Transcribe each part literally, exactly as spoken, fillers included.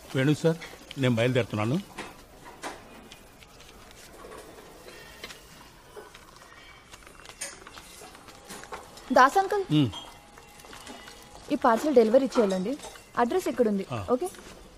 Venu sir, నేను బయలుదేరుతున్నాను. దాస్ అంకుల్, ఈ పార్సల్ డెలివరీ చేయాలండి. అడ్రస్ ఎక్కడుంది? ఓకే.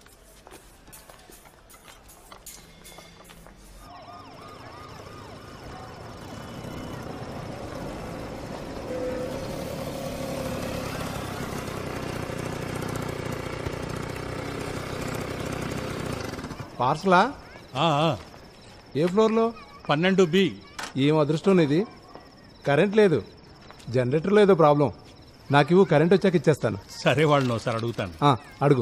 పార్సలా? ఏ ఫ్లోర్లో? పన్నెండు బి. ఏం అదృష్టం ఇది, కరెంట్ లేదు, జనరేటర్లో ఏదో ప్రాబ్లం. నాకు ఇవ్వు, కరెంట్ వచ్చాక ఇచ్చేస్తాను. సరే, వాళ్ళు సార్ అడుగుతాను. అడుగు.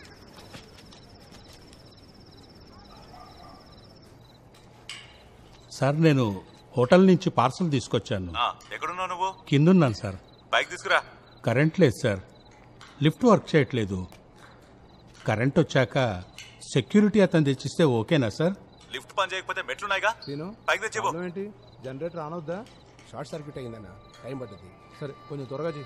సార్, నేను హోటల్ నుంచి పార్సల్ తీసుకొచ్చాను. ఎక్కడున్నావు నువ్వు? కిందున్నాను సార్. బైక్ తీసుకురా. కరెంట్ లేదు సార్, లిఫ్ట్ వర్క్ చేయట్లేదు. కరెంట్ వచ్చాక సెక్యూరిటీ అతను తెచ్చిస్తే ఓకేనా సార్? లిఫ్ట్ పని చేయకపోతే మెట్లున్నాయిగా, బైక్ తెచ్చిపో. ఏంటి, జనరేటర్ ఆన్ అవుద్దా? షార్ట్ సర్క్యూట్ అయిందన్నా, టైం పడుతుంది. సరే, కొంచెం త్వరగా చెయ్యి.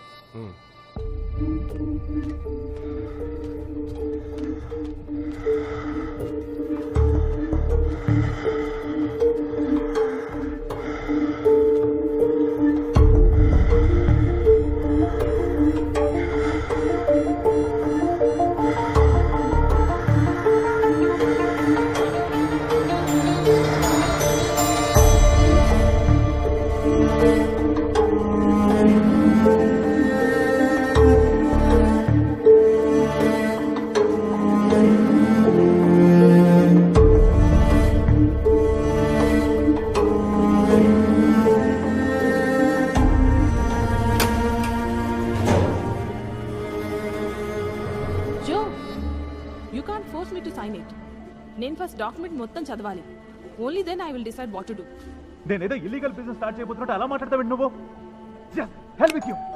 నేను ఫస్ట్ డాక్యుమెంట్ మొత్తం చదవాలి. Only then I will decide what to do. నేనేదో ఇల్లీగల్ బిజినెస్ స్టార్ట్ చేయబోతున్నట్టు అలా మాట్లాడతావు నువ్వు. Help with you.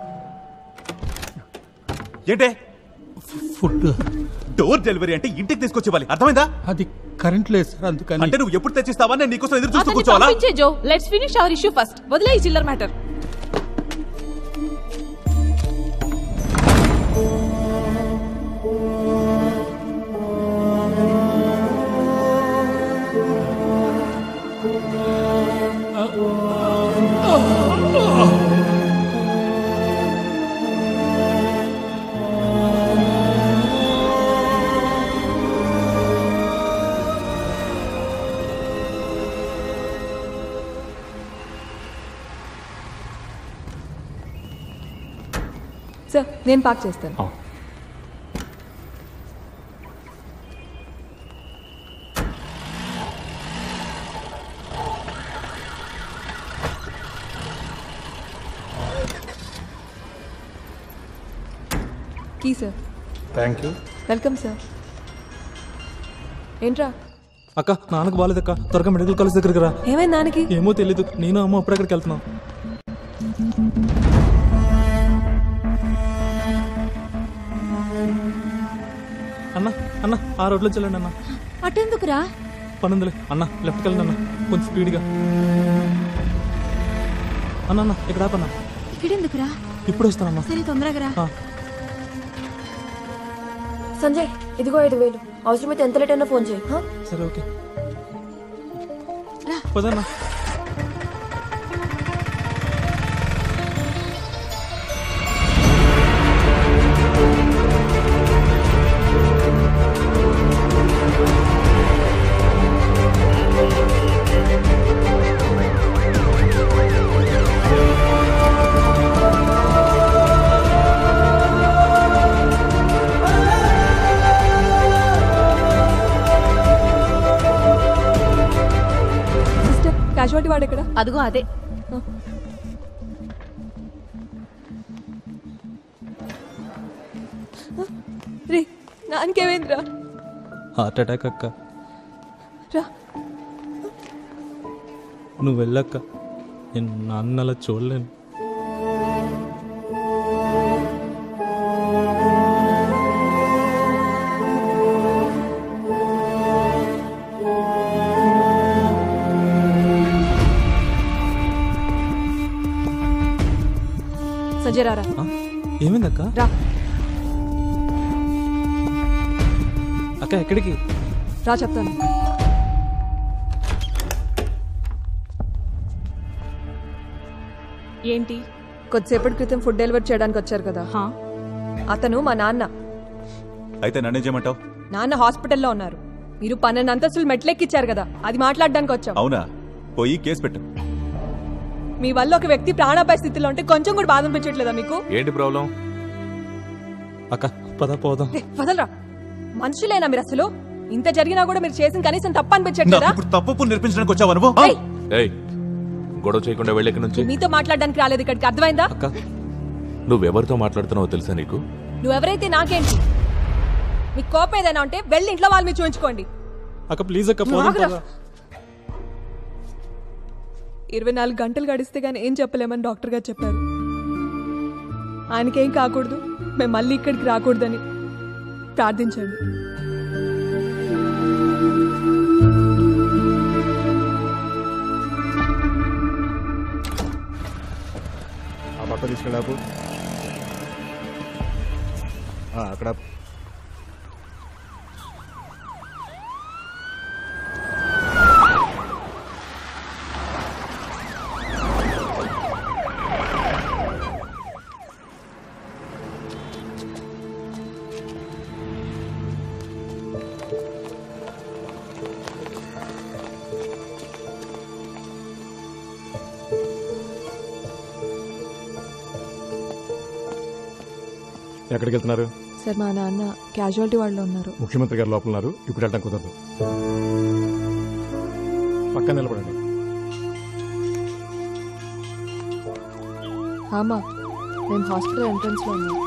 ఏంటే ఫుడ్ డోర్ డెలివరీ అంటే ఇంటికి తీసుకొచ్చేవాలి, అర్థమైందా? అది కరెంట్ లేదు సార్, అందుకని. అంటే నువ్వు ఎప్పుడు తెచ్చిస్తావా? నేను నీకోసం ఎదురు చూస్తూ కూర్చోవాలా? పంపించే Joe, let's finish our issue first. వదిలే ఈ చిల్లర్ మ్యాటర్. సార్, నేను పార్క్ చేస్తాను. Key sir. Thank you. Welcome sir. ఏంట్రా? అక్క, నాన్నకు బాగాలేదక్క, త్వరగా మెడికల్ కాలేజ్ దగ్గరికి రా. ఏమైంది నాన్నకి? ఏమో తెలీదు, నేను అమ్మ అప్పుడు అక్కడికి వెళ్తున్నాం. అన్న అన్న ఆ రోడ్లో చెల్లండి అన్న. అటెందుకురా? పనుందిలే అన్న, లెఫ్ట్కి వెళ్ళండి అన్న, కొంచెం స్పీడ్గా. అన్న అన్న ఇక్కడ ఆపన్నా. ఇక్కడెందుకురా? ఇప్పుడు వస్తానమ్మా. సరే, తొందరగా రా. సంజయ్, ఇదిగో ఐదు వేలు. అవసరమైతే ఎంత లేట్ అయినా ఫోన్ చేయి. సరే, ఓకే. పదన్నా. క్యాజువాలిటీ వాడు ఎక్కడ? అదిగో అదే. రే, నాన్నకేమైందిరా? హార్ట్ అటాక్ అక్క. రా. నువ్వు వెళ్ళక్క, నేను నాన్న అలా చూడలేను. సంజయ్ రారా. ఏమైందక్క? రా. అక్క ఎక్కడికి? రా చెప్తాను. ఏంటి? కొద్దిసేపటి క్రితం ఫుడ్ డెలివరీ చేయడానికి వచ్చారు కదా, హా? అతను మా నాన్న. అయితే నన్నేం చేయమంటావు? నాన్న హాస్పిటల్లో ఉన్నారు. మీరు పన్నెండు అంతస్తులు మెట్లెక్కిచ్చారు కదా, అది మాట్లాడడానికి వచ్చాం. అవునా? పోయి కేసు పెట్టు. మీ వల్ల ఒక వ్యక్తి ప్రాణాపాయ స్థితిలో ఉంటే కొంచెం కూడా బాధ అనిపించట్లేదా మీకు? ఏంటి ప్రాబ్లం? అక్క పద పోదాం. ఏ, వదలరా. మనుషులేనా మీరు అసలు? ఇంత జరిగినా కూడా మీరు చేసిన కనీసం తప్పు అనిపించట్లేదా? ఇప్పుడు తప్పు నేర్పించడానికి వచ్చావు నువ్వు? ఏయ్, గొడవ చేయకుండా వెళ్ళక నుంచి మీతో మాట్లాడడానికి రాలేదు ఇక్కడికి, అర్థమైందా? అక్క నువ్వెవరితో మాట్లాడుతున్నావో తెలుసా నీకు? నువ్వెవరైతే నాకేంటి? మీకు కోపం ఏదైనా ఉంటే వెళ్ళి ఇంట్లో వాళ్ళ మీద చూపించుకోండి. అక్క ప్లీజ్ అక్క పోదాం ఆగురా. పద. ఇరవై నాలుగు గంటలు గడిస్తే గానీ ఏం చెప్పలేమని డాక్టర్ గారు చెప్పారు. ఆయనకేం కాకూడదు, మేము మళ్ళీ ఇక్కడికి రాకూడదని ప్రార్థించండి. ఆ పక్క తీసుకెళ్ళాపు. అక్కడ ఎక్కడికి వెళ్తున్నారు? సార్ మా నాన్న క్యాజువాలిటీ వాళ్ళు ఉన్నారు. ముఖ్యమంత్రి గారు లోపల ఉన్నారు, ఇప్పుడు వెళ్ళడం కుదరదు. పక్కన నిలబడండి. అమ్మా, మేము హాస్పిటల్ ఎంట్రన్స్ లో ఉన్నాం.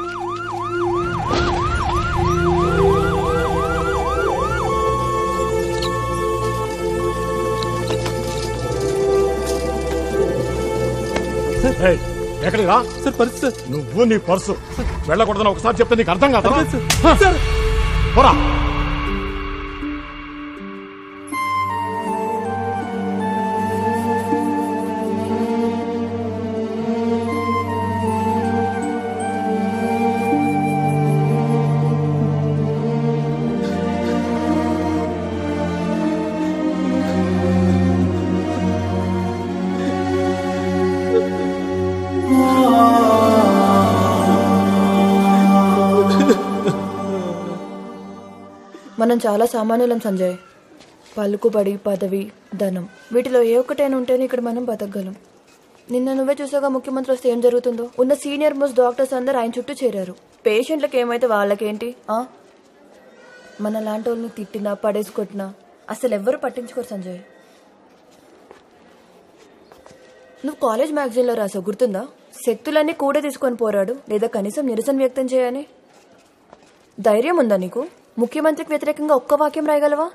ఎక్కడికి రా సార్ పర్సు సార్. నువ్వు నీ పర్సు వెళ్ళకూడదని ఒకసారి చెప్తే నీకు అర్థం కాదా? సార్ పోరా. మనం చాలా సామాన్యులం సంజయ్. పలుకుబడి, పదవి, ధనం, వీటిలో ఏ ఒక్కటైనా ఉంటేనే ఇక్కడ మనం బతకగలం. నిన్న నువ్వే చూసాగా ముఖ్యమంత్రి వస్తే ఏం జరుగుతుందో. ఉన్న సీనియర్ మోస్ట్ డాక్టర్స్ అందరు ఆయన చుట్టూ చేరారు. పేషెంట్లకు ఏమైతే వాళ్ళకేంటి? మన లాంటి వాళ్ళని తిట్టినా పడేసుకొట్టినా అసలు ఎవ్వరు పట్టించుకోరు సంజయ్. నువ్వు కాలేజ్ మ్యాగజైన్లో రాసావు, గుర్తుందా? శక్తులన్నీ కూడా తీసుకొని పోరాడు, లేదా కనీసం నిరసన వ్యక్తం చేయని. ధైర్యం ఉందా నీకు? ముఖ్యమంత్రికి వ్యతిరేకంగా ఒక్క వాక్యం రాయగలవా?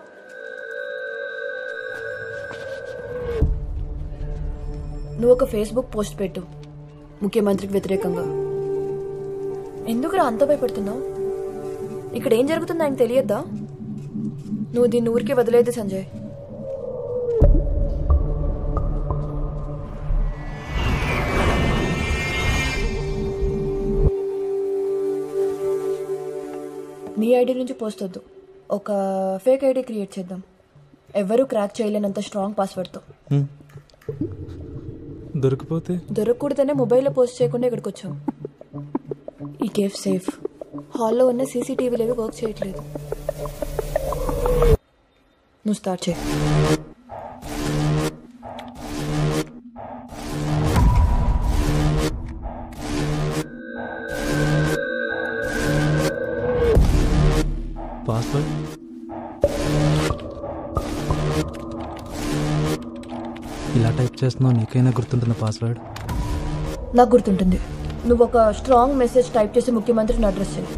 నువ్వు ఒక ఫేస్బుక్ పోస్ట్ పెట్టు ముఖ్యమంత్రికి వ్యతిరేకంగా. ఎందుకురా అంత భయపడుతున్నావు? ఇక్కడ ఏం జరుగుతుందో ఆయనకు తెలియద్దా? నువ్వు దీన్ని ఊరికే వదిలేదు సంజయ్. నీ ఐడి నుంచి పోస్ట్ వద్దు, ఒక ఫేక్ ఐడి క్రియేట్ చేద్దాం. ఎవరు క్రాక్ చేయలేనంత స్ట్రాంగ్ పాస్వర్డ్తో. దొరికిపోతే? దొరకకూడదనే మొబైల్లో పోస్ట్ చేయకుండా ఇక్కడికి వచ్చాం. ఈ కేఫ్ సేఫ్. హాల్లో ఉన్న సీసీటీవీలు ఏవి వర్క్ చేయట్లేదు. నువ్వు స్టార్ట్ చేయి. పాస్వర్డ్ ఇలా టైప్ చేస్తున్నావు, నీకైనా గుర్తుంటుంది పాస్వర్డ్? నాకు గుర్తుంటుంది. నువ్వు ఒక స్ట్రాంగ్ మెసేజ్ టైప్ చేసి ముఖ్యమంత్రిని అడ్రస్ చేయి.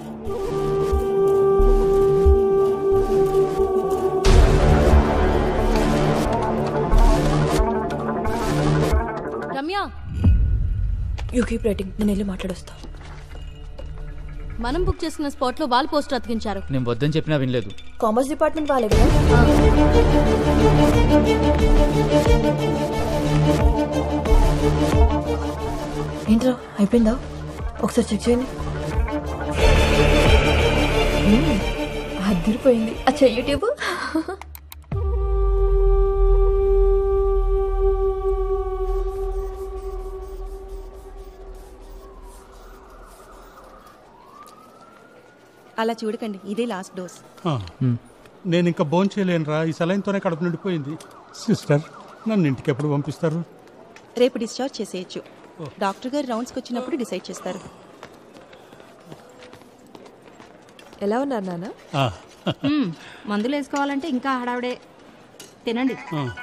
రమ్య, యూ కీప్ రైటింగ్, నేను వెళ్ళి మాట్లాడొస్తా. మనం బుక్ చేసుకున్న స్పాట్ లో వాల్ పోస్టర్ అతికించారు. నేను వద్దని చెప్పినా వినలేదు. కామర్స్ డిపార్ట్మెంట్ వాళ్ళే కదా? ఏంట్రా అయిపోయిందా? ఒకసారి చెక్ చేయండి. అదిరిపోయింది. అచ్చా యూట్యూబ్ అలా చూడకండి, ఇదే లాస్ట్ డోస్. నేను ఇంకా భోజనం చేయలేనురా, ఈ సలైన్తోనే కడుపు నిండిపోయింది. సిస్టర్, నన్ను ఇంటికి ఎప్పుడు పంపిస్తారు? రేపు డిశ్చార్జ్ చేసేయచ్చు. డాక్టర్ గారు రౌండ్స్కి వచ్చినప్పుడు డిసైడ్ చేస్తారు. ఎలా ఉన్నారు నాన్న? మందులు వేసుకోవాలంటే ఇంకా హడావిడే. తినండి.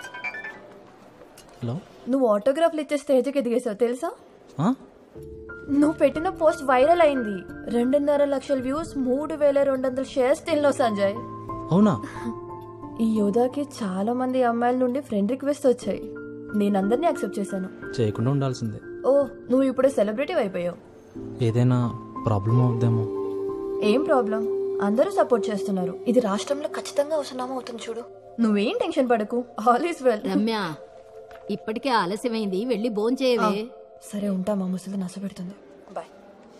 హలో, నువ్వు ఆటోగ్రాఫ్లు ఇచ్చే స్టేజ్కి ఎదిగేసావు తెలుసా? నువ్వు పెట్టిన పోస్ట్ వైరల్ అయింది. రెండున్నర లక్షల వ్యూస్, మూడు వేల రెండు వందల షేర్స్ తిన్నావు సంజయ్. అవునా? ఈ యోధాకి చాలా మంది అమ్మాయిల నుండి ఫ్రెండ్ రిక్వెస్ట్ వచ్చాయి. నేను అందరినీ యాక్సెప్ట్ చేశాను. చేయకుండా ఉండాల్సిందే. ఓ, నువ్వు ఇప్పుడే సెలబ్రిటీ అయిపోయావు. ఏదైనా ప్రాబ్లం అవుద్దేమో. ఏం ప్రాబ్లం? అందరూ సపోర్ట్ చేస్తున్నారు. ఇది రాష్ట్రంలో ఖచ్చితంగా అవసరం అవుతుంది చూడు. నువ్వేం టెన్షన్ పడకు, ఆల్ ఈస్ వెల్. రమ్య, ఇప్పటికే ఆలస్యమైంది, వెళ్ళి భోంచేయవే. సరే ఉంటా, మా ముసలి నస పెడుతుంది. బాయ్.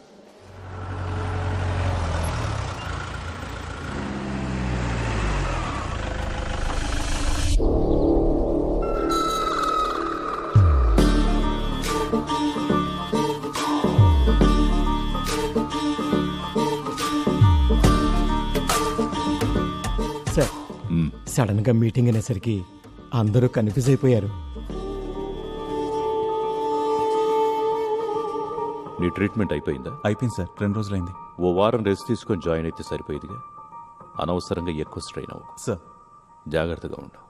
సార్, సడన్ గా మీటింగ్ అనేసరికి అందరూ కన్ఫ్యూజ్ అయిపోయారు. నీ ట్రీట్మెంట్ అయిపోయిందా? అయిపోయింది సార్, రెండు రోజులైంది. ఓ వారం రెస్ట్ తీసుకొని జాయిన్ అయితే సరిపోయేదిగా. అనవసరంగా ఎక్కువ స్ట్రెయిన్ అవ్వు సార్. జాగ్రత్తగా ఉండు.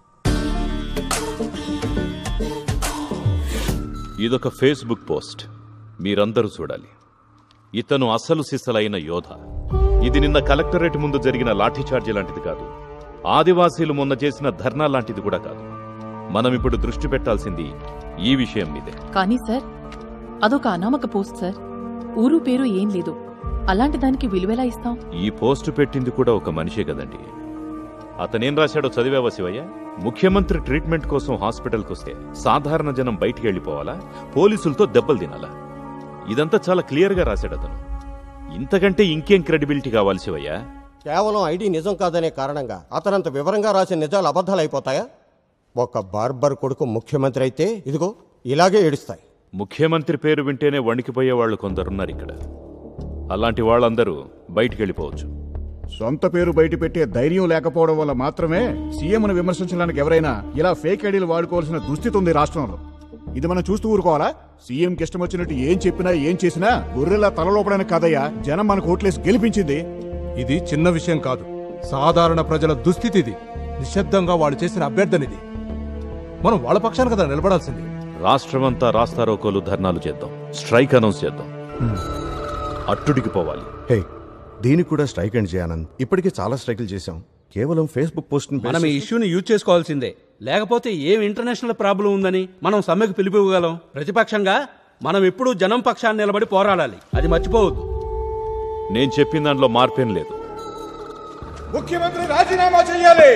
ఇదొక ఫేస్బుక్ పోస్ట్, మీరందరూ చూడాలి. ఇతను అసలు సిసలైన యోధ. ఇది నిన్న కలెక్టరేట్ ముందు జరిగిన లాఠీచార్జీ లాంటిది కాదు. ఆదివాసీలు మొన్న చేసిన ధర్నా లాంటిది కూడా కాదు. మనం ఇప్పుడు దృష్టి పెట్టాల్సింది ఈ విషయం మీదే. కానీ సార్, అదొక అనామక పోస్ట్ సార్. ఊరు పేరు ఏం లేదు. అలాంటి దానికి విలువెలా ఇస్తాం? ఈ పోస్టు పెట్టింది కూడా ఒక మనిషే కదండి. అతనేం రాశాడో చదివావా శివయ్య? ముఖ్యమంత్రి ట్రీట్మెంట్ కోసం హాస్పిటల్కి వస్తే సాధారణ జనం బయటికి వెళ్ళిపోవాలా, పోలీసులతో దెబ్బలు తినాలా? ఇదంతా చాలా క్లియర్ గా రాశాడు అతను. ఇంతకంటే ఇంకేం క్రెడిబిలిటీ కావాలి శివయ్య? కేవలం ఐడి నిజం కాదనే కారణంగా అతనంత వివరంగా రాసిన నిజాలు అబద్ధాలు అయిపోతాయా? ఒక బార్బర్ కొడుకు ముఖ్యమంత్రి అయితే ఇదిగో ఇలాగే ఏడుస్తాయి. ముఖ్యమంత్రి పేరు వింటేనే వణికిపోయే వాళ్ళు కొందరున్నారు ఇక్కడ. అలాంటి వాళ్ళందరూ బయటికి వెళ్ళిపోవచ్చు. సొంత పేరు బయట పెట్టే ధైర్యం లేకపోవడం వల్ల మాత్రమే సీఎంను విమర్శించడానికి ఎవరైనా ఇలా ఫేక్ ఐడీలు వాడుకోవాల్సిన దుస్థితి ఉంది రాష్ట్రంలో. ఇది మనం చూస్తూ ఊరుకోవాలా? సీఎంకి ఇష్టం వచ్చినట్టు ఏం చెప్పినా ఏం చేసినా గొర్రెలా తలలోపడానికి కాదయ్యా జనం మనకు ఓట్లేసి గెలిపించింది. ఇది చిన్న విషయం కాదు, సాధారణ ప్రజల దుస్థితి ఇది. నిశ్శబ్దంగా వాళ్ళు చేసిన అభ్యర్థనిది. మనం వాళ్ళ పక్షాన కదా నిలబడాల్సింది. రాష్ట్రమంతా రాస్తారోకోలు, ధర్నాలు చేద్దాం, స్ట్రైక్ అనౌన్స్ చేద్దాం, అట్టుడికి పోవాలి. హే, దీనికి కూడా స్ట్రైక్ అండ్ చేయానంద్. ఇప్పటికే చాలా స్ట్రైకులు చేశాం. కేవలం ఫేస్బుక్ పోస్ట్ మనం ఈ ఇష్యూని యూజ్ చేసుకోవాల్సిందే. లేకపోతే ఏం ఇంటర్నేషనల్ ప్రాబ్లం ఉందని మనం సమ్మెకు పిలిపివ్వగలం? ప్రతిపక్షంగా మనం ఎప్పుడూ జనం పక్షాన్ని నిలబడి పోరాడాలి, అది మర్చిపోవద్దు. నేను చెప్పిన దాంట్లో మార్పేం లేదు. ముఖ్యమంత్రి రాజీనామా చేయాలి.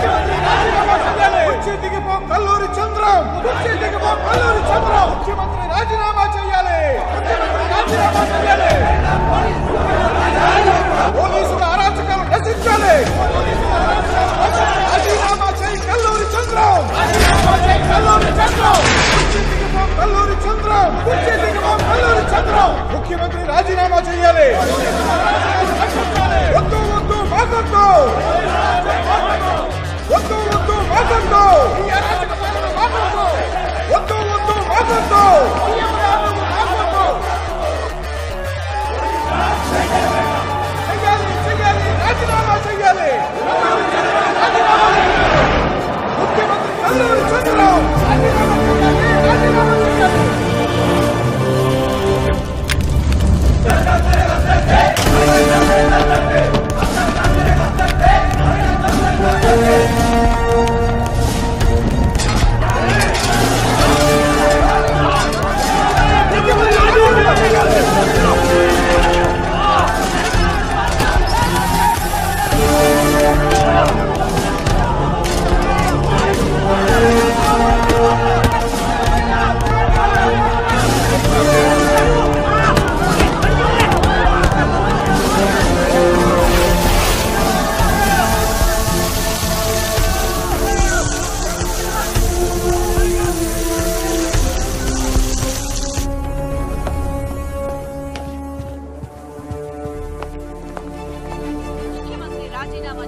కల్లూరి చంద్రం ముఖ్యమంత్రి రాజీనామా చేయాలి. పోలీసుల అరాచకాలు నశించాలి. రాజీనామా చేయి కల్లూరి చంద్రం. కల్లూరి చంద్రం కల్లూరి చంద్రం కల్లూరి చంద్రం ముఖ్యమంత్రి రాజీనామా చేయాలి. వద్దు వద్దు మాకొద్దు వద్దు వద్దు మాకొద్దు వద్దు వద్దు మాకొద్దు చెయ్యాలి చెయ్యాలి రాజీనామా చెయ్యాలి. ముఖ్యమంత్రి కల్లూరి చంద్రం రాజీనామా చెయ్యాలి. రాజీనామా చెయ్యాలి.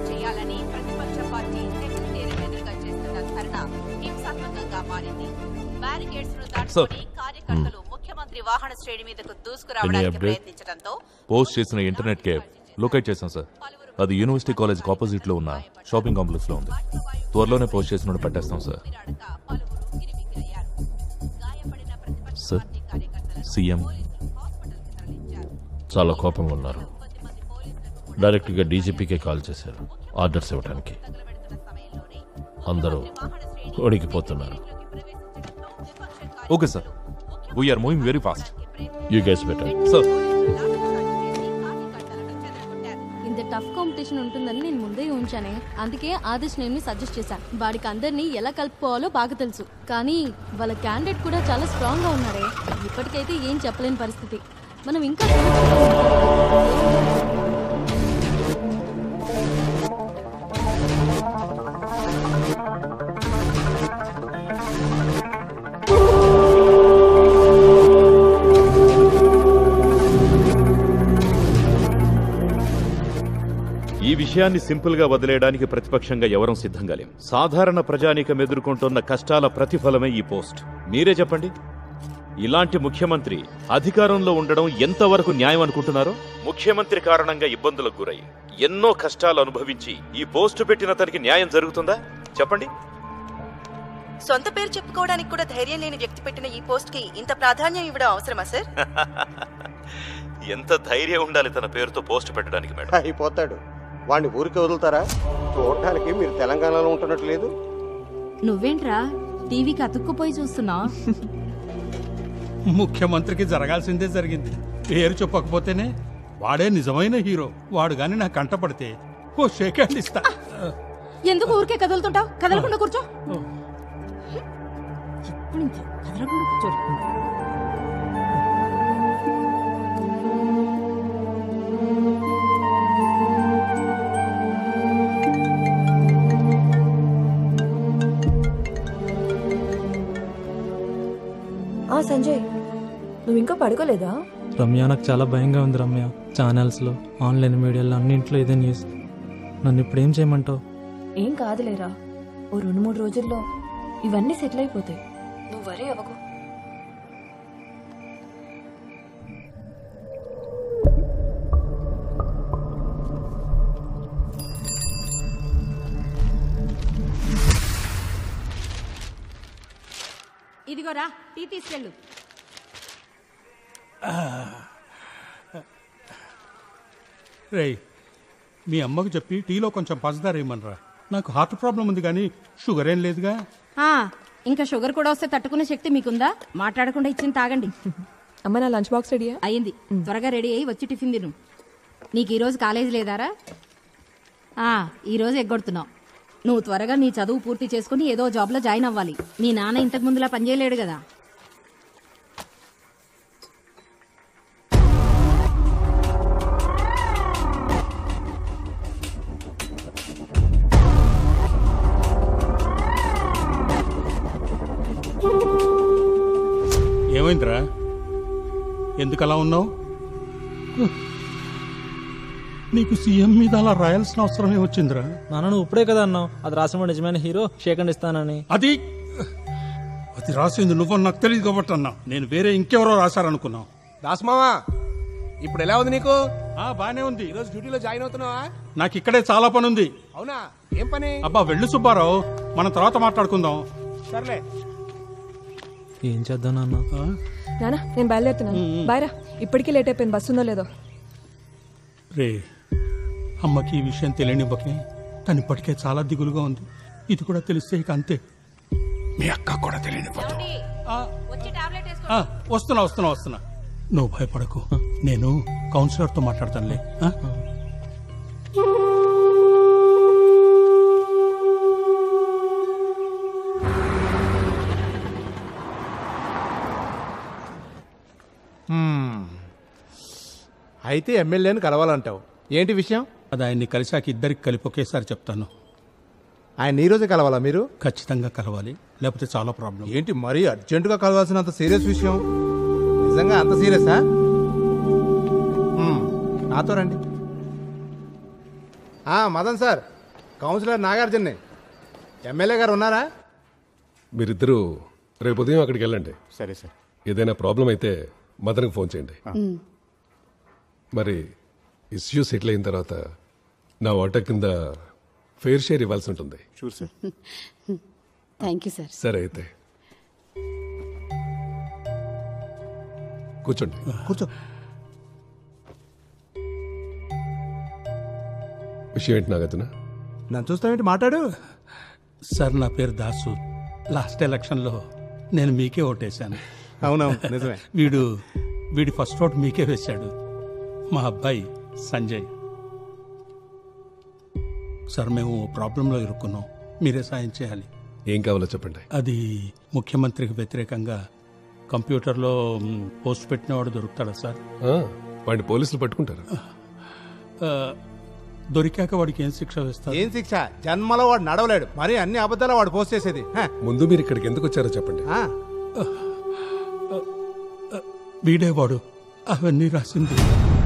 చేయాలని ప్రతిపక్ష పార్టీ సెక్రటేరియట్ ఎదురుగా చేస్తున్న ధర్నా హింసాత్మకంగా మారింది. బ్యారికేడ్స్ ను దాటుకొని కార్యకర్తలు ముఖ్యమంత్రి వాహన శ్రేణి మీదకు దూసుకురావడానికి ప్రయత్నించడంతో పోస్ట్ చేసిన ఇంటర్నెట్ కేఫ్ లొకేట్ చేశాం సార్. అది యూనివర్సిటీ కాలేజ్ ఆపోజిట్ లో ఉన్న షాపింగ్ కాంప్లెక్స్ లో ఉంది. త్వరలోనే పోస్ట్ చేసిన పట్టేస్తాం సార్. సార్, సీఎం చాలా కోపంగా ఉన్నారు. డైరెక్ట్గా డీజీపీకే కాల్ చేశారు ఆర్డర్స్ ఇవ్వడానికి. అందరూ ఒడికిపోతున్నారు. Okay sir, we're moving very fast. You guys better. Sir, ఇంత టఫ్ కాంపిటీషన్ ఉంటుందని నేను ముందే ఉంచానే. అందుకే ఆదేశ్ నేను సజెస్ట్ చేశాను. వాడికి అందరినీ ఎలా కలుపుకోవాలో బాగా తెలుసు. కానీ వాళ్ళ క్యాండిడేట్ కూడా చాలా స్ట్రాంగ్ గా ఉన్నాడే. ఇప్పటికైతే ఏం చెప్పలేని పరిస్థితి. మనం ఇంకా ఈ విషయాన్ని సింపుల్ గా వదిలేయడానికి ప్రతిపక్షంగా ఎవరం సిద్ధంగా లేం. సాధారణ ప్రజానీకం ఎదుర్కొంటున్న కష్టాల ప్రతిఫలమే ఈ పోస్ట్. మీరే చెప్పండి, ఇలాంటి ముఖ్యమంత్రి అధికారంలో ఉండడం ఎంతవరకు న్యాయం అనుకుంటున్నారో? ముఖ్యమంత్రి కారణంగా ఇబ్బందులకు గురై ఎన్నో కష్టాలు అనుభవించి ఈ పోస్టు పెట్టిన తనకి న్యాయం జరుగుతుందా చెప్పండి? సొంత పేరు చెప్పుకోవడానికి కూడా ధైర్యం లేని వ్యక్తి పెట్టిన ఈ పోస్ట్ కి ఇంత ప్రాధాన్యం ఇవ్వడం అవసరమా సార్? ఎంత ధైర్యం ఉండాలి తన పేరుతో పోస్ట్ పెట్టడానికి మేడం? అయిపోతాడు. వాడిని ఊరికి వదులుతారా? చూడటానికి మీరు తెలంగాణలో ఉంటున్నట్టు లేదు. నువ్వేంట్రా టీవీకి అతుక్కుపోయి చూస్తున్నా? ముఖ్యమంత్రికి జరగాల్సిందే జరిగింది. పేరు చెప్పకపోతేనే వాడే నిజమైన హీరో. వాడు గాని నా కంట పడితే ఓ షేక్ హ్యాండ్ ఇస్తా. ఎందుకు ఊరికే కదులుతుంటావు? కదలకుండా కూర్చో. కదలకుండా కూర్చో. ఆ సంజయ్, నువ్వు ఇంకా పడుకోలేదా? రమ్య, నాకు చాలా భయంగా ఉంది రమ్య. ఛానల్స్లో, ఆన్లైన్ మీడియాలో అన్నింట్లో ఇదే న్యూస్. నన్ను ఇప్పుడు ఏం చేయమంటావు? ఏం కాదులేరా, ఓ రెండు మూడు రోజుల్లో ఇవన్నీ సెటిల్ అయిపోతాయి. నువ్వు వరే అవ్వకు. ఇదిగోరా టీ తీసుకెళ్ళు. రే, మీ అమ్మకు చెప్పి టీలో కొంచెం పంచదార ఇమ్మనరా. నాకు హార్ట్ ప్రాబ్లం ఉంది కానీ షుగర్ ఏం లేదుగా. ఆ, ఇంకా షుగర్ కూడా వస్తే తట్టుకునే శక్తి మీకుందా? మాట్లాడకుండా ఇచ్చింది తాగండి. అమ్మ, నా లంచ్ బాక్స్ రెడీ అయ్యింది. త్వరగా రెడీ అయ్యి వచ్చి టిఫిన్ తిను. నీకు ఈరోజు కాలేజీ లేదారా? ఆ, ఈరోజు ఎగ్గొడుతున్నావు. నువ్వు త్వరగా నీ చదువు పూర్తి చేసుకుని ఏదో జాబ్లో జాయిన్ అవ్వాలి. మీ నాన్న ఇంతకు ముందులా పనిచేయలేడు కదా. ఏమైందిరా? ఎందుకు అలా ఉన్నావు? నీకు సీఎం మీద అలా రాయాల్సిన అవసరమే వచ్చిందిరా. నాన్న, నువ్వు ఇప్పుడే కదా అన్నావు అది రాసిన నిజమైన హీరో షేక్ హ్యాండ్ ఇస్తానని. అది అది రాసింది నువ్వు నాకు తెలియదు కాబట్టి అన్నా. నేను వేరే ఇంకెవరో రాశారనుకున్నావు. దాస్మావా, ఇప్పుడు ఎలా ఉంది నీకు? బానే ఉంది. ఈరోజు డ్యూటీలో జాయిన్ అవుతున్నావా? నాకు ఇక్కడే చాలా పని ఉంది. అవునా? ఏం పని? అబ్బా వెళ్ళు సుబ్బారావు, మనం తర్వాత మాట్లాడుకుందాం. సర్లే. ఏం చేద్దాం నాన్న? నానా, నేను బయలుదేరుతున్నాను. బాయ్ రా. ఇప్పటికీ లేట్ అయిపోయింది. బస్సు ఉందో లేదో. రే, అమ్మకి ఈ విషయం తెలియనివ్వకే. తను ఇప్పటికే చాలా దిగులుగా ఉంది. ఇది కూడా తెలిస్తే ఇక అంతే. మీ అక్క కూడా తెలియనివ్వదు. వస్తున్నా వస్తున్నా వస్తున్నా నువ్వు భయపడకు. నేను కౌన్సిలర్తో మాట్లాడతానులే. అయితే ఎమ్మెల్యేని కలవాలంటావు. ఏంటి విషయం? అది ఆయన్ని కలిసాక ఇద్దరికి కలిపి ఒకేసారి చెప్తాను. ఆయన ఈ రోజే కలవాలా మీరు? ఖచ్చితంగా కలవాలి, లేకపోతే చాలా ప్రాబ్లం. ఏంటి మరీ అర్జెంటుగా కలవాల్సినంత సీరియస్ విషయం? నిజంగా అంత సీరియసా? నాతో రండి. మదన్ సార్, కౌన్సిలర్ నాగార్జున్ని. ఎమ్మెల్యే గారు ఉన్నారా? మీరిద్దరూ రేపు ఉదయం అక్కడికి వెళ్ళండి. సరే సార్. ఏదైనా ప్రాబ్లం అయితే మదన్కి ఫోన్ చేయండి. మరి ఇష్యూ సెటిల్ అయిన తర్వాత నా వాటా కింద ఫెయిర్ షేర్ ఇవ్వాల్సి ఉంటుంది. Sure sir. Thank you sir. సరే అయితే కూర్చోండి. కూర్చో. విషయం ఏంటి నాగతునా? నన్ను చూస్తావేంటి, మాట్లాడు. సార్ నా పేరు దాసు. లాస్ట్ ఎలక్షన్లో నేను మీకే ఓటేశాను. అవునవును, నిజమే. వీడు వీడి ఫస్ట్ ఓట్ మీకే వేశాడు. మా అబ్బాయి సంజయ్. సార్ మేము ఓ ప్రాబ్లంలో ఇరుక్కున్నాం, మీరే సాయం చేయాలి. ఏం కావాలో చెప్పండి. అది ముఖ్యమంత్రికి వ్యతిరేకంగా కంప్యూటర్లో మ్, పోస్ట్ పెట్టినవాడు దొరుకుతాడా సార్? వాడిని పోలీసులు పట్టుకుంటారు. ఆ, దొరికాక వాడికి ఏం శిక్ష వేస్తారు? ఏం శిక్ష? జన్మలో వాడు నడవలేడు, మరి అన్ని అబద్ధాలు వాడు పోస్ట్ చేసేది. హ. ముందు మీరు ఇక్కడికి ఎందుకు వచ్చారో చెప్పండి. ఆ. వీడేవాడు అవన్నీ రాసింది.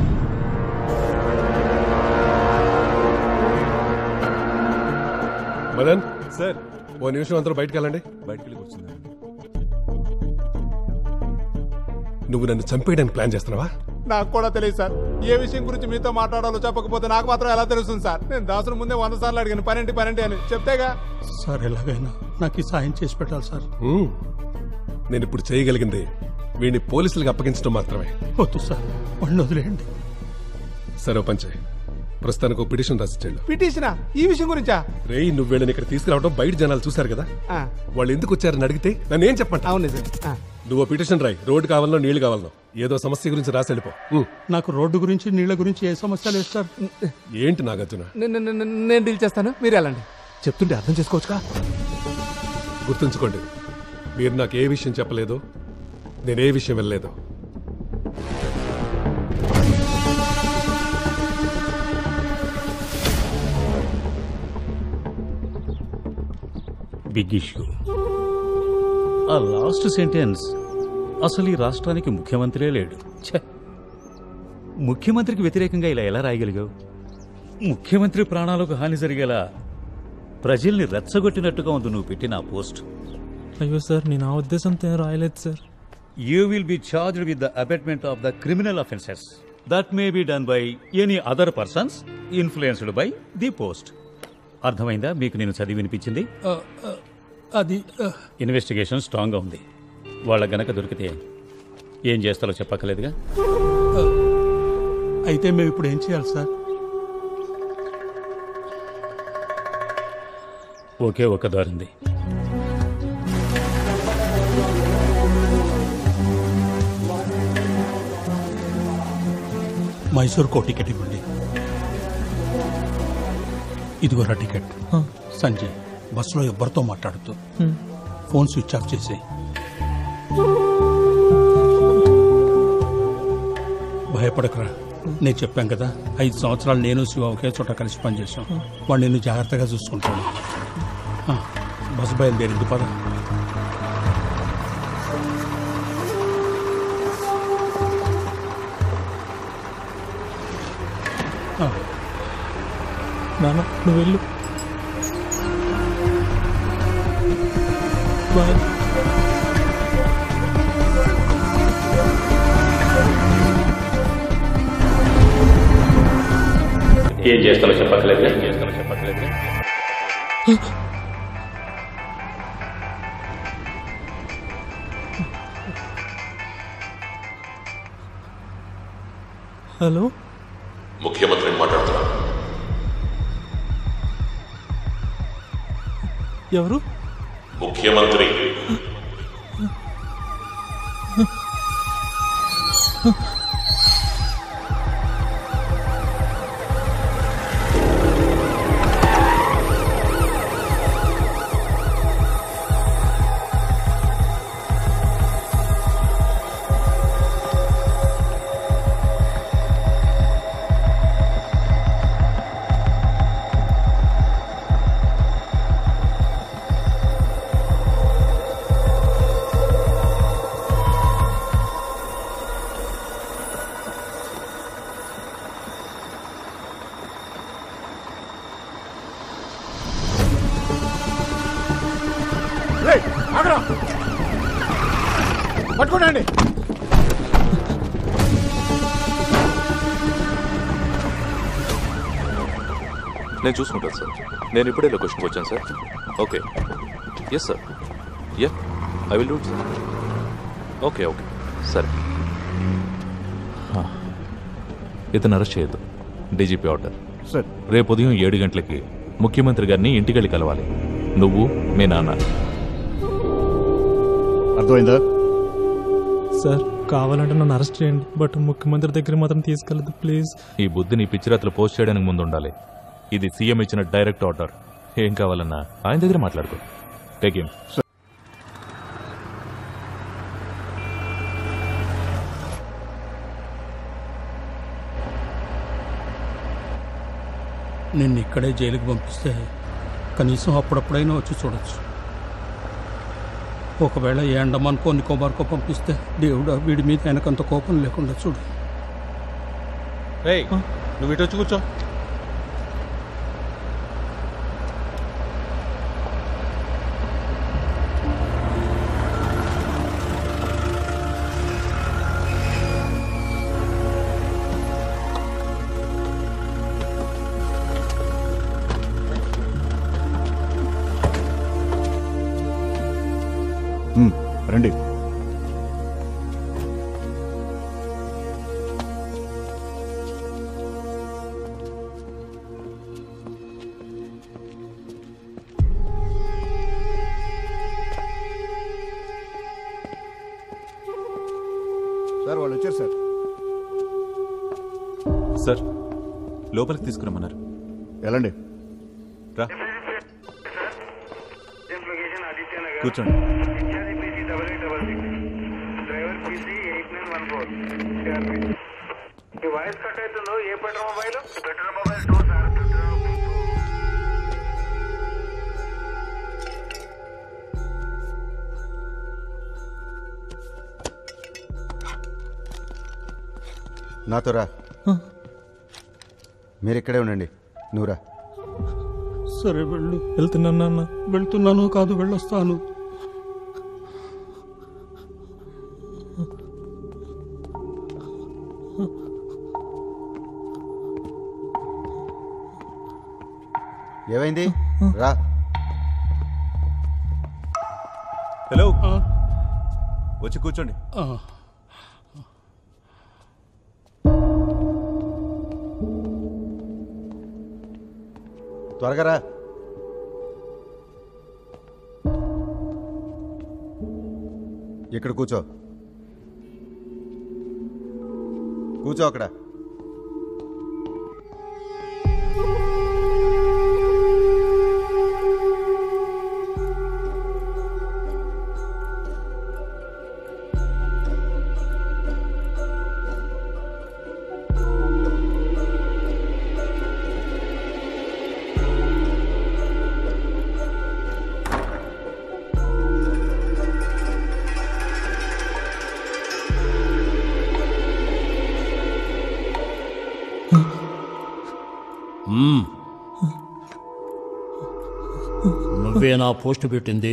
మదన్ సార్, ఓ నిమిషం అందరూ బయటకు వెళ్ళండి. బయటకు వెళ్ళి కూర్చున్నాను. నువ్వు నన్ను చంపేయడానికి ప్లాన్ చేస్తున్నావా? నాకు కూడా తెలియదు సార్. ఏ విషయం గురించి మీతో మాట్లాడాలో చెప్పకపోతే నాకు మాత్రం ఎలా తెలుస్తుంది సార్? నేను దాసును ముందే వంద సార్లు అడిగాను, పనేంటి పనేంటి అని. చెప్తేగా. సార్ ఎలాగైనా నాకు ఈ సాయం చేసి పెట్టాలి సార్. ఉమ్. నేను ఇప్పుడు చేయగలిగింది వీడిని పోలీసులకు అప్పగించడం మాత్రమే. వద్దు సార్, వాడిని వదిలేయండి. సరే పంచే, ప్రస్తుతానికి ఒక పిటిషన్ రాసిచ్చాడు. పిటిషనా? ఈ విషయం గురించా? రేయ్, నువ్వు వీళ్ళని ఇక్కడ తీసుకురావడం బయట జనాలు చూశారు కదా, ఆ. వాళ్ళు ఎందుకు వచ్చారని అడిగితే నన్ను ఏం చెప్పంట? అవును నిజం. ఆ. నువ్వు పిటిషన్ రాయి. రోడ్డు కావాలనో నీళ్లు కావాలనో ఏదో సమస్య గురించి రాసి వెళ్ళిపో. ఉమ్. నాకు రోడ్డు గురించి నీళ్ల గురించి ఏ సమస్య లేదు సార్. ఏంటి నాగార్జున? నేను డీల్ చేస్తాను, మీరు వెళ్ళండి. చెప్తుంటే అర్థం చేసుకోవచ్చుగా. గుర్తుంచుకోండి, మీరు నాకు ఏ విషయం చెప్పలేదు, నేనే విషయం వెళ్ళలేదు. Big issue. ఆ లాస్ట్ సెంటెన్స్ అసలు ఈ రాష్ట్రానికి ముఖ్యమంత్రే లేడు. ఛే, ముఖ్యమంత్రికి వ్యతిరేకంగా ఇలా ఎలా రాయగలిగావు? ముఖ్యమంత్రి ప్రాణాలకు హాని జరిగేలా ప్రజల్ని రెచ్చగొట్టినట్టుగా ఉంది నువ్వు పెట్టిన ఆ పోస్ట్. అయ్యో సార్, నేను ఆ ఉద్దేశంతో ఏం రాయలేదు sir. You will be charged with the abetment of the criminal offences that may be done by any other persons influenced by the post. అర్థమైందా మీకు నేను చదివి వినిపించింది? ఆ, ఆ, అది ఆ, ఇన్వెస్టిగేషన్ స్ట్రాంగ్గా ఉంది. వాళ్ళ గనక దొరికితే ఏం చేస్తారో చెప్పక్కర్లేదుగా. ఆ, అయితే మేము ఇప్పుడు ఏం చేయాలి సార్? ఒకే ఒక దారింది. మైసూర్కో టికెట్ ఇవ్వండి. ఇదిగోరా టికెట్. సంజయ్, బస్సులో ఎవ్వరితో మాట్లాడుతూ ఫోన్ స్విచ్ ఆఫ్ చేసి. భయపడకరా, నేను చెప్పాను కదా, ఐదు సంవత్సరాలు నేను శివ ఒకే చోట కలిసి పనిచేసాం. వాడు నిన్ను జాగ్రత్తగా చూసుకుంటాడు. ఆ, బస్సు బయలుదేరింది, పద. నాన్న నువ్వు వెళ్ళు. బాయ్. ఏం చేస్తారో చెప్పక్కర్లేదుగా. ఏం చేస్తారో చెప్పక్కర్లేదుగా. హలో, ముఖ్యమంత్రిని మాట్లాడుతున్నా. ఎవరు? ముఖ్యమంత్రి. చూడండి. నేను చూసుకుంటాను సార్. నేను ఇప్పుడే లొకేషన్కి వచ్చాను sir. Okay. Yes sir. Yeah I will do it sir. Okay okay సరే. ఇతను అరెస్ట్ చేయొద్దు. DGP order. సార్. రేపు ఉదయం ఏడు గంటలకి ముఖ్యమంత్రి గారిని ఇంటికెళ్ళి కలవాలి. నువ్వు మీ నాన్న. అర్థమైందా? సార్ కావాలంటే నన్ను అరెస్ట్ చేయండి, బట్ ముఖ్యమంత్రి దగ్గర మాత్రం తీసుకెళ్ళదు ప్లీజ్. ఈ బుద్ధిని పిచ్చిరాత్రులు పోస్ట్ చేయడానికి ముందు ఉండాలి. ఇది సీఎం ఇచ్చిన డైరెక్ట్ ఆర్డర్. ఏం కావాలన్నా ఆయన దగ్గర మాట్లాడుకో. Take him. నిన్ను ఇక్కడే జైలుకి పంపిస్తే కనీసం అప్పుడప్పుడైనా వచ్చి చూడొచ్చు. ఒకవేళ ఏ అండమాన్కో నికోబార్కో పంపిస్తే దేవుడా వీడి మీద ఆయనకంత కోపం లేకుండా చూడు. రేయ్ నువ్వు ఇటు వచ్చి కూర్చో. రండి. సార్ వాళ్ళు వచ్చారు సార్. సార్ లోపలికి తీసుకురమ్మన్నారు. వెళ్ళండి. రా కూర్చోండి. వాయిస్ కట్ అవుతుందో ఏ patrol mobile patrol mobile two sir. నాతో రా. మీరు ఇక్కడే ఉండండి. నువ్వురా. సరే వెళ్ళు. వెళ్తున్నాను. వెళ్తున్నాను కాదు వెళ్ళొస్తాను. ఏమైంది? రా. హలో వచ్చి కూర్చోండి. త్వరగా రా. ఇక్కడ కూర్చో. కూర్చో అక్కడ. నువ్వే నా పోస్ట్ పెట్టింది.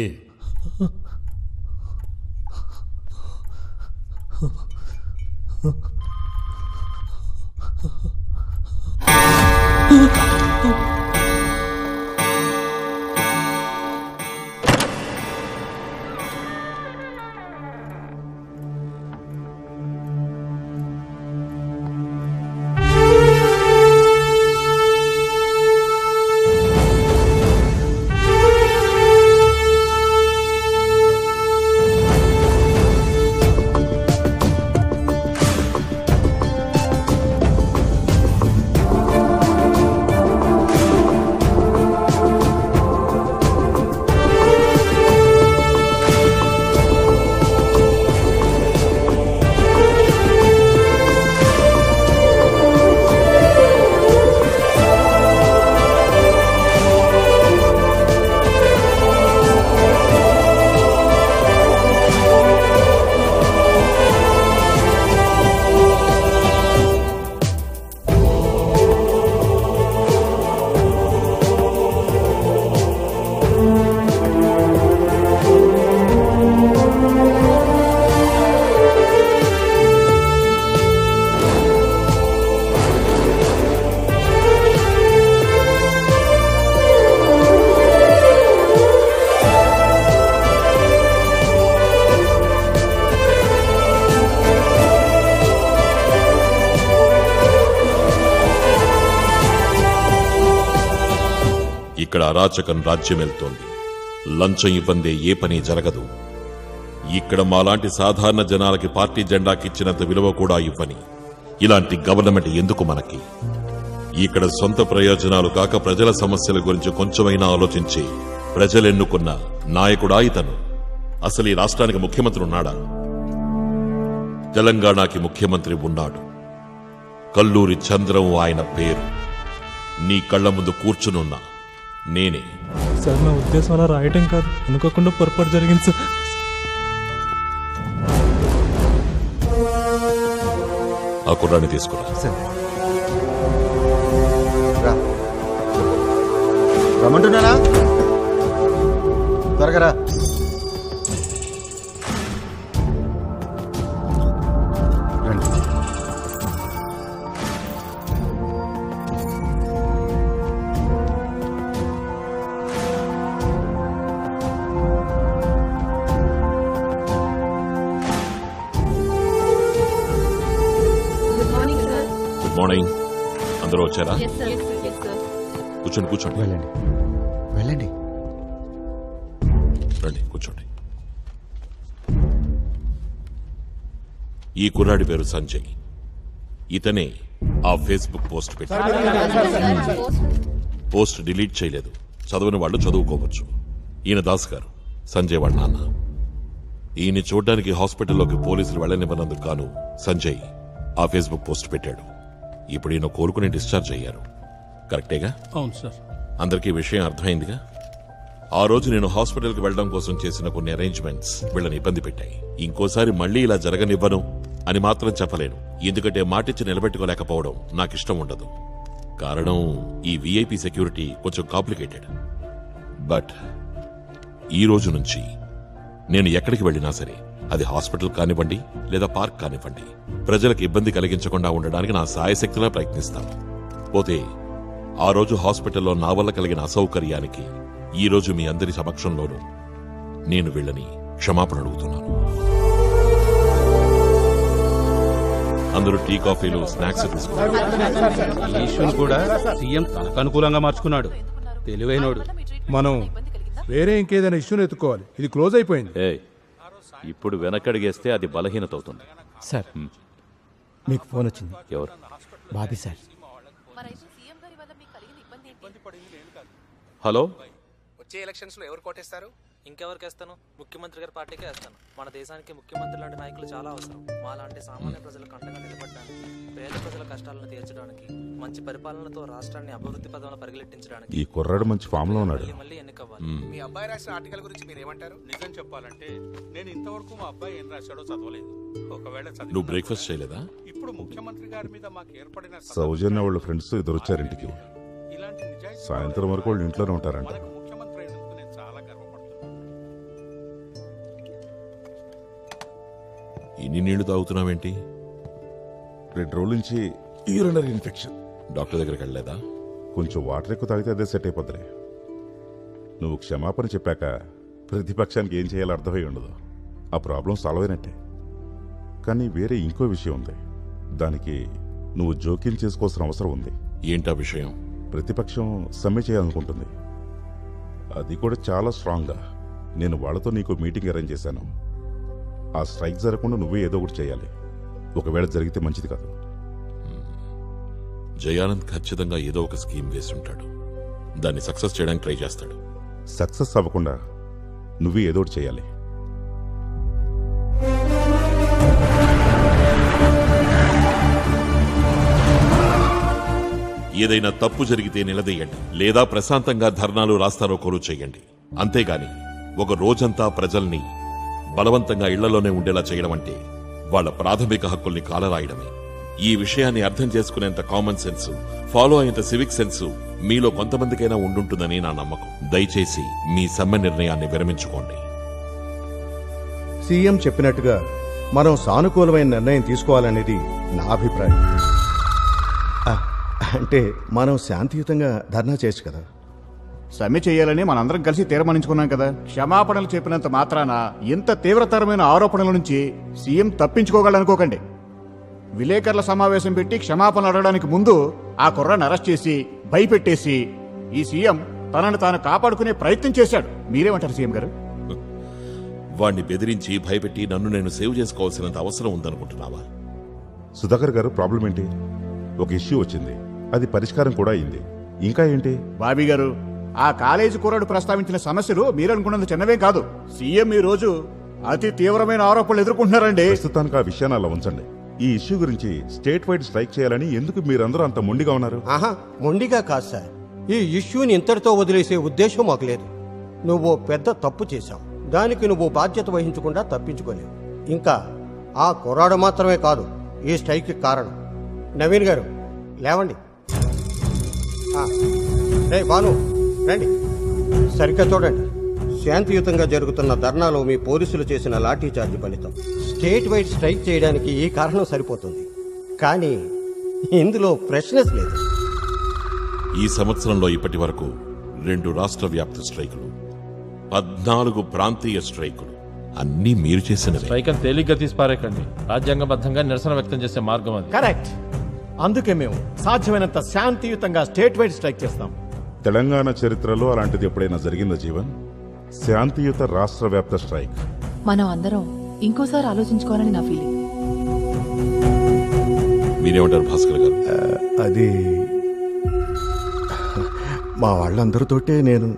ఇక్కడ అరాచకం రాజ్యమెళ్తోంది. లంచం ఇబ్బందే ఏ పని జరగదు. ఇక్కడ మాలాంటి సాధారణ జనాలకి పార్టీ జెండాకిచ్చినంత విలువ కూడా ఇవ్వని ఇలాంటి గవర్నమెంట్ ఎందుకు మనకి? ఇక్కడ సొంత ప్రయోజనాలు కాక ప్రజల సమస్యల గురించి కొంచెమైనా ఆలోచించి ప్రజలెన్నుకున్న నాయకుడా ఇతను? అసలు ఈ రాష్ట్రానికి ముఖ్యమంత్రి ఉన్నాడా? తెలంగాణకి ముఖ్యమంత్రి ఉన్నాడు. కల్లూరి చంద్రం ఆయన పేరు. నీ కళ్ల ముందు కూర్చునున్నా నేనే. సార్ నా ఉద్దేశం అలా రాయటం కాదు, అనుకోకుండా పొరపాటు జరిగింది సార్. ఆ కుర్రాన్ని తీసుకురా. రమ్మంటున్నానా? త్వరగా రా. Good morning. అందరూ వచ్చారా? కూర్చోండి కూర్చోండి. వెళ్ళండి వెళ్ళండి. రండి కూర్చోండి. ఈ కుర్రాడి పేరు సంజయ్. ఇతనే ఆ ఫేస్బుక్ పోస్ట్ పెట్టాడు. పోస్ట్ డిలీట్ చేయలేదు. చదవని వాళ్ళు చదువుకోవచ్చు. ఈయన దాస్ గారు, సంజయ్ వాళ్ళ నాన్న. ఈయన చూడ్డానికి హాస్పిటల్లోకి పోలీసులు వెళ్లనివ్వనందుకు గాను సంజయ్ ఆ ఫేస్బుక్ పోస్ట్ పెట్టాడు. ఇప్పుడు ఈయన కోలుకుని డిశ్చార్జ్ అయ్యారు. కరెక్టేగా? అవును సార్. అందరికీ విషయం అర్థమైందిగా? ఆ రోజు నేను హాస్పిటల్కి వెళ్లడం కోసం చేసిన కొన్ని అరేంజ్మెంట్స్ వీళ్ళని ఇబ్బంది పెట్టాయి. ఇంకోసారి మళ్లీ ఇలా జరగనివ్వను అని మాత్రం చెప్పలేను. ఎందుకంటే మాటిచ్చి నిలబెట్టుకోలేకపోవడం నాకిష్టం ఉండదు. కారణం ఈ వీఐపీ సెక్యూరిటీ కొంచెం కాంప్లికేటెడ్. బట్ ఈ రోజు నుంచి నేను ఎక్కడికి వెళ్ళినా సరే, అది హాస్పిటల్ కానివ్వండి లేదా పార్క్ కానివ్వండి, ప్రజలకు ఇబ్బంది కలిగించకుండా ఉండడానికి నా సాయశక్తిలా ప్రయత్నిస్తాను. పోతే ఆ రోజు హాస్పిటల్లో నా వల్ల కలిగిన అసౌకర్యానికి ఈ రోజు మీ అందరి సమక్షంలోనూ నేను వీళ్ళని క్షమాపణ అడుగుతున్నాను. అందరూ టీ కాఫీలు స్నాక్స్ ఈ ఇష్యూని కూడా సీఎం తనకు అనుకూలంగా మార్చుకున్నాడు. తెలివైనోడు. మనం వేరే ఇంకేదైనా ఇష్యూని ఎత్తుకోవాలి. ఇది క్లోజ్ అయిపోయింది. ఇప్పుడు వెనకడిగేస్తే అది బలహీనత అవుతుంది. సార్ మీకు ఫోన్ వచ్చింది. ఎవరు? బాబీ సార్. హలో. వచ్చే ఎలక్షన్స్ లో ఎవరు కోటేస్తారు? ఇంకెవరికి వేస్తాను? ముఖ్యమంత్రి గారి పార్టీకే వేస్తాను. మన దేశానికి ముఖ్యమంత్రి లాంటి నాయకులు చాలా అవసరం. మాలాంటి సామాన్య ప్రజలకు అండగా నిలబడడానికి, పేద ప్రజల కష్టాలను తీర్చడానికి, మంచి పరిపాలనతో రాష్ట్రాన్ని అభివృద్ధి పదంలో పరిగెట్టించడానికి ఈ కుర్రాడు మంచి ఫామ్ లో ఉన్నాడు. మళ్ళీ ఎన్నికవ్వాలి. మీ అబ్బాయి రాసిన ఆర్టికల్ గురించి మీరు ఏమంటారు? నిజం చెప్పాలంటే నేను ఇంతవరకు మా అబ్బాయి ఏం రాశాడో చదవలేదు. ఒకవేళ నువ్వు బ్రేక్ఫాస్ట్ చేయలేదా? ఇప్పుడు ముఖ్యమంత్రి గారి మీద మాకు ఏర్పడిన సౌజన్య వాళ్ళ ఫ్రెండ్స్ ఇద్దరు వచ్చారు ఇంటికి. సాయంత్రం వరకు వాళ్ళు ఇంట్లోనే ఉంటారంట. ముఖ్యమంత్రి అయినందుకు నేను చాలా గర్వపడుతున్నాను. ఇన్ని నీళ్లు తాగుతున్నావేంటి? రెండు రోజుల నుంచి యూరినరీ ఇన్ఫెక్షన్. డాక్టర్ దగ్గరికి వెళ్ళలేదా? కొంచెం వాటర్ ఎక్కువ తాగితే అదే సెట్ అయిపోద్ది. నువ్వు క్షమాపణ చెప్పాక ప్రతిపక్షానికి ఏం చేయాలో అర్థమై ఉండదు. ఆ ప్రాబ్లం సాల్వ్ అయినట్టే. కానీ వేరే ఇంకో విషయం ఉంది. దానికి నువ్వు జోక్యం చేసుకోవాల్సిన అవసరం ఉంది. ఏంటా విషయం? ప్రతిపక్షం సమ్మె చేయాలనుకుంటుంది. అది కూడా చాలా స్ట్రాంగ్గా. నేను వాళ్ళతో నీకు మీటింగ్ అరేంజ్ చేశాను. ఆ స్ట్రైక్ జరగకుండా నువ్వే ఏదో ఒకటి చేయాలి. ఒకవేళ జరిగితే మంచిది కాదు. జయానంద్ ఖచ్చితంగా ఏదో ఒక స్కీమ్ వేసి ఉంటాడు. దాన్ని సక్సెస్ చేయడానికి ట్రై చేస్తాడు. సక్సెస్ అవ్వకుండా నువ్వే ఏదో ఒకటి చేయాలి. ఏదైనా తప్పు జరిగితే నిలదీయండి, లేదా ప్రశాంతంగా ధర్నాలు రాస్తారోకోలు చేయండి. అంతేగాని ఒక రోజంతా ప్రజల్ని బలవంతంగా ఇళ్లలోనే ఉండేలా చేయడం అంటే వాళ్ళ ప్రాథమిక హక్కుల్ని కాలరాయడమే. ఈ విషయాన్ని అర్థం చేసుకునేంత కామన్ సెన్స్, ఫాలో అయ్యేంత సివిక్ సెన్స్ మీలో కొంతమందికైనా ఉండుంటుందని నా నమ్మకం. దయచేసి మీ సమ్మె నిర్ణయాన్ని విరమించుకోండి. సీఎం చెప్పినట్టుగా మనం సానుకూలమైన నిర్ణయం తీసుకోవాలనేది నా అభిప్రాయం. ఆ, అంటే మనం శాంతియుతంగా ధర్నా చేయొచ్చు కదా. సమ్మె చేయాలని మనందరం కలిసి తీర్మానించుకున్నాం కదా. క్షమాపణలు చెప్పినంత మాత్రాన ఇంత తీవ్రతరమైన ఆరోపణల నుంచి సీఎం తప్పించుకోగలనుకోకండి. విలేకరుల సమావేశం పెట్టి క్షమాపణలు అడగడానికి ముందు ఆ కుర్రాన్ని అరెస్ట్ చేసి భయపెట్టేసి ఈ సీఎం తనను తాను కాపాడుకునే ప్రయత్నం చేశాడు. మీరేమంటారు సీఎం గారు? వాణ్ణి బెదిరించి భయపెట్టి నన్ను నేను సేవ్ చేసుకోవాల్సినంత అవసరం ఉందనుకుంటున్నావా? సుధాకర్ గారు, ప్రాబ్లం ఏంటి? ఒక ఇష్యూ వచ్చింది, అది పరిష్కారం కూడా అయింది. ఇంకా ఏంటి? బాబీ గారు, ఆ కాలేజీ కుర్రాడు ప్రస్తావించిన సమస్యలు మీరనుకున్నంత చిన్నవే కాదు. సీఎం ఈ రోజు అతి తీవ్రమైన ఆరోపణలు ఎదుర్కొంటున్నారండి. ప్రస్తుతానికి ఆ విషయాన్ని అలా ఉంచండి. ఈ ఇష్యూ గురించి స్టేట్ వైడ్ స్ట్రైక్ చేయాలని ఎందుకు మీరందరూ అంత మొండిగా ఉన్నారు? ఆహా, మొండిగా కాదు సార్. ఈ ఇష్యూని ఇంతటితో వదిలేసే ఉద్దేశం మాకు లేదు. నువ్వు పెద్ద తప్పు చేశావు, దానికి నువ్వు బాధ్యత వహించకుండా తప్పించుకోలేవు. ఇంకా ఆ కుర్రాడు మాత్రమే కాదు ఈ స్ట్రైక్కి కారణం. నవీన్ గారు లేవండి. రే భాను రండి. సరిగ్గా చూడండి, శాంతియుతంగా జరుగుతున్న ధర్నాలో మీ పోలీసులు చేసిన లాఠీ చార్జ్ ఫలితం. స్టేట్ వైడ్ స్ట్రైక్ చేయడానికి ఈ కారణం సరిపోతుంది, కానీ ఇందులో ప్రశ్నస్ లేదు. ఈ సంవత్సరంలో ఇప్పటి వరకు రెండు రాష్ట్ర వ్యాప్త స్ట్రైకులు, పద్నాలుగు ప్రాంతీయ స్ట్రైకులు, అన్నీ మీరు చేసినవే. స్ట్రైక్ అని తేలిగ్గా తీసిపారేకండి. రాజ్యాంగబద్ధంగా నిరసన వ్యక్తం చేసే మార్గం అది. కరెక్ట్. అందుకే మేము సాధ్యమైనంత శాంతియుతంగా స్టేట్ వైడ్ స్ట్రైక్ చేస్తాం. తెలంగాణ చరిత్రలో అలాంటిది ఎప్పుడైనా జరిగిందా జీవన్? శాంతియుత రాష్ట్ర వ్యాప్త స్ట్రైక్. మనం అందరం ఇంకోసారి ఆలోచించుకోవాలని నా ఫీలింగ్. మీరేమంటారు భాస్కర్ గారు? అది మా వాళ్ళందరితోటే నేను.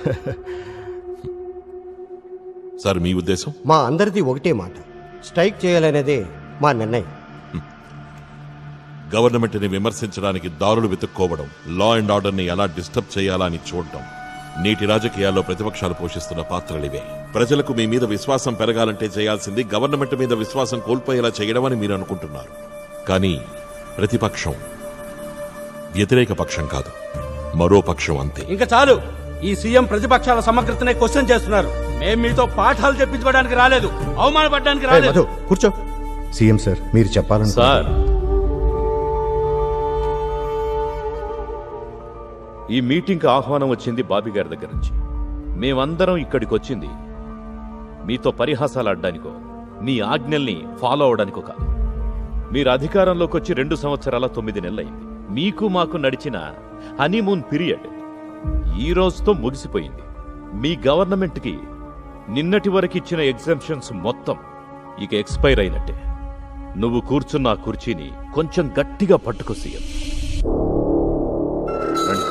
సార్, మీ ఉద్దేశం? మా అందరిది ఒకటే మాట, స్ట్రైక్ చేయాలనేదే మా నిర్ణయం. గవర్నమెంట్ ని విమర్శించడానికి దారులు వెతుక్కోవడం, లా అండ్ ఆర్డర్ ని ఎలా డిస్టర్బ్ చేయాలా అని చూడడం నేటి రాజకీయాల్లో ప్రతిపక్షాలు పోషిస్తున్న పాత్రలివే. ప్రజలకు మీ మీద విశ్వాసం పెరగాలంటే చేయాల్సింది గవర్నమెంట్ మీద విశ్వాసం కోల్పోయేలా చేయడం అని మీరు అనుకుంటున్నారు. కానీ ప్రతిపక్షం వ్యతిరేక పక్షం కాదు, మరో పక్షం అంతే. ఇంకా చాలు. ఈ సీఎం ప్రతిపక్షాల సమగ్రతనే క్వశ్చన్ చేస్తున్నారు. మేం మీతో పాఠాలు చెప్పించుకోవడానికి రాలేదు, అవమానపడడానికి రాలేదు. కూర్చో. సీఎం సార్, మీరు చెప్పాలని సార్, ఈ మీటింగ్కి ఆహ్వానం వచ్చింది బాబీ గారి దగ్గర నుంచి. మేమందరం ఇక్కడికి వచ్చింది మీతో పరిహాసాలు ఆడడానికో మీ ఆజ్ఞల్ని ఫాలో అవడానికో కాదు. మీరు అధికారంలోకి వచ్చి రెండు సంవత్సరాల తొమ్మిది నెలలైంది. మీకు మాకు నడిచిన హనీమూన్ పీరియడ్ ఈ రోజుతో ముగిసిపోయింది. మీ గవర్నమెంట్కి నిన్నటి వరకు ఇచ్చిన ఎగ్జామ్షన్స్ మొత్తం ఇక ఎక్స్పైర్ అయినట్టే. నువ్వు కూర్చున్న ఆ కుర్చీని కొంచెం గట్టిగా పట్టుకో సీఎం. రండి.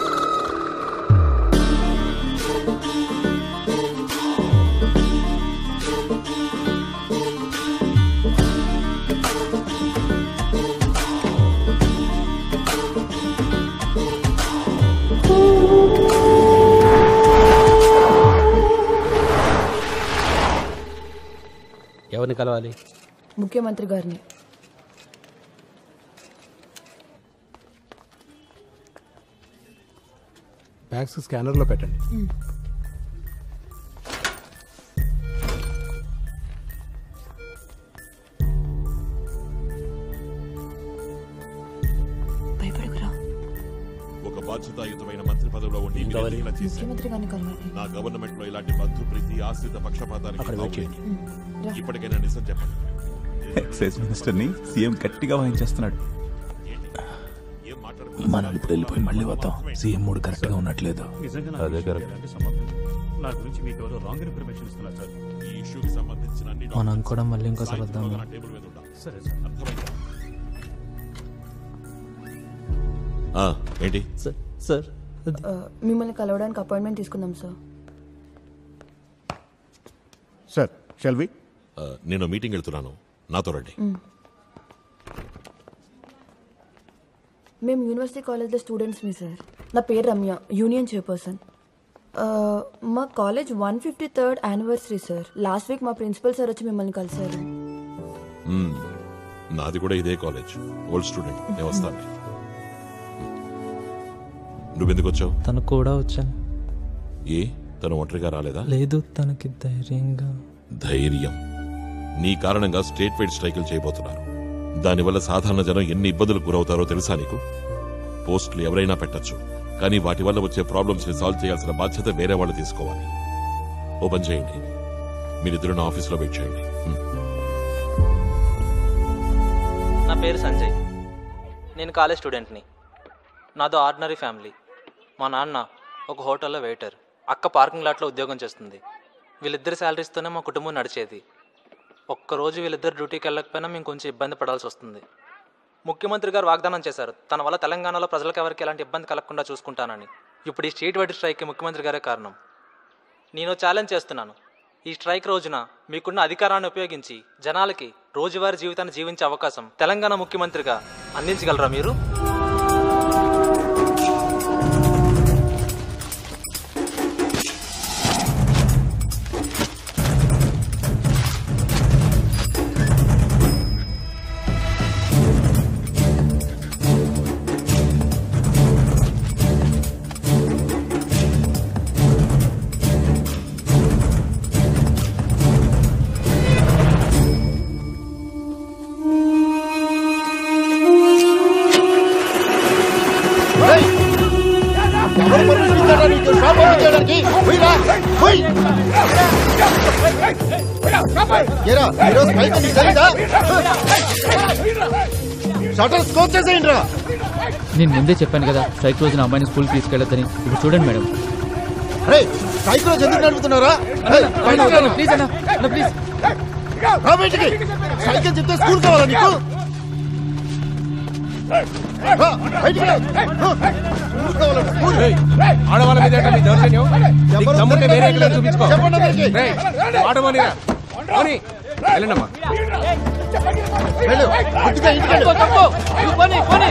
ఎవరిని కలవాలి? ముఖ్యమంత్రి గారిని. బ్యాగ్స్ స్కానర్లో పెట్టండి. ఒక బాధ్యతాయుతమైన మంత్రి పదవిలో ఉండి ముఖ్యమంత్రి గారిని కలవాలి. నా గవర్నమెంట్ లో ఇలాంటి బంధు ప్రీతి, ఆశ్రిత పక్షపాతానికి ఇప్పటికైనా నిజం చెప్పండి. ఎక్సైజ్ మినిస్టర్ ని సీఎం గట్టిగా వాయించేస్తున్నాడు. మనం ఇప్పుడు వెళ్ళిపోయి మళ్ళీ వద్దాం. సీఎం మూడు కరెక్ట్ గా ఉన్నట్లేదు. అదే కరెక్ట్. నా గురించి మీకు ఎవరో రాంగ్ ఇన్ఫర్మేషన్ ఇస్తున్నారు సార్. ఈ ఇష్యూకి సంబంధించిన అన్ని మనం అనుకోవడం మళ్ళీ ఇంకోసారి వద్దాం. టేబుల్ మీద ఉండాలి. సరే సార్. అర్థమైందా? ఆ, ఏంటి సార్? సార్ మిమ్మల్ని కలవడానికి అపాయింట్మెంట్ తీసుకుందాం సార్. సార్ షెల్వి, నేను మీటింగ్ వెళ్తున్నాను, నాతో రండి. మేము యూనివర్సిటీ కాలేజ్లో స్టూడెంట్స్ మీ సార్. నా పేరు రమ్య, యూనియన్ చైర్పర్సన్. మా college one fifty third anniversary sir. Last week మా ప్రిన్సిపల్ సార్ వచ్చి మిమ్మల్ని కలిశారు. మ్మ్. నాది కూడా ఇదే కాలేజ్, ఓల్డ్ స్టూడెంట్. నేను వస్తాను. నువ్వెందుకు వచ్చావు? తను కూడా వచ్చాను. ఏ తను ఒంటరిగా రాలేదా? లేదు, తనకి ధైర్యంగా. ధైర్యం? నీ కారణంగా స్టేట్ వైడ్ స్ట్రైకులు చేయబోతున్నారు. దానివల్ల సాధారణ జనం ఎన్ని ఇబ్బందులకు గురవుతారో తెలుసా నీకు? పోస్టులు ఎవరైనా పెట్టచ్చు, కానీ వాటి వల్ల వచ్చే ప్రాబ్లమ్స్ ని సాల్వ్ చేయాల్సిన బాధ్యత వేరే వాళ్ళు తీసుకోవాలి. ఓ పని చేయండి, మీరిద్దరు నా ఆఫీస్లో వెయిట్ చేయండి. నా పేరు సంజయ్, నేను కాలేజ్ స్టూడెంట్ని. నాదో ఆర్డినరీ ఫ్యామిలీ. మా నాన్న ఒక హోటల్లో వెయిటర్, అక్క పార్కింగ్ లాట్లో ఉద్యోగం చేస్తుంది. వీళ్ళిద్దరి శాలరీస్తోనే మా కుటుంబం నడిచేది. ఒక్కరోజు వీళ్ళిద్దరు డ్యూటీకి వెళ్ళకపోయినా మేము కొంచెం ఇబ్బంది పడాల్సి వస్తుంది. ముఖ్యమంత్రి గారు వాగ్దానం చేశారు, తన వల్ల తెలంగాణలో ప్రజలకు ఎవరికి ఎలాంటి ఇబ్బంది కలగకుండా చూసుకుంటానని. ఇప్పుడు ఈ స్ట్రీట్ వైడ్ స్ట్రైక్కి ముఖ్యమంత్రి గారే కారణం. నేను ఛాలెంజ్ చేస్తున్నాను, ఈ స్ట్రైక్ రోజున మీకున్న అధికారాన్ని ఉపయోగించి జనాలకి రోజువారీ జీవితాన్ని జీవించే అవకాశం తెలంగాణ ముఖ్యమంత్రిగా అందించగలరా మీరు? నేను ముందే చెప్పాను కదా స్ట్రైక్ రోజున అమ్మాయిని స్కూల్కి తీసుకెళ్ళొద్దని. ఇప్పుడు చూడండి మేడం. స్ట్రైక్ రోజు ఎందుకు నడుపుతున్నారా? ప్లీజ్ అన్న ప్లీజ్ స్ట్రైక్ అని చెప్తే స్కూల్ కావాలా నీకు? ఆడవాళ్ళ మీద ఏంటా నీ దౌర్జన్యం? నీకు దమ్ముంటే వేరే ఎక్కడైనా చూపించుకో. రేయ్, ఆడమనిరా. పోనీ, వెళ్ళండమ్మా. వెళ్ళు, గుడ్డిగా ఇంటికి వెళ్ళు. పోనీ, పోనీ.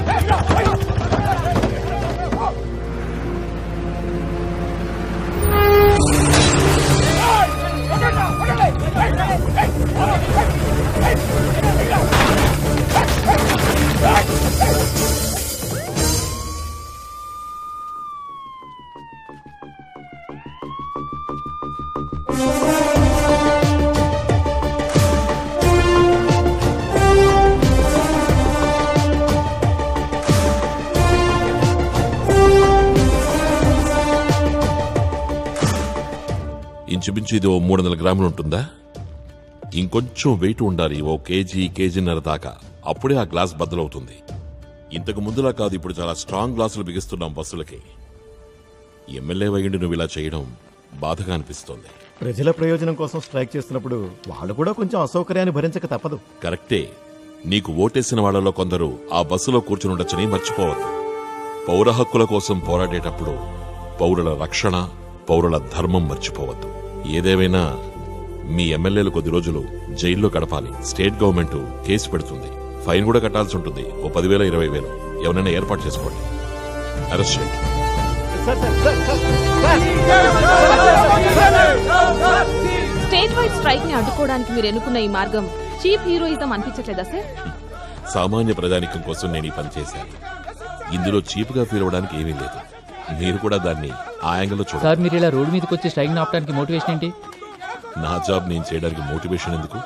ఇంచుమించు ఇది ఓ మూడు వందల గ్రాములు ఉంటుందా? ఇంకొంచెం వెయిట్ ఉండాలి, ఓ కేజీ కేజీన్నర దాకా. అప్పుడే ఆ గ్లాస్ బద్దలవుతుంది. ఇంతకు ముందులా కాదు, ఇప్పుడు చాలా స్ట్రాంగ్ గ్లాసులు బిగిస్తున్నాం బస్సులకి. ఎమ్మెల్యే వయ్యండి నువ్వు ఇలా చేయడం బాధగా అనిపిస్తోంది. ప్రజల ప్రయోజనం కోసం స్ట్రైక్ చేస్తున్నప్పుడు వాళ్ళు కూడా కొంచెం అసౌకర్యాన్ని భరించక తప్పదు. కరెక్టే. నీకు ఓటేసిన వాళ్లలో కొందరు ఆ బస్సులో కూర్చుని ఉండొచ్చని మర్చిపోవద్దు. పౌర హక్కుల కోసం పోరాడేటప్పుడు పౌరుల రక్షణ, పౌరుల ధర్మం మర్చిపోవద్దు. ఏదేమైనా మీ ఎమ్మెల్యేలు కొద్ది రోజులు జైల్లో గడపాలి. స్టేట్ గవర్నమెంట్ కేసు పెడుతుంది, ఫైన్ కూడా కట్టాల్సి ఉంటుంది. ఓ పదివేల ఇరవై వేలు ఎవరైనా ఏర్పాటు చేసుకోండి. అరెస్ట్ చేయండి. స్టేట్ వైడ్ స్ట్రైక్ ని అడ్డుకోవడానికి మీరు ఎన్నుకున్న ఈ మార్గం చీప్ హీరోయిజం అనిపించట్లేదా సార్? సామాన్య ప్రజానికం కోసం నేను ఈ పని చేశాను. ఇందులో చీప్ గా ఫీల్ అవ్వడానికి ఏమీ లేదు. మీరు కూడా దాన్ని ఆ యాంగిల్లో చూడండి. సార్, మీరు ఇలా రోడ్డు మీదకి వచ్చి స్ట్రైక్ ఆపడానికి మోటివేషన్ ఏంటి? నా జాబ్ నేను చేయడానికి మోటివేషన్ ఎందుకు?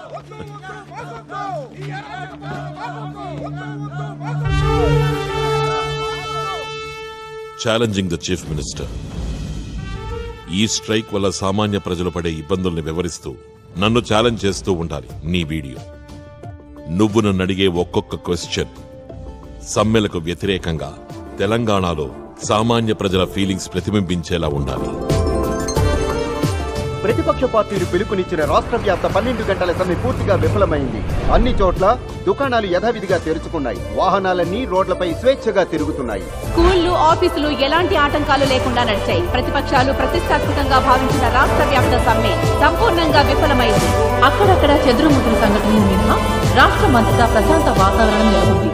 Challenging the chief minister. ఈ స్ట్రైక్ వల్ల సామాన్య ప్రజలు పడే ఇబ్బందుల్ని వివరిస్తూ నన్ను ఛాలెంజ్ చేస్తూ ఉండాలి నీ వీడియో. నువ్వు నన్ను అడిగే ఒక్కొక్క క్వశ్చన్ సమ్మెలకు వ్యతిరేకంగా తెలంగాణలో సామాన్య ప్రజల ఫీలింగ్స్ ప్రతిబింబించేలా ఉండాలి. ప్రతిపక్ష పార్టీలు పిలుపునిచ్చిన రాష్ట్ర వ్యాప్త పన్నెండు గంటల సమ్మె పూర్తిగా విఫలమైంది. అన్ని చోట్ల దుకాణాలు యథావిధిగా తెరుచుకున్నాయి. వాహనాలన్నీ రోడ్లపై స్వేచ్ఛగా తిరుగుతున్నాయి. స్కూళ్లు, ఆఫీసులు ఎలాంటి ఆటంకాలు లేకుండా నడిచాయి. ప్రతిపక్షాలు ప్రతిష్టాత్మకంగా భావించిన రాష్ట్ర వ్యాప్త సమ్మె సంపూర్ణంగా విఫలమైంది. అక్కడక్కడ చెదురుముదురు సంఘటనలు మినహా రాష్ట్రమంతటా ప్రశాంత వాతావరణం నెలకొంది.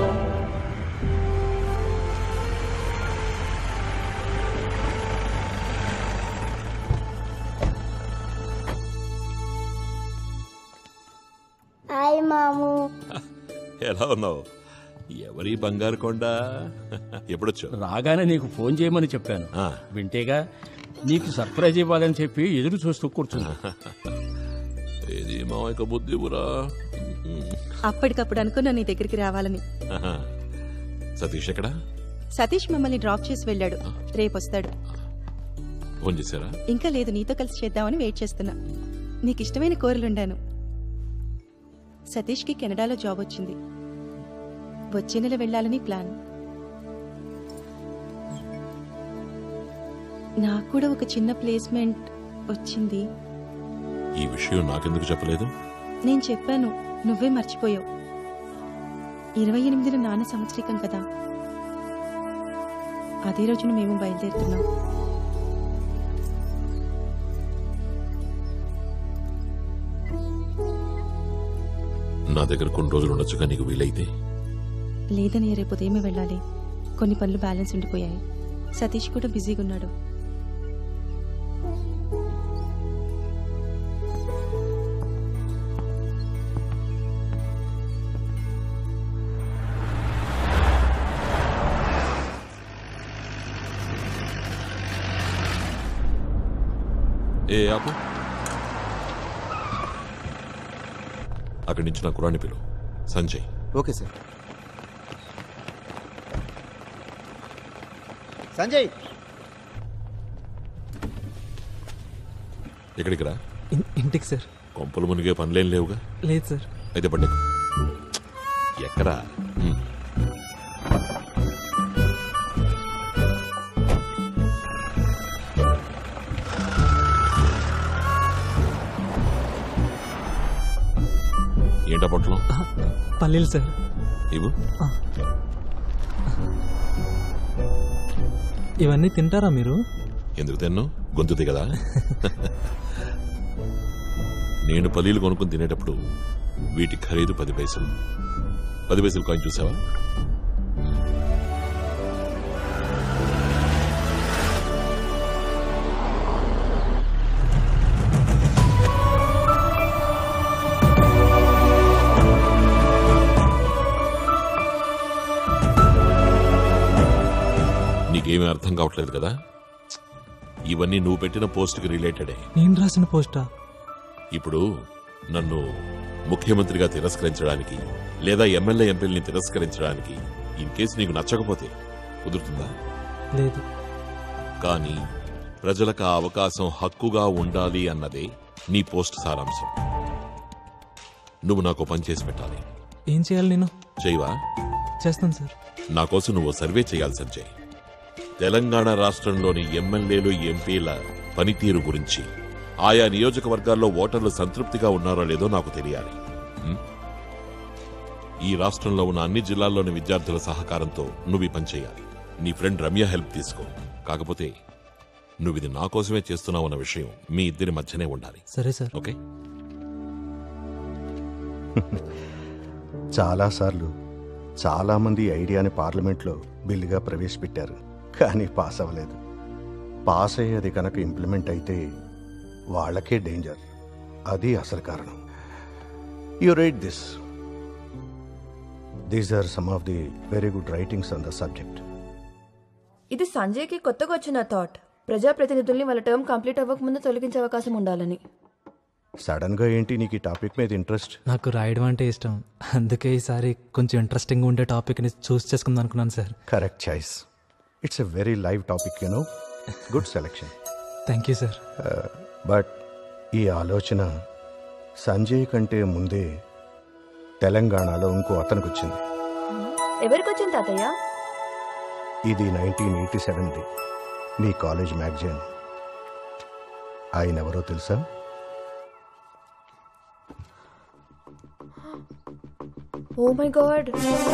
హాయ్ మాము. ఎలా ఉన్నావు? ఎవరి బంగారు కొండ? ఎప్పుడొచ్చు? రాగానే నీకు ఫోన్ చేయమని చెప్పాను. వింటేగా నీకు సర్ప్రైజ్ ఇవ్వాలని చెప్పి ఎదురు చూస్తూ కూర్చున్నా. ఏది మావయ్య బుద్ధి ఊరా? అప్పటికప్పుడు అనుకున్నా నీ దగ్గరికి రావాలని. సతీష్ ఎక్కడా? సతీష్ మమ్మల్ని డ్రాప్ చేసి వెళ్ళాడు. రేపొస్తాడు. ఫోన్ చేశారా? ఇంకా లేదు, నీతో కలిసి చేద్దామని వెయిట్ చేస్తున్నా. నీకు ఇష్టమైన కూరలుండాను. సతీష్కి కెనడాలో జాబ్ వచ్చింది. వచ్చే నెల వెళ్ళాలని ప్లాన్. నాకు కూడా ఒక చిన్న ప్లేస్మెంట్ వచ్చింది. ఈ విషయం నాకెందుకు చెప్పలేదు? నేను చెప్పాను, నువ్వే మర్చిపోయావు. ఇరవై ఎనిమిదిన నాన్న సంవత్సరికం కదా, అదే రోజున మేము బయలుదేరుతున్నాం. నా దగ్గర కొన్ని రోజులు ఉండొచ్చుగా నీకు వీలైతే? లేదని రేపు ఉదయమే వెళ్ళాలి. కొన్ని పనులు బ్యాలెన్స్ ఉండిపోయాయి. సతీష్ కూడా బిజీగా ఉన్నాడు. ఏ ఆపు, అక్కడి నుంచి నా కురాని పిలువు. సంజయ్. Okay sir. సంజయ్, ఎక్కడికి రా? ఇంటికి సార్. కొంపలు మునిగే పనులేం లేవుగా? లేదు సార్. అయితే బండి ఎక్కడా? ఏంటా పొట్టలో? పల్లీలు సార్. ఇవ్వు. ఇవన్నీ తింటారా మీరు? ఎందుకు తిన్ను? గొంతుది కదా. నేను పల్లీలు కొనుక్కుని తినేటప్పుడు వీటి ఖరీదు పది పైసలు. పది పైసలు కాయిన్ చూసావా? నీకేమీ అర్థం కావట్లేదు కదా? ఇవన్నీ నువ్వు పెట్టిన పోస్ట్కి రిలేటెడే. నేను రాసిన పోస్టా? ఇప్పుడు నన్ను ముఖ్యమంత్రిగా తిరస్కరించడానికి లేదా ఎమ్మెల్యే ఎంపీల్ని తిరస్కరించడానికి ఇన్ కేసు నీకు నచ్చకపోతే కుదురుతుందా? లేదు. కానీ ప్రజలకు ఆ అవకాశం హక్కుగా ఉండాలి అన్నదే నీ పోస్ట్ సారాంశం. నువ్వు నాకు పని చేసి పెట్టాలి. ఏం చేయాలి నేను? చేయవా? చేస్తాను సార్. నా కోసం నువ్వు సర్వే చేయాలి సంజయ్. తెలంగాణ రాష్ట్రంలోని ఎమ్మెల్యేలు ఎంపీల పనితీరు గురించి, ఆయా నియోజకవర్గాల్లో ఓటర్లు సంతృప్తిగా ఉన్నారో లేదో నాకు తెలియాలి. ఈ రాష్ట్రంలో ఉన్న అన్ని జిల్లాల్లోని విద్యార్థుల సహకారంతో నువ్వు ఈ పని చేయాలి. నీ ఫ్రెండ్ రమ్య హెల్ప్ తీసుకో. కాకపోతే నువ్వు ఇది నా కోసమే చేస్తున్నావు అన్న విషయం మీ ఇద్దరి మధ్యనే ఉండాలి. సరే సార్. ఓకే. చాలాసార్లు చాలామంది ఐడియాని పార్లమెంట్లో బిల్లుగా ప్రవేశపెట్టారు, కానీ పాస్ అవ్వలేదు. పాస్ అయ్యేది కనుక ఇంప్లిమెంట్ అయితే వాళ్ళకే డేంజర్. అది అసలు కారణం. You write this. These are some of the very good writings on the subject. ఇది సంజయ్కి కొత్తగా వచ్చిన థాట్. ప్రజాప్రతినిధుల్ని వాళ్ళ టర్మ్ కంప్లీట్ అవ్వకముందు తొలగించే అవకాశం ఉండాలని. సడన్ గా ఏంటి నీకు ఈ టాపిక్ మీద ఇంట్రెస్ట్? నాకు రాయడం అంటే ఇష్టం, అందుకే ఈసారి కొంచెం ఇంట్రెస్టింగ్ ఉండే టాపిక్ని చూస్ చేసుకుందాం అనుకున్నాను sir. Correct choice. It's a very live topic, you know. Good selection. Thank you sir. But ఈ ఆలోచన సంజయ్ కంటే ముందే తెలంగాణలో ఇంకో అతనికి వచ్చింది. ఎవరికి వచ్చింది తాతయ్య? ఇది నైన్టీన్ ఎయిటీ సెవెన్ది మీ కాలేజ్ మ్యాగజైన్. ఆయన ఎవరో తెలుసా? Oh my god.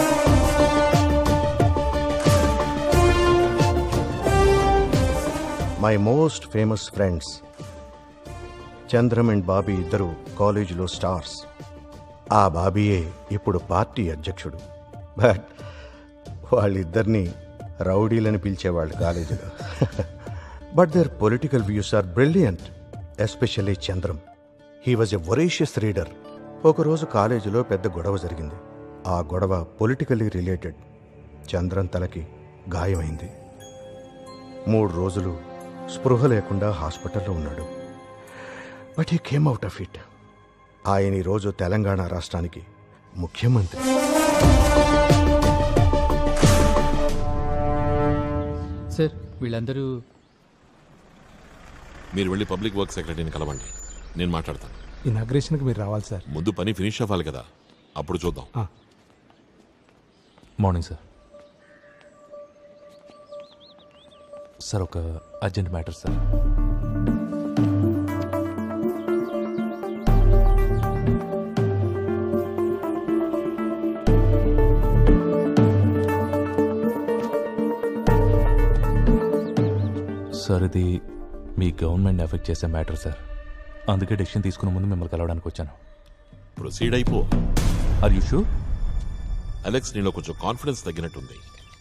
My most famous friends Chandram and Bobby ఇద్దరు కాలేజీలో స్టార్స్. ఆ బాబీయే ఇప్పుడు పార్టీ అధ్యక్షుడు. బట్ వాళ్ళిద్దరినీ రౌడీలని పిలిచేవాళ్ళు కాలేజీలో. But their political views are brilliant, especially Chandram. He was a voracious reader. ఒకరోజు కాలేజీలో పెద్ద గొడవ జరిగింది. ఆ గొడవ పొలిటికల్లీ రిలేటెడ్. చంద్రం తలకి గాయమైంది. మూడు రోజులు స్పృహ లేకుండా హాస్పిటల్లో ఉన్నాడు. But he came out of it. ఆయన ఈరోజు తెలంగాణ రాష్ట్రానికి ముఖ్యమంత్రి. సార్ వీళ్ళందరూ మీరు వెళ్ళి పబ్లిక్ వర్క్ సెక్రటరీని కలవండి, నేను మాట్లాడతాను. ఇనాగ్రేషన్కి మీరు రావాలి సార్. ముందు పని ఫినిష్ అవ్వాలి కదా, అప్పుడు చూద్దాం. Morning sir. సార్ ఒక అర్జెంట్ మ్యాటర్ సార్. సార్ ఇది మీ గవర్నమెంట్ ఎఫెక్ట్ చేసే మ్యాటర్ సార్. అందుకే డెసిషన్ తీసుకునే ముందు మిమ్మల్ని కలవడానికి వచ్చాను. ప్రొసీడ్ అయిపో. Are you sure? అలెక్స్ నీలో కొంచెం కాన్ఫిడెన్స్ తగ్గినట్టుంది.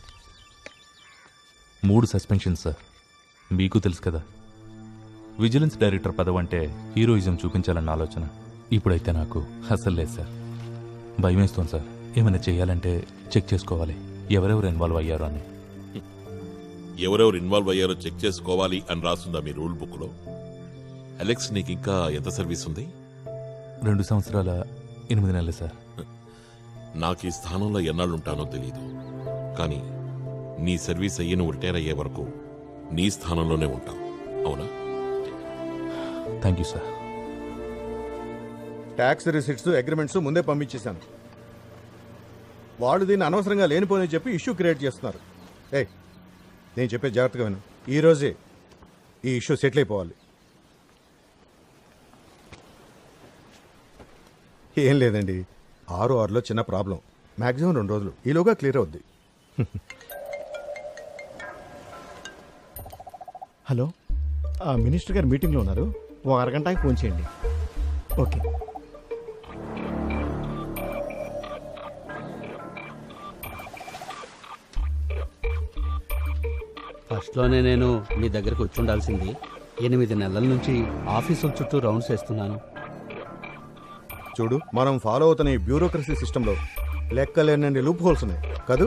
మూడు సస్పెన్షన్ సార్. మీకు తెలుసు కదా, విజిలెన్స్ డైరెక్టర్ పదవి అంటే హీరోయిజం చూపించాలన్న ఆలోచన. ఇప్పుడైతే నాకు అసలు లేదు సార్. భయం వేస్తుంది సార్. ఏమైనా చేయాలంటే చెక్ చేసుకోవాలి ఎవరెవరు ఇన్వాల్వ్ అయ్యారో అని. ఎవరెవరు ఇన్వాల్వ్ అయ్యారో చెక్ చేసుకోవాలి అని రాస్తుందా మీ రూల్ బుక్ లో? అలెక్స్ నీకు ఇంకా ఎంత సర్వీస్ ఉంది? రెండు సంవత్సరాల ఎనిమిది నెలలు సార్. నాకు ఈ స్థానంలో ఎన్నాళ్ళుంటానో తెలియదు, కానీ నీ సర్వీస్ అయ్యి నువ్వు రిటైర్ అయ్యే వరకు నీ స్థానంలోనే ఉంటావు. అవునా? Thank you sir. Tax receipts agreements ముందే పంపించేశాను. వాళ్ళు దీన్ని అనవసరంగా లేనిపోని చెప్పి ఇష్యూ క్రియేట్ చేస్తున్నారు. ఏ నేను చెప్పే జాగ్రత్తగా విను. ఈరోజే ఈ ఇష్యూ సెటిల్ అయిపోవాలి. ఏం లేదండి, ఆరు ఆరులో చిన్న ప్రాబ్లం, మ్యాక్సిమం రెండు రోజులు, ఈలోగా క్లియర్ అవుద్ది. హలో, మినిస్టర్ గారు మీటింగ్లో ఉన్నారు, ఓ అరగంటకి ఫోన్ చేయండి. ఓకే. ఫస్ట్లోనే నేను మీ దగ్గరకు వచ్చి ఉండాల్సింది. ఎనిమిది నెలల నుంచి ఆఫీసుల చుట్టూ రౌండ్స్ వేస్తున్నాను. చూడు, మనం ఫాలో అవుతున్న ఈ బ్యూరోక్రసీ సిస్టంలో లెక్కలేనన్ని లూప్ హోల్స్ ఉన్నాయి కదూ.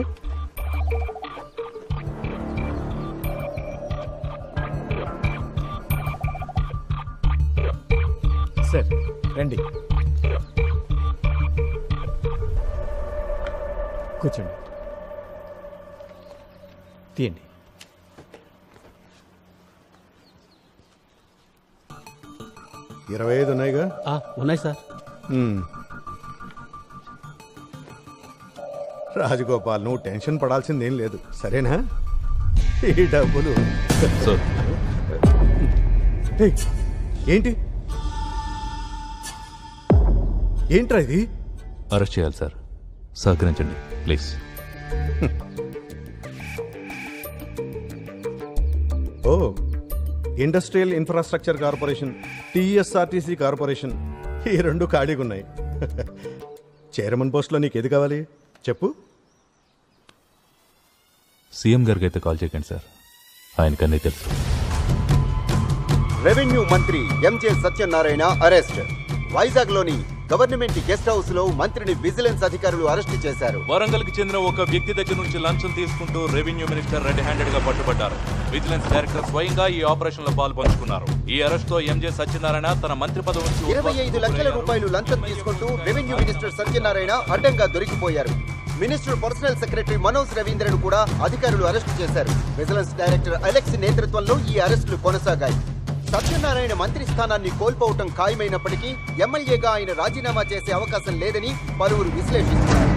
సార్ రండి, కూర్చోండి, తీయండి. ఇరవై ఐదు ఉన్నాయిగా? ఉన్నాయి సార్. రాజగోపాల్, నువ్వు టెన్షన్ పడాల్సిందేం లేదు, సరేనా? ఈ డబ్బులు ఏంటి ఏంట్రా ఇది? అరెస్ట్ చేయాలి సార్, సహకరించండి please. Oh, industrial infrastructure corporation, TSRTC corporation, ఈ రెండు ఖాళీగా ఉన్నాయి. చైర్మన్ పోస్ట్లో నీకు ఏది కావాలి చెప్పు. సీఎం గారికి అయితే కాల్ చేయకండి సార్, ఆయనకన్నీ తెలుసు. రెవెన్యూ మంత్రి ఎంజే సత్యనారాయణ అరెస్ట్. వైజాగ్ లోని గవర్నమెంట్ గెస్ట్ హౌస్ లో మంత్రిని విజిలెన్స్ అధికారులు అరెస్ట్ చేశారు. వరంగల్ కి చెందిన ఒక వ్యక్తి దగ్గర నుంచి లంచం తీసుకుంటూ రెవెన్యూ మినిస్టర్ రెడ్ హ్యాండెడ్ గా పట్టుబడ్డారు. విజిలెన్స్ డైరెక్టర్ స్వయంగా ఈ ఆపరేషన్ లో పాల్పంచుకున్నారు. ఈ అరెస్ట్ తో ఎంజే సత్యనారాయణ తన మంత్రి పదవి నుంచి ఇరవై ఐదు లక్షల రూపాయలు లంచం తీసుకుంటూ రెవెన్యూ మినిస్టర్ సత్యనారాయణ అడ్డంగా దొరికిపోయారు. మినిస్టర్ పర్సనల్ సెక్రటరీ మనోజ్ రవీంద్రను కూడా అధికారులు అరెస్ట్ చేశారు. విజిలెన్స్ డైరెక్టర్ అలెక్స్ నేతృత్వంలో ఈ అరెస్టులు కొనసాగాయి. సత్యనారాయణ మంత్రి స్థానాన్ని కోల్పోవటం ఖాయమైనప్పటికీ ఎమ్మెల్యేగా ఆయన రాజీనామా చేసే అవకాశం లేదని పలువురు విశ్లేషిస్తున్నారు.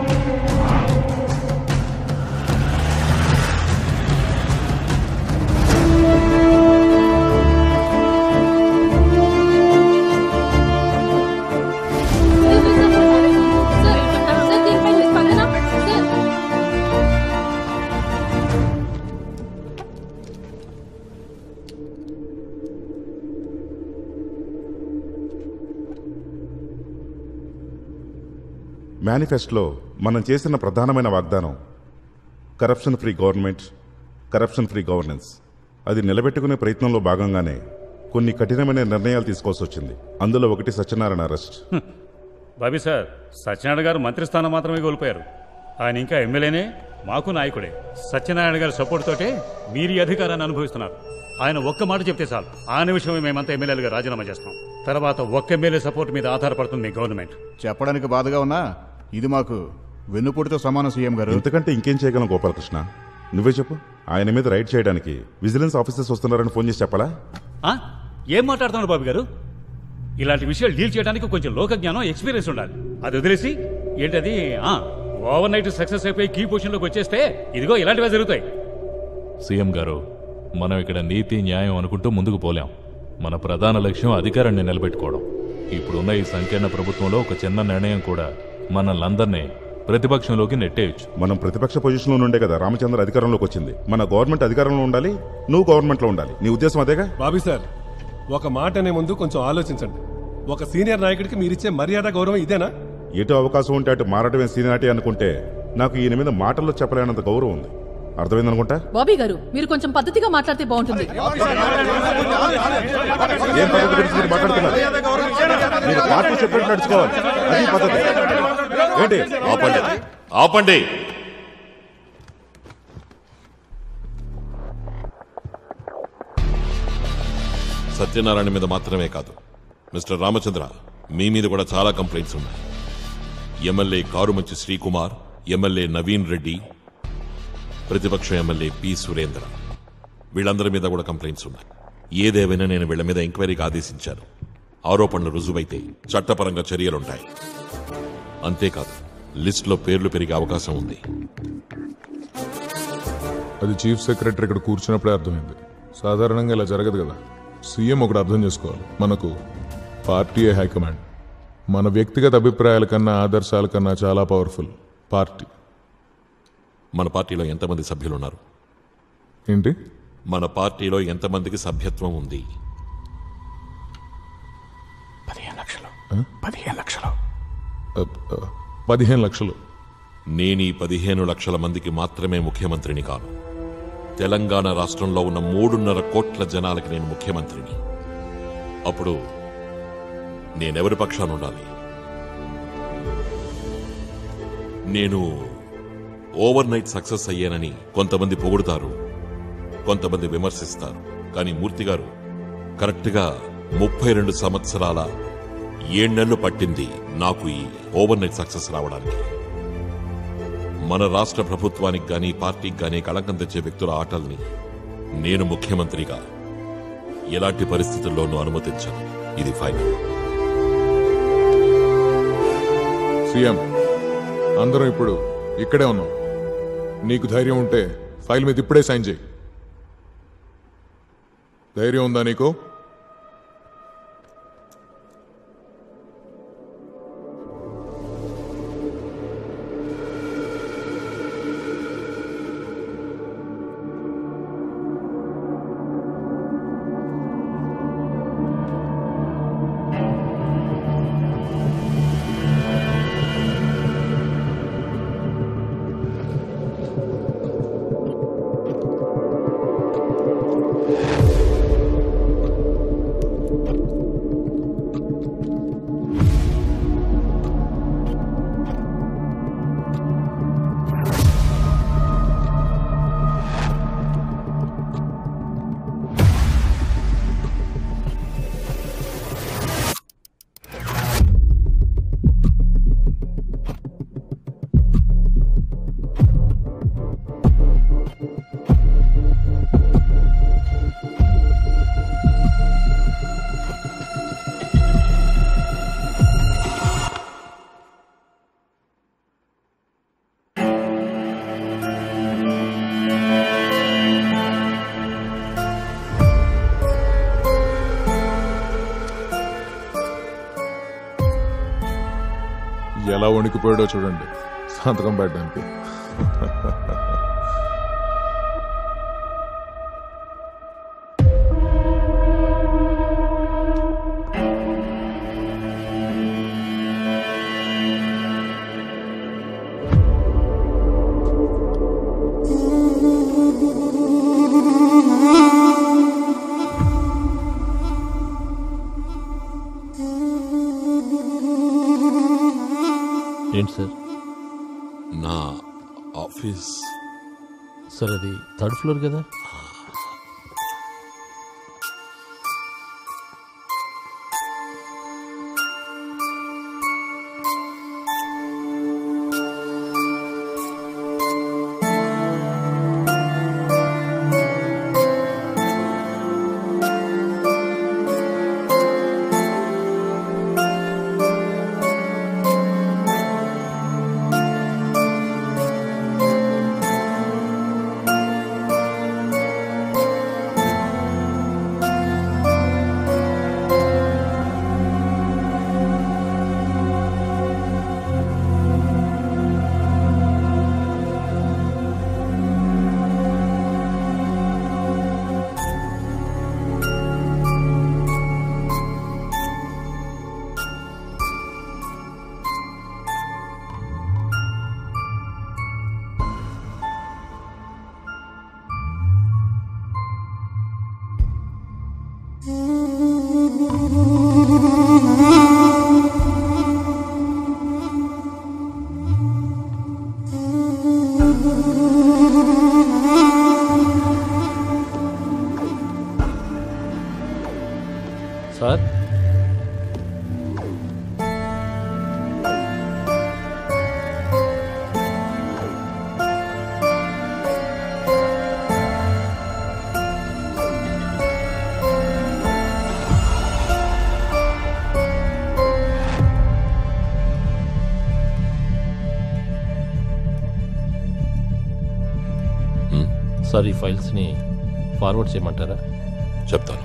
మేనిఫెస్టోలో మనం చేసిన ప్రధానమైన వాగ్దానం corruption free government, corruption free governance. అది నిలబెట్టుకునే ప్రయత్నంలో భాగంగానే కొన్ని కఠినమైన నిర్ణయాలు తీసుకోవాల్సి వచ్చింది. అందులో ఒకటి సత్యనారాయణ అరెస్ట్. బాబీ సార్, సత్యనారాయణ గారు మంత్రి స్థానం మాత్రమే కోల్పోయారు. ఆయన ఇంకా ఎమ్మెల్యేనే, మాకు నాయకుడే. సత్యనారాయణ గారి సపోర్ట్ తోటే మీరు ఈ అధికారాన్ని అనుభవిస్తున్నారు. ఆయన ఒక్క మాట చెప్తే చాలు, ఆ నిమిషమే మేమంతా ఎమ్మెల్యేలుగా రాజీనామా చేస్తాం. తర్వాత ఒక్క ఎమ్మెల్యే సపోర్ట్ మీద ఆధారపడుతుంది మీ గవర్నమెంట్. చెప్పడానికి బాధగా ఉన్నా ఇది మాకు వెన్నుపోటుతో సమానం సీఎం గారు. ఇంతకంటే ఇంకేం చేయగలం గోపాలకృష్ణ? నువ్వే చెప్పు. ఆయన మీద రైడ్ చేయడానికి విజిలెన్స్ ఆఫీసర్స్ వస్తున్నారని ఫోన్ చేసి చెప్పాలా? ఏం మాట్లాడుతున్నాడు బాబు గారు? ఇలాంటి విషయాలు డీల్ చేయడానికి కొంచెం లోకజ్ఞానం, ఎక్స్పీరియన్స్ ఉండాలి. అది వదిలేసి ఏంటది ఓవర్ నైట్ సక్సెస్ అయిపోయి కీ పొజిషన్లోకి వచ్చేస్తే ఇదిగో ఇలాంటివే జరుగుతాయి. సీఎం గారు, మనం ఇక్కడ నీతి న్యాయం అనుకుంటూ ముందుకు పోలేం. మన ప్రధాన లక్ష్యం అధికారాన్ని నిలబెట్టుకోవడం. ఇప్పుడున్న ఈ సంకీర్ణ ప్రభుత్వంలో ఒక చిన్న నిర్ణయం కూడా మనల్ని అందరినీ ప్రతిపక్షంలోకి నెట్టేయచ్చు. మనం ప్రతిపక్ష పొజిషన్లో నుండే కదా రామచంద్ర అధికారంలోకి వచ్చింది. మన గవర్నమెంట్ అధికారంలో ఉండాలి, నువ్వు గవర్నమెంట్లో ఉండాలి. నీ ఉద్దేశం అదేగా? బాబీ సార్, ఒక మాట అనే ముందు కొంచెం ఆలోచించండి. ఒక సీనియర్ నాయకుడికి మీరిచ్చే మర్యాద గౌరవం ఇదేనా? ఎటు అవకాశం ఉంటే అటు మారటమే సీనియారిటీ అనుకుంటే నాకు ఈయన మీద మాటల్లో చెప్పలేనంత గౌరవం ఉంది. అర్థమైందనుకుంటా? బాబీ గారు, మీరు కొంచెం పద్ధతిగా మాట్లాడితే బాగుంటుంది. ఏం పద్ధతి గురించి మీరు మాట్లాడుతున్నారు? మీరు పార్టీ చెప్పినట్టు నడుచుకోవాలి, అది పద్ధతి. ఏంటి? ఆపండి, ఆపండి. సత్యనారాయణ మీద మాత్రమే కాదు, మిస్టర్ రామచంద్ర, మీ మీద కూడా చాలా కంప్లైంట్స్ ఉన్నాయి. ఎమ్మెల్యే కారుమంచి శ్రీకుమార్, ఎమ్మెల్యే నవీన్ రెడ్డి, ప్రతిపక్ష ఎమ్మెల్యే పి సురేంద్ర, వీళ్ళందరి మీద కూడా కంప్లైంట్స్ ఉన్నాయి. ఏదేమైనా నేను వీళ్ల మీద ఎంక్వైరీకి ఆదేశించాను. ఆరోపణలు రుజువైతే చట్టపరంగా చర్యలుంటాయి. అంతేకాదు, లిస్టులో పేర్లు పెరిగే అవకాశం ఉంది. అది చీఫ్ సెక్రటరీ ఇక్కడ కూర్చున్నప్పుడే అర్థమైంది. సాధారణంగా ఇలా జరగదు కదా. సీఎం ఒకటి అర్థం చేసుకోవాలి, మనకు పార్టీయే హైకమాండ్. మన వ్యక్తిగత అభిప్రాయాల కన్నా ఆదర్శాల కన్నా చాలా పవర్ఫుల్ పార్టీ. మన పార్టీలో ఎంతమంది సభ్యులున్నారు? ఏంటి? మన పార్టీలో ఎంతమందికి సభ్యత్వం ఉంది? పదిహేను లక్షలు. పదిహేను లక్షలు పదిహేను లక్షలు. నేను ఈ పదిహేను లక్షల మందికి మాత్రమే ముఖ్యమంత్రిని కాను. తెలంగాణ రాష్ట్రంలో ఉన్న మూడున్నర కోట్ల జనాలకి నేను ముఖ్యమంత్రిని. అప్పుడు నేనెవరి పక్షాన ఉండాలి? నేను ఓవర్ నైట్ సక్సెస్ అయ్యానని కొంతమంది పొగుడుతారు, కొంతమంది విమర్శిస్తారు. కానీ మూర్తి గారు, కరెక్ట్గా ముప్పై రెండు సంవత్సరాల ఏడెళ్లు పట్టింది నాకు ఈ ఓవర్ నైట్ సక్సెస్ రావడానికి. మన రాష్ట్ర ప్రభుత్వానికి గానీ పార్టీకి గానీ కళంకం తెచ్చే వ్యక్తుల ఆటల్ని నేను ముఖ్యమంత్రిగా ఎలాంటి పరిస్థితుల్లోనూ అనుమతించను. ఇది ఫైనల్. సీఎం, అందరం ఇప్పుడు ఇక్కడే ఉన్నాం. నీకు ధైర్యం ఉంటే ఫైల్ మీద ఇప్పుడే సైన్ చేయి. ధైర్యం ఉందా నీకు? ఎలా వణికిపోయాడో చూడండి సంతకం పెట్టడానికి. ఏంటి సార్? నా ఆఫీస్ సార్, అది థర్డ్ ఫ్లోర్ కదా? సార్ సార్ ఈ ఫైల్స్ని ఫార్వర్డ్ చేయమంటారా? చెప్తాను.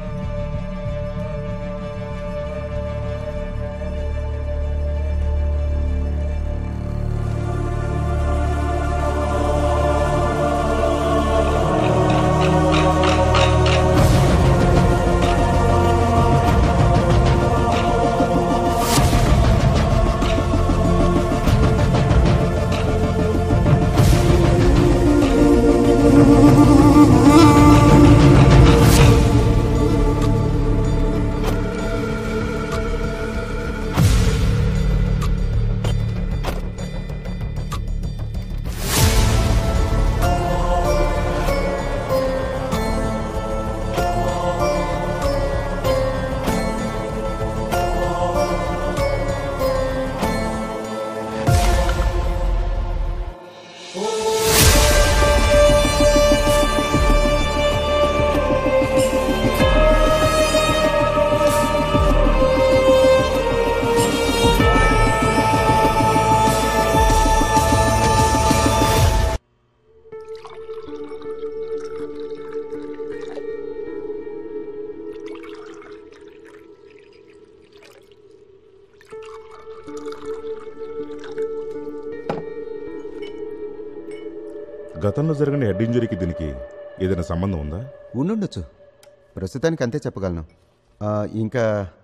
గతంలో జరిగిన హెడ్ ఇంజరీకి దీనికి ఏదైనా సంబంధం ఉందా? ఉండుండొచ్చు. ప్రస్తుతానికి అంతే చెప్పగలను. ఆ, ఇంకా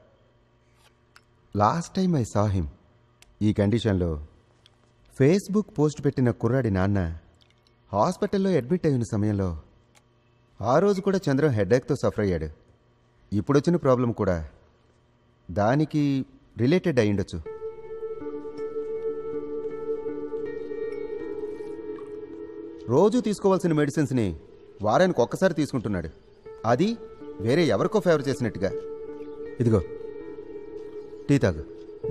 last time I saw him ఈ కండిషన్లో ఫేస్బుక్ పోస్ట్ పెట్టిన కుర్రాడి నాన్న హాస్పిటల్లో అడ్మిట్ అయిన సమయంలో ఆ రోజు కూడా చంద్రం హెడేక్తో సఫర్ అయ్యాడు. ఇప్పుడు వచ్చిన ప్రాబ్లం కూడా దానికి రిలేటెడ్ అయి ఉండొచ్చు. రోజు తీసుకోవాల్సిన మెడిసిన్స్ని వారానికి ఒక్కసారి తీసుకుంటున్నాడు. అది వేరే ఎవరికో ఫేవర్ చేసినట్టుగా. ఇదిగో టీ తాగు.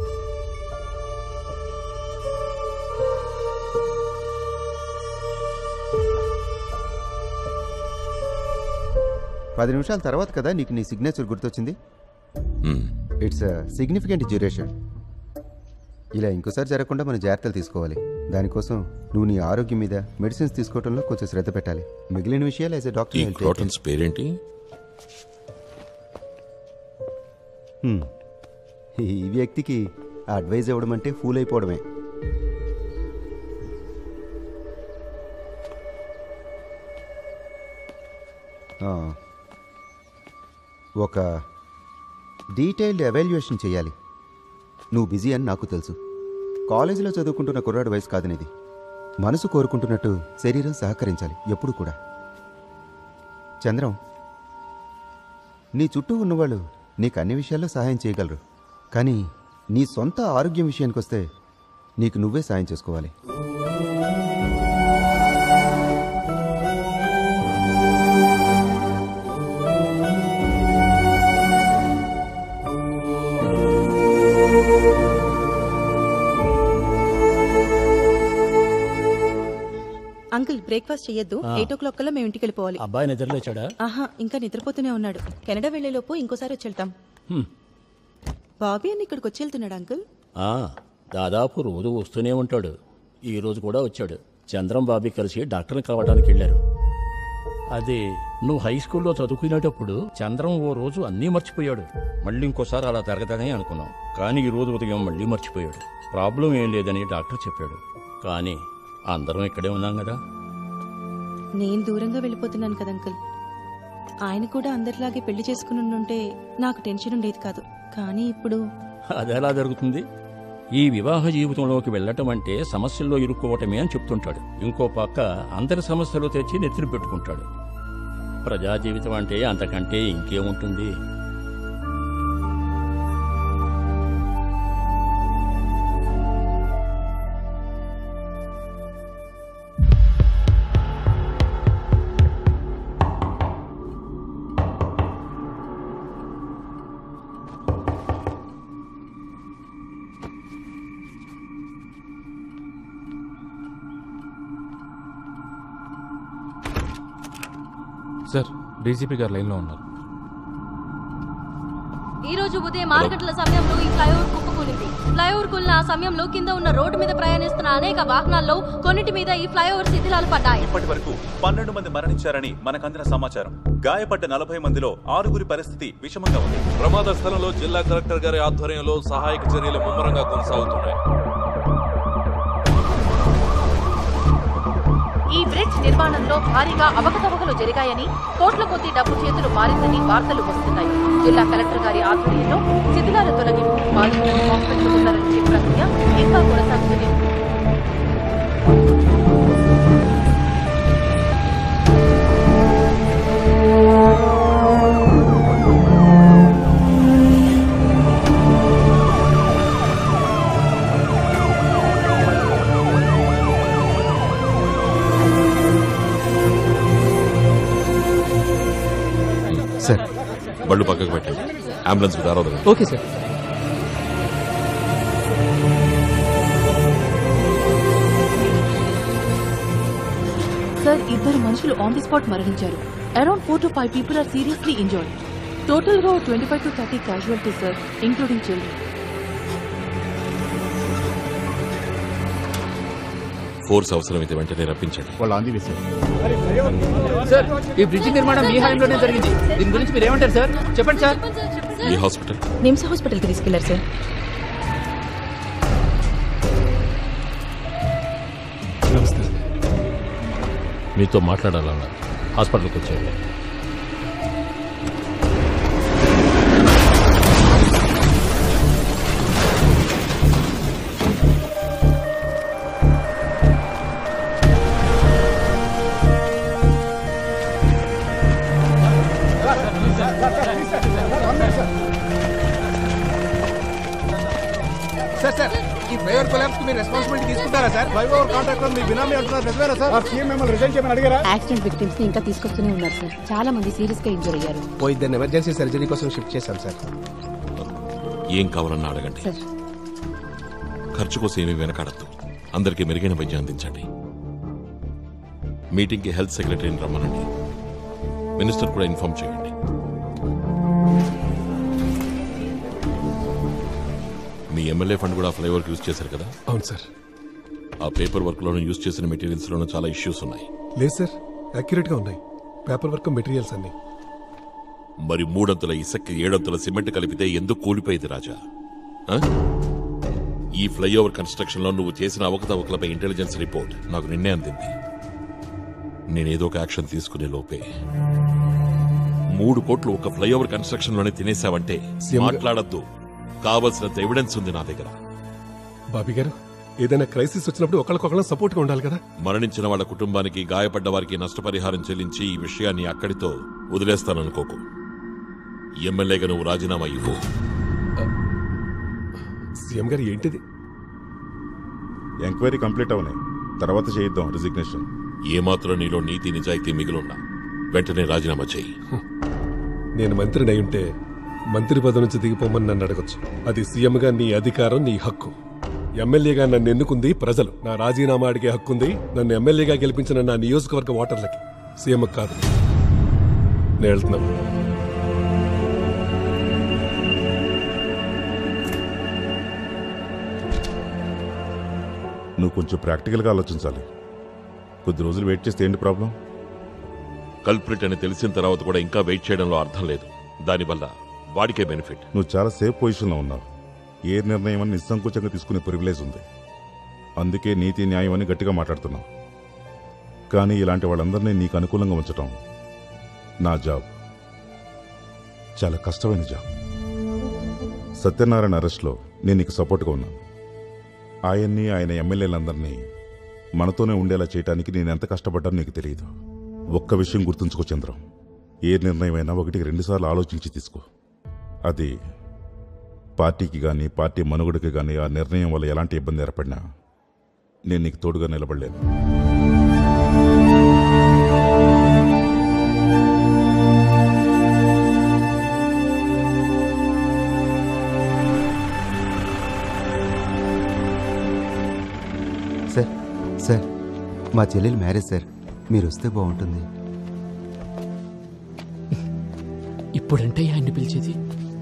పది నిమిషాల తర్వాత కదా నీకు నీ సిగ్నేచర్ గుర్తొచ్చింది. It's significant duration. ఇలా ఇంకోసారి జరగకుండా మనం జాగ్రత్తలు తీసుకోవాలి. దానికోసం నువ్వు నీ ఆరోగ్యం మీద మెడిసిన్స్ తీసుకోవడంలో కొంచెం శ్రద్ధ పెట్టాలి. మిగిలిన విషయాలు యాజ్ ఎ డాక్టర్ పేరేంటి? ఈ వ్యక్తికి అడ్వైజ్ ఇవ్వడం అంటే ఫూల్ అయిపోవడమే. ఒక డీటెయిల్డ్ ఎవాల్యుయేషన్ చేయాలి. నువ్వు బిజీ అని నాకు తెలుసు. కాలేజీలో చదువుకుంటున్న కుర్రాడు వయసు కాదనేది. మనసు కోరుకుంటున్నట్టు శరీరం సహకరించాలి ఎప్పుడు కూడా. చంద్రం, నీ చుట్టూ ఉన్నవాళ్ళు నీకు అన్ని విషయాల్లో సహాయం చేయగలరు. కానీ నీ సొంత ఆరోగ్యం విషయానికి వస్తే నీకు నువ్వే సాయం చేసుకోవాలి. అంకుల్ బ్రేక్ఫాస్ట్ చెయ్యొద్దు. ఎయిట్ ఓ క్లాక్ కల్లా మేము ఇంటికి వెళ్ళిపోవాలి. అబ్బాయి నిద్రలేచాడా? ఆహా, ఇంకా నిద్రపోతూనే ఉన్నాడు. కెనడా వెళ్లేలోపు ఇంకోసారి వచ్చి వెళ్తాం. బాబీ అని ఇక్కడికి వచ్చి వెళ్తున్నాడు అంకుల్. దాదాపు రోజు వస్తూనే ఉంటాడు. ఈ రోజు కూడా వచ్చాడు. చంద్రం బాబీ కలిసి డాక్టర్ని కలవడానికి వెళ్ళారు. అది నువ్వు హై స్కూల్లో చదువుకునేటప్పుడు చంద్రం ఓ రోజు అన్నీ మర్చిపోయాడు. మళ్ళీ ఇంకోసారి అలా జరగదని అనుకున్నాం. కానీ ఈ రోజు ఉదయం మళ్ళీ మర్చిపోయాడు. ప్రాబ్లం ఏం లేదని డాక్టర్ చెప్పాడు. కానీ అందరం ఇక్కడే ఉన్నాం కదా. నేను దూరంగా వెళ్ళిపోతున్నాను కదా అంకుల్. ఆయన కూడా అందరిలాగే పెళ్లి చేసుకుని ఉంటే నాకు టెన్షన్ ఉండేది కాదు. కానీ ఇప్పుడు అదెలా జరుగుతుంది? ఈ వివాహ జీవితంలోకి వెళ్ళటం అంటే సమస్యల్లో ఇరుక్కోవటమే అని చెప్తుంటాడు. ఇంకో పక్క అందరి సమస్యలు తెచ్చి నెత్తిన పెట్టుకుంటాడు. ప్రజా జీవితం అంటే అంతకంటే ఇంకేముంటుంది? సార్ డీజీపీ గారు లైన్లో ఉన్నారు. ఈ రోజు ఉదయం ఆరు గంటల సమయంలో ఈ ఫ్లైఓవర్ కుప్పకూలింది. ఫ్లైఓవర్ కూలిన ఆ సమయంలో కింద ఉన్న రోడ్డు మీద ప్రయాణిస్తున్న అనేక వాహనాల్లో కొన్నిటి మీద ఈ ఫ్లైఓవర్ శిథిలాలు పడ్డాయి. ఇప్పటి వరకు పన్నెండు మంది మరణించారని మనకందిన సమాచారం. గాయపడ్డ నలభై మందిలో ఆరుగురి పరిస్థితి విషమంగా ఉంది. ప్రమాద స్థలంలో జిల్లా కలెక్టర్ గారి ఆధ్వర్యంలో సహాయక చర్యలు ముమ్మరంగా కొనసాగుతున్నాయి. ఈ బ్రిడ్జ్ నిర్మాణంలో భారీగా అవకతవకలు జరిగాయని, కోట్ల కొద్ది డబ్బు చేతులు మారిందని వార్తలు వస్తున్నాయి. జిల్లా కలెక్టర్ గారి ఆధ్వర్యంలో శిథిలాల తొలగింపు, బాధితులను హాస్పిటల్కు తరలించే ప్రక్రియ ఇంకా కొనసాగుతుంది. సార్ బళ్ళు పక్కకు పెట్టండి. అంబులెన్స్ దారోదు. Okay sir. సార్ ఇద్దరు మనుషులు ఆన్ ది స్పాట్ మరణించారు. Around four to five people are seriously injured. Total గా twenty five to thirty casualty sir, including children. Force అవసరమైతే వెంటనే రప్పించండి. వాళ్ళు ఆంది వేశారు. సార్ ఈ బ్రిడ్జ్ నిర్మాణం మీ హయాంలోనే జరిగింది. దీని గురించి మీరు ఏమంటారు సార్? చెప్పండి సార్. ఈ హాస్పిటల్ నిమ్స్ హాస్పిటల్కి తీసుకెళ్లారు సార్. నమస్తే. మీతో మాట్లాడాలన్నారు. హాస్పిటల్కి వచ్చేయండి. సార్ సార్ ఈ ఫ్లైఓవర్ కొలాప్స్ కి మీరు రెస్పాన్సిబిలిటీ తీసుకుంటారా సార్? ఫ్లైఓవర్ కాంట్రాక్టర్ మీ బినామీ అంటున్నారు, నిజమేనా సార్? ఆ సీఎం మిమ్మల్ని రిజైన్ చేయమని అడిగారా? యాక్సిడెంట్ విక్టిమ్స్ ని ఇంకా తీసుకొస్తూనే ఉన్నారు సార్. చాలా మంది సీరియస్ గా ఇంజర్ అయ్యారు. ఓ ఇద్దరు ఎమర్జెన్సీ సర్జరీ కోసం షిఫ్ట్ చేశాం సార్. ఏం కావాలన్నా అడగండి. సార్ ఖర్చు కోసం ఏమీ వెనకాడద్దు. అందరికీ మెరుగైన వైద్యం అందించండి. మీటింగ్కి హెల్త్ సెక్రటరీని రమ్మనండి. మినిస్టర్ కూడా ఇన్ఫార్మ్ చేయండి. మీ ఎమ్మెల్యే ఫండ్ కూడా ఫ్లైఓవర్కి యూజ్ చేశారు కదా? అవును సార్. ఆ పేపర్ వర్క్ లోను యూజ్ చేసిన మెటీరియల్స్ లోను చాలా ఇష్యూస్ ఉన్నాయి. లేదు సార్, అక్యురేట్ గా ఉన్నాయి పేపర్ వర్క్ మెటీరియల్స్ అన్ని. మరి మూడంతుల ఇసుక ఏడంతుల సిమెంట్ కలిపితే ఎందుకు కూలిపోయింది రాజా? ఆ? ఈ ఫ్లైఓవర్ కన్స్ట్రక్షన్ లో నువ్వు చేసిన అవకతవకలపై ఇంటెలిజెన్స్ రిపోర్ట్ నాకు నిన్నే అందింది. నేనేదో ఒక యాక్షన్ తీసుకునే లోపే మూడు కోట్లు ఒక ఫ్లైఓవర్ కన్స్ట్రక్షన్ లోనే తినేసావంటే మాట్లాడద్దు. కావలసినంత ఎవిడెన్స్ ఉంది నా దగ్గర. బాబీ గారు, ఏదైనా క్రైసిస్ వచ్చినప్పుడు ఒకరికొకరు సపోర్ట్ గా ఉండాలి కదా. మరణించిన వాళ్ళ కుటుంబానికి, గాయపడ్డ వారికి నష్టపరిహారం చెల్లించి ఈ విషయాన్ని అక్కడితో వదిలేస్తాననుకోకు. ఎమ్మెల్యేగా నువ్వు రాజీనామా ఇవ్వు. సీఎం గారు ఏంటిది? ఎంక్వైరీ కంప్లీట్ అవునాయి, తర్వాత చేయిద్దాం రిజిగ్నేషన్. ఏమాత్రం నీలో నీతి నిజాయితీ మిగిలిన్నా వెంటనే రాజీనామా చేయి. నేను మంత్రిని అయి ఉంటే మంత్రి పదవి నుంచి దిగిపోమని నన్ను అడగచ్చు. అది సీఎంగా నీ అధికారం, నీ హక్కు. ఎమ్మెల్యేగా నన్ను ఎన్నుకుంది ప్రజలు. నా రాజీనామా అడిగే హక్కుంది నన్ను ఎమ్మెల్యేగా గెలిపించిన నా నియోజకవర్గ ఓటర్లకి, సీఎం కాదు. నేను వెళ్తున్నాను. నువ్వు కొంచెం ప్రాక్టికల్గా ఆలోచించాలి. కొద్ది రోజులు వెయిట్ చేస్తే ఏంటి ప్రాబ్లం? కల్ప్రిట్ అని తెలిసిన తర్వాత కూడా ఇంకా వెయిట్ చేయడంలో అర్థం లేదు. దానివల్ల వాడికే బెనిఫిట్. నువ్వు చాలా సేఫ్ పొజిషన్లో ఉన్నావు. ఏ నిర్ణయం అని నిస్సంకోచంగా తీసుకునే ప్రివిలేజ్ ఉంది. అందుకే నీతి న్యాయం అని గట్టిగా మాట్లాడుతున్నావు. కానీ ఇలాంటి వాళ్ళందరినీ నీకు అనుకూలంగా ఉంచటం నా జాబ్. చాలా కష్టమైన జాబ్. సత్యనారాయణ అరెస్ట్లో నేను నీకు సపోర్ట్గా ఉన్నాను. ఆయన్ని, ఆయన ఎమ్మెల్యేలందరినీ మనతోనే ఉండేలా చేయడానికి నేను ఎంత కష్టపడ్డానో నీకు తెలియదు. ఒక్క విషయం గుర్తుంచుకో చంద్రం, ఏ నిర్ణయమైనా ఒకటికి రెండుసార్లు ఆలోచించి తీసుకో. అది పార్టీకి కానీ, పార్టీ మనుగడకి కానీ ఆ నిర్ణయం వల్ల ఎలాంటి ఇబ్బంది ఏర్పడినా నేను నీకు తోడుగా నిలబడలేను. సార్ సార్ మా చెల్లెలు మ్యారేజ్ సార్, మీరు వస్తే బాగుంటుంది. ఇప్పుడంటే ఆయన్ని పిలిచేది.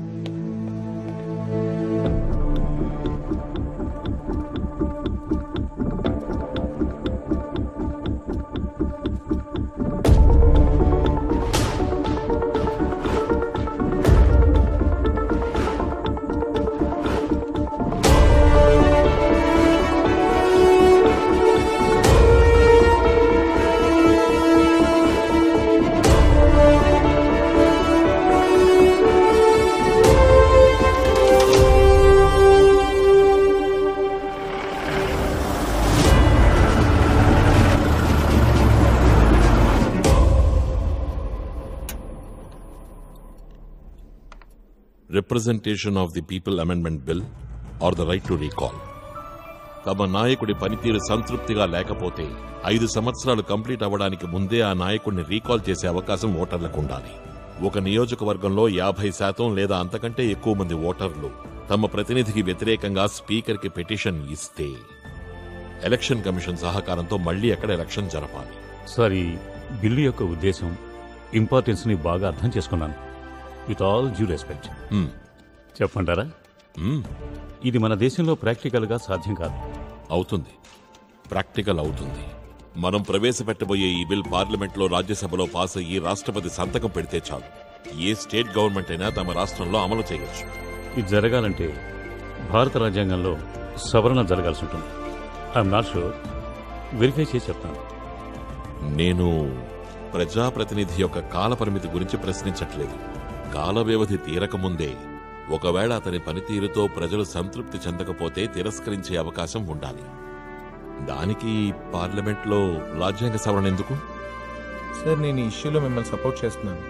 Representation of the people amendment bill or the right to recall. తమ నాయకుడి పనితీరు సంతృప్తిగా లేకపోతే ఐదు సంవత్సరాలు కంప్లీట్ అవ్వడానికి ముందే ఆ నాయకుడిని రీకాల్ చేసే అవకాశం ఓటర్లకు ఉండాలి. ఒక నియోజకవర్గంలో యాభై శాతం లేదా అంతకంటే ఎక్కువ మంది ఓటర్లు తమ ప్రతినిధికి వ్యతిరేకంగా స్పీకర్కి పిటిషన్ ఇస్తే ఎలక్షన్ కమిషన్ సహకారంతో మళ్లీ అక్కడ ఎలక్షన్ జరపాలి. సార్, ఈ బిల్లు యొక్క ఉద్దేశం ఇంపార్టెన్స్ ని బాగా అర్థం చేసుకున్నాను. విత్ ఆల్ డ్యూ రెస్పెక్ట్ చెప్పంటారా? ఇది మన దేశంలో ప్రాక్టికల్ గా సాధ్యం కాదు. అవుతుంది, ప్రాక్టికల్ అవుతుంది. మనం ప్రవేశపెట్టబోయే ఈ బిల్ పార్లమెంట్లో రాజ్యసభలో పాస్ అయ్యి రాష్ట్రపతి సంతకం పెడితే చాలు. ఏ స్టేట్ గవర్నమెంట్ అయినా తమ రాష్ట్రంలో అమలు చేయవచ్చు. ఇది జరగాలంటే భారత రాజ్యాంగంలో సవరణ జరగాల్సి ఉంటుంది. ఐఎమ్ నాట్ షూర్, వెరిఫై చేసి చెప్తాను. నేను ప్రజాప్రతినిధి యొక్క కాల పరిమితి గురించి ప్రశ్నించట్లేదు. కాల వ్యవధి తీరకముందే ఒకవేళ అతని పనితీరుతో ప్రజలు సంతృప్తి చెందకపోతే తిరస్కరించే అవకాశం ఉండాలి. దానికి పార్లమెంట్లో రాజ్యాంగ సవరణ ఎందుకు? సార్, నేను ఈ ఇష్యూలో మిమ్మల్ని సపోర్ట్ చేస్తున్నాను.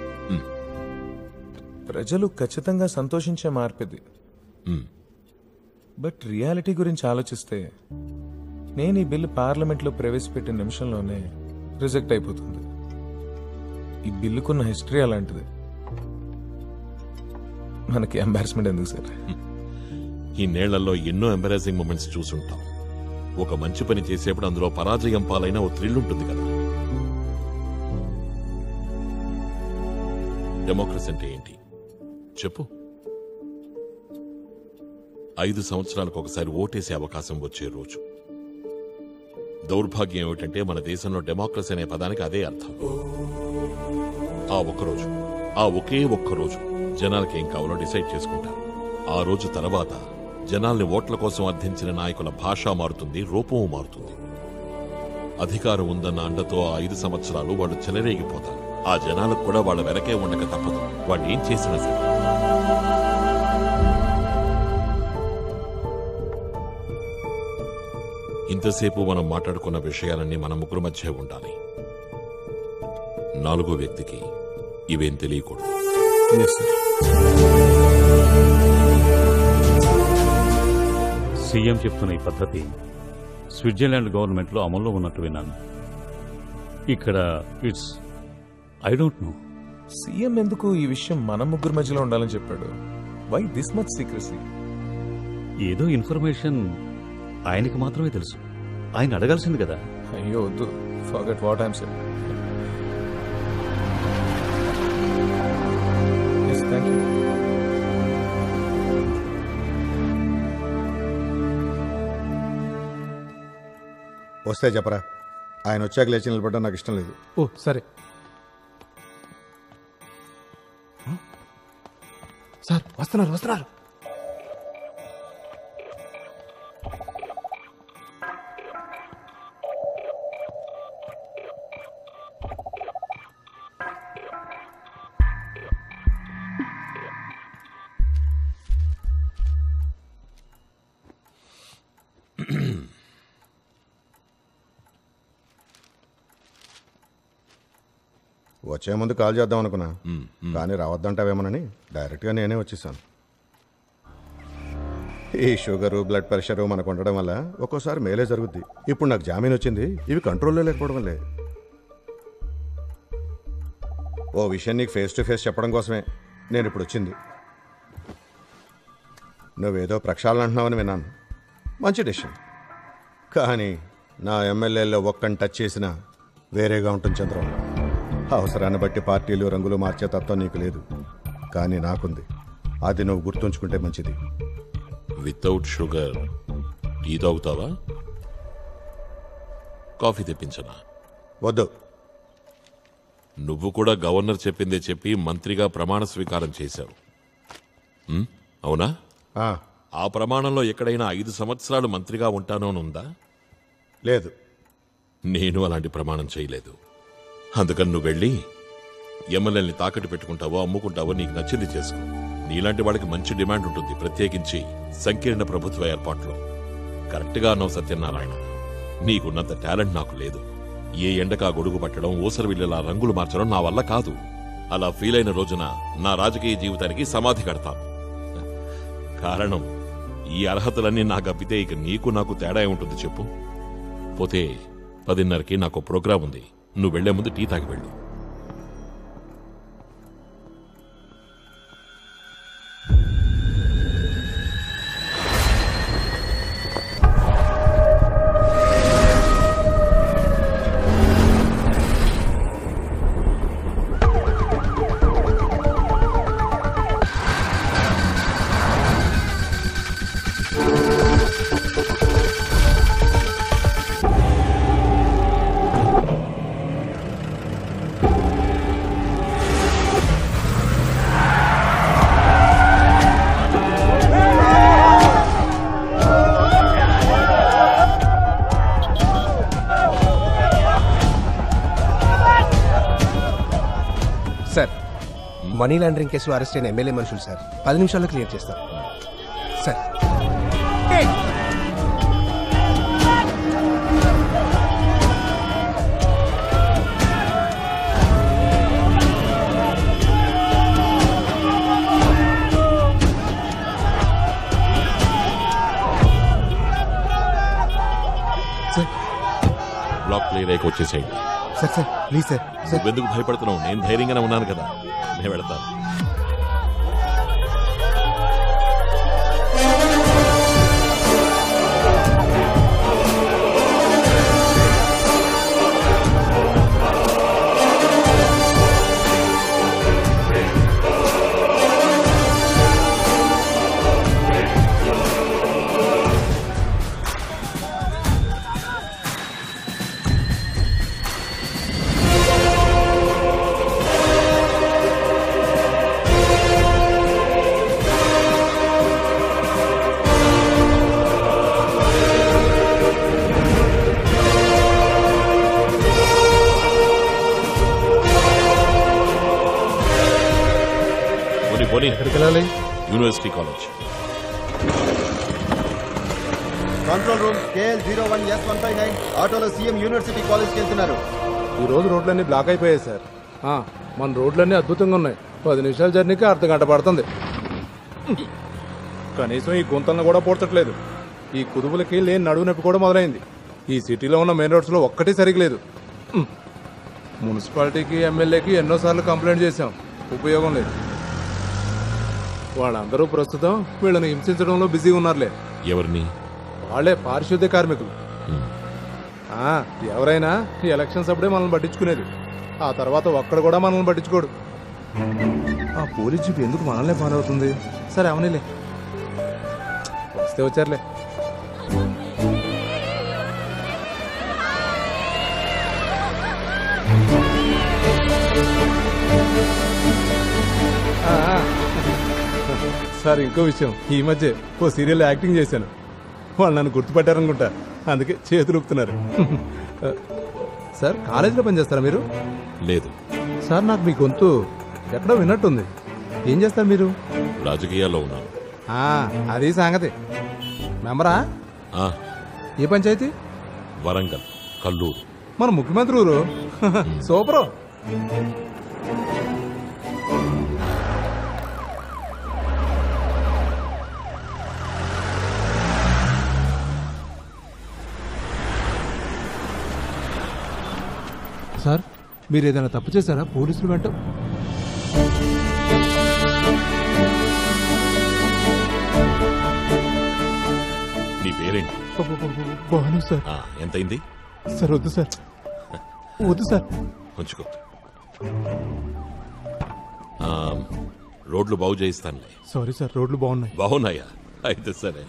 ప్రజలు ఖచ్చితంగా సంతోషించే మార్పిది. బట్ రియాలిటీ గురించి ఆలోచిస్తే నేను ఈ బిల్లు పార్లమెంట్లో ప్రవేశపెట్టిన నిమిషంలోనే రిజెక్ట్ అయిపోతుంది. ఈ బిల్లుకున్న హిస్టరీ అలాంటిది. మనకి ఎంబారస్మెంట్ ఎందుకు సార్? ఈ నేళ్లలో ఎన్నో ఎంబారసింగ్ మూమెంట్స్ చూసుంటాం. ఒక మంచి పని చేసేప్పుడు అందులో పరాజయం పాలైన ఓ థ్రిల్ ఉంటుంది కదా. డెమోక్రసీ అంటే ఏంటి చెప్పు? ఐదు సంవత్సరాలకు ఒకసారి ఓటేసే అవకాశం వచ్చే రోజు. దౌర్భాగ్యం ఏమిటంటే మన దేశంలో డెమోక్రసీ అనే పదానికి అదే అర్థం. ఆ ఒక్కరోజు, ఆ ఒకే ఒక్కరోజు జనాలకి ఏం కావాలో డిసైడ్ చేసుకుంటారు. ఆ రోజు తర్వాత జనాల్ని ఓట్ల కోసం అర్థించిన నాయకుల భాష మారుతుంది, రూపము మారుతుంది. అధికారం ఉందన్న అండతో ఆ ఐదు సంవత్సరాలు వాళ్ళు చెలరేగిపోతారు. ఆ జనాలకు కూడా వాళ్ళ వెనకే ఉండక తప్పదు, వాళ్ళు ఏం చేసినా సరే. ఇంతసేపు మనం మాట్లాడుకున్న విషయాలన్నీ మన ముగ్గురు మధ్య ఉండాలి. నాలుగో వ్యక్తికి ఇవేం తెలియకూడదు. సీఎం చెప్తున్న ఈ పద్ధతి స్విట్జర్లాండ్ గవర్నమెంట్ లో అమల్లో ఉన్నట్టు విన్నాను. ఇక్కడ it's I don't know. CM ఎందుకు ఈ విషయం మన ముగ్గురు మధ్యలో ఉండాలని చెప్పాడు? Why this much secrecy? ఏదో ఇన్ఫర్మేషన్ ఆయనకి మాత్రమే తెలుసు. ఆయన అడగాల్సింది కదా. అయ్యో వద్దు, forget what I'm saying. yes thank you. వస్తే చెప్పరా, ఆయన వచ్చాక లేచి నిలబడ్డా నాకు ఇష్టం లేదు. ఓ సరే సార్, వస్తున్నారు వస్తున్నారు. వచ్చే ముందు కాల్ చేద్దాం అనుకున్నా, కానీ రావద్దంటావేమోనని డైరెక్ట్గా నేనే వచ్చేసాను. ఈ షుగరు బ్లడ్ ప్రెషరు మనకు ఉండడం వల్ల ఒక్కోసారి మేలే జరుగుద్ది. ఇప్పుడు నాకు జామీన్ వచ్చింది, ఇవి కంట్రోల్లో లేకపోవడం వల్లే. ఓ విషయం నీకు ఫేస్ టు ఫేస్ చెప్పడం కోసమే నేను ఇప్పుడు వచ్చింది. నువ్వేదో ప్రక్షాళన అంటున్నావని విన్నాను, మంచి డెసిషన్. కానీ నా ఎమ్మెల్యేలో ఒక్కని టచ్ చేసినా వేరేగా ఉంటుంది చంద్రం. అవసరాన్ని బట్టి పార్టీలు రంగులు మార్చే తత్వం నీకు లేదు. కానీ నాకుంది. అది నువ్వు గుర్తుంచుకుంటే మంచిది. వితౌట్ షుగర్ టీ తాగుతావా? కాఫీ తెప్పించనా? వద్దు. నువ్వు కూడా గవర్నర్ చెప్పిందే చెప్పి మంత్రిగా ప్రమాణ స్వీకారం చేశావు, ఉమ్, అవునా? ఆ ప్రమాణంలో ఎక్కడైనా ఐదు సంవత్సరాలు మంత్రిగా ఉంటానోనుందా? లేదు. నేను అలాంటి ప్రమాణం చేయలేదు. అందుకని నువ్వు వెళ్ళి ఎమ్మెల్యేని తాకట్టు పెట్టుకుంటావో అమ్ముకుంటావో నీకు నచ్చింది చేసుకో. నీలాంటి వాళ్ళకి మంచి డిమాండ్ ఉంటుంది, ప్రత్యేకించి సంకీర్ణ ప్రభుత్వ ఏర్పాట్లో. కరెక్ట్గా అన్నావు సత్యనారాయణ. నీకున్నంత టాలెంట్ నాకు లేదు. ఏ ఎండకా గొడుగు పట్టడం, ఊసరవిల్లేలా రంగులు మార్చడం నా వల్ల కాదు. అలా ఫీల్ అయిన రోజున నా రాజకీయ జీవితానికి సమాధి కడతాను. కారణం, ఈ అర్హతలన్నీ నాకు అప్పితే ఇక నీకు నాకు తేడా ఉంటుంది చెప్పు. పోతే పదిన్నరకి నాకు ప్రోగ్రాం ఉంది. నువ్వు వెళ్లే ముందు టీ తాగి వెళ్ళు. సార్, మనీ లాండరింగ్ కేసులో అరెస్ట్ అయిన ఎమ్మెల్యే మనుషులు సార్. పది నిమిషాల్లో క్లియర్ చేస్తారు సార్. బ్లాక్ క్లియర్ అయ్యి వచ్చేసేయండి. Sir sir please sir. నువ్వెందుకు భయపడుతున్నావు? నేను ధైర్యంగానే ఉన్నాను కదా, నేను వెళతాను. ఎక్కడికి వెళ్ళాలి? University college. Control room KL zero one S one five nine ఆటోలో సీఎం యూనివర్సిటీ కాలేజ్కి వెళ్తున్నారు. ఈ రోజు రోడ్లన్నీ బ్లాక్ అయిపోయాయి సార్. ఆ, మన రోడ్లన్నీ అద్భుతంగా ఉన్నాయి. పది నిమిషాల జర్నీకి అర్ధ గంట పడుతుంది. కనీసం ఈ గుంతలను కూడా పూడ్చట్లేదు. ఈ కుదుపులకి లేని నడువు నొప్పి కూడా మొదలైంది. ఈ సిటీలో ఉన్న మెయిన్ రోడ్స్లో ఒక్కటి సరిగ్గా లేదు. మున్సిపాలిటీకి ఎమ్మెల్యేకి ఎన్నోసార్లు కంప్లైంట్ చేశాం, ఉపయోగం లేదు. వాళ్ళందరూ ప్రస్తుతం వీళ్ళని హింసించడంలో బిజీగా ఉన్నారులే. ఎవరిని? వాళ్ళే పారిశుద్ధ్య కార్మికులు. ఆ, ఎవరైనా ఈ ఎలక్షన్స్ అప్పుడే మనల్ని పట్టించుకునేది. ఆ తర్వాత ఒక్కడ కూడా మనల్ని పట్టించుకోడు. ఆ పోలీస్ జీప్ ఎందుకు మనల్నే ఫాలో అవుతుంది? సరే అవనిలే, వస్తే వచ్చారులే. సార్, ఇంకో విషయం, ఈ మధ్య ఓ సీరియల్ యాక్టింగ్ చేశాను. వాళ్ళు నన్ను గుర్తుపట్టారనుకుంటా, అందుకే చేతులు ఊపుతున్నారు. సార్, కాలేజీలో పనిచేస్తారా మీరు? లేదు సార్, నాకు మీ గొంతు ఎక్కడో విన్నట్టుంది. ఏం చేస్తారు మీరు? రాజకీయాల్లో ఉన్నాను. ఆ, అది సంగతి. మెంబరా? ఆ, ఏ పంచాయతీ? వరంగల్, కల్లూరు. మన ముఖ్యమంత్రి ఊరు. సూపరు. సార్, మీరు ఏదైనా తప్పు చేశారా? పోలీసులు వెంట నీ పేరేంటి? బాను సార్. ఆ, ఎంతైంది? సార్ వద్దు సార్, వద్దు సార్. ఉంచుకో. రోడ్లు బాగు చేయిస్తానులే. సారీ సార్, రోడ్లు బాగున్నాయి. బాగున్నాయా? అయితే సరే.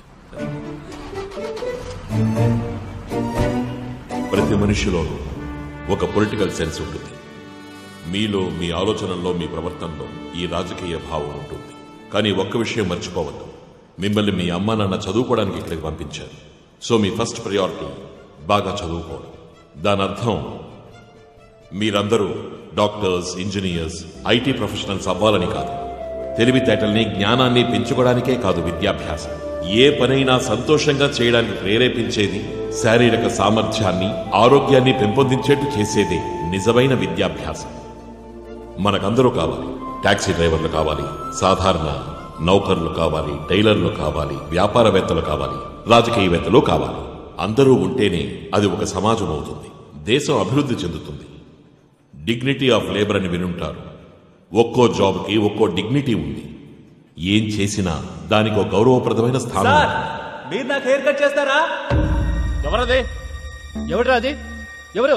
ప్రతి మనిషిలోనూ ఒక పొలిటికల్ సెన్స్ ఉంటుంది. మీలో, మీ ఆలోచనల్లో, మీ ప్రవర్తనలో ఈ రాజకీయ భావం ఉంటుంది. కానీ ఒక్క విషయం మర్చిపోవద్దు, మిమ్మల్ని మీ అమ్మా నాన్న చదువుకోవడానికి ఇక్కడికి పంపించారు. సో మీ ఫస్ట్ ప్రయారిటీ బాగా చదువుకోవడం. దాని అర్థం మీరందరూ డాక్టర్స్, ఇంజనీర్స్, ఐటీ ప్రొఫెషనల్స్ అవ్వాలని కాదు. తెలివితేటల్ని, జ్ఞానాన్ని పెంచుకోవడానికే కాదు విద్యాభ్యాసం. ఏ పనైనా సంతోషంగా చేయడానికి ప్రేరేపించేది, శారీరక సామర్థ్యాన్ని, ఆరోగ్యాన్ని పెంపొందించేట్టు చేసేదే నిజమైన విద్యాభ్యాసం. మనకందరూ కావాలి. టాక్సీ డ్రైవర్లు కావాలి, సాధారణ నౌకర్లు కావాలి, టైలర్లు కావాలి, వ్యాపారవేత్తలు కావాలి, రాజకీయవేత్తలు కావాలి. అందరూ ఉంటేనే అది ఒక సమాజం అవుతుంది, దేశం అభివృద్ధి చెందుతుంది. డిగ్నిటీ ఆఫ్ లేబర్ అని వినుంటారు. ఒక్కో జాబ్కి ఒక్కో డిగ్నిటీ ఉంది. ఏం చేసినా దానికి ఒక గౌరవప్రదమైన స్థానం. మీరు నాకు హెయిర్ కట్ చేస్తారా? ఎవరది? ఎవరు అది? ఎవరు?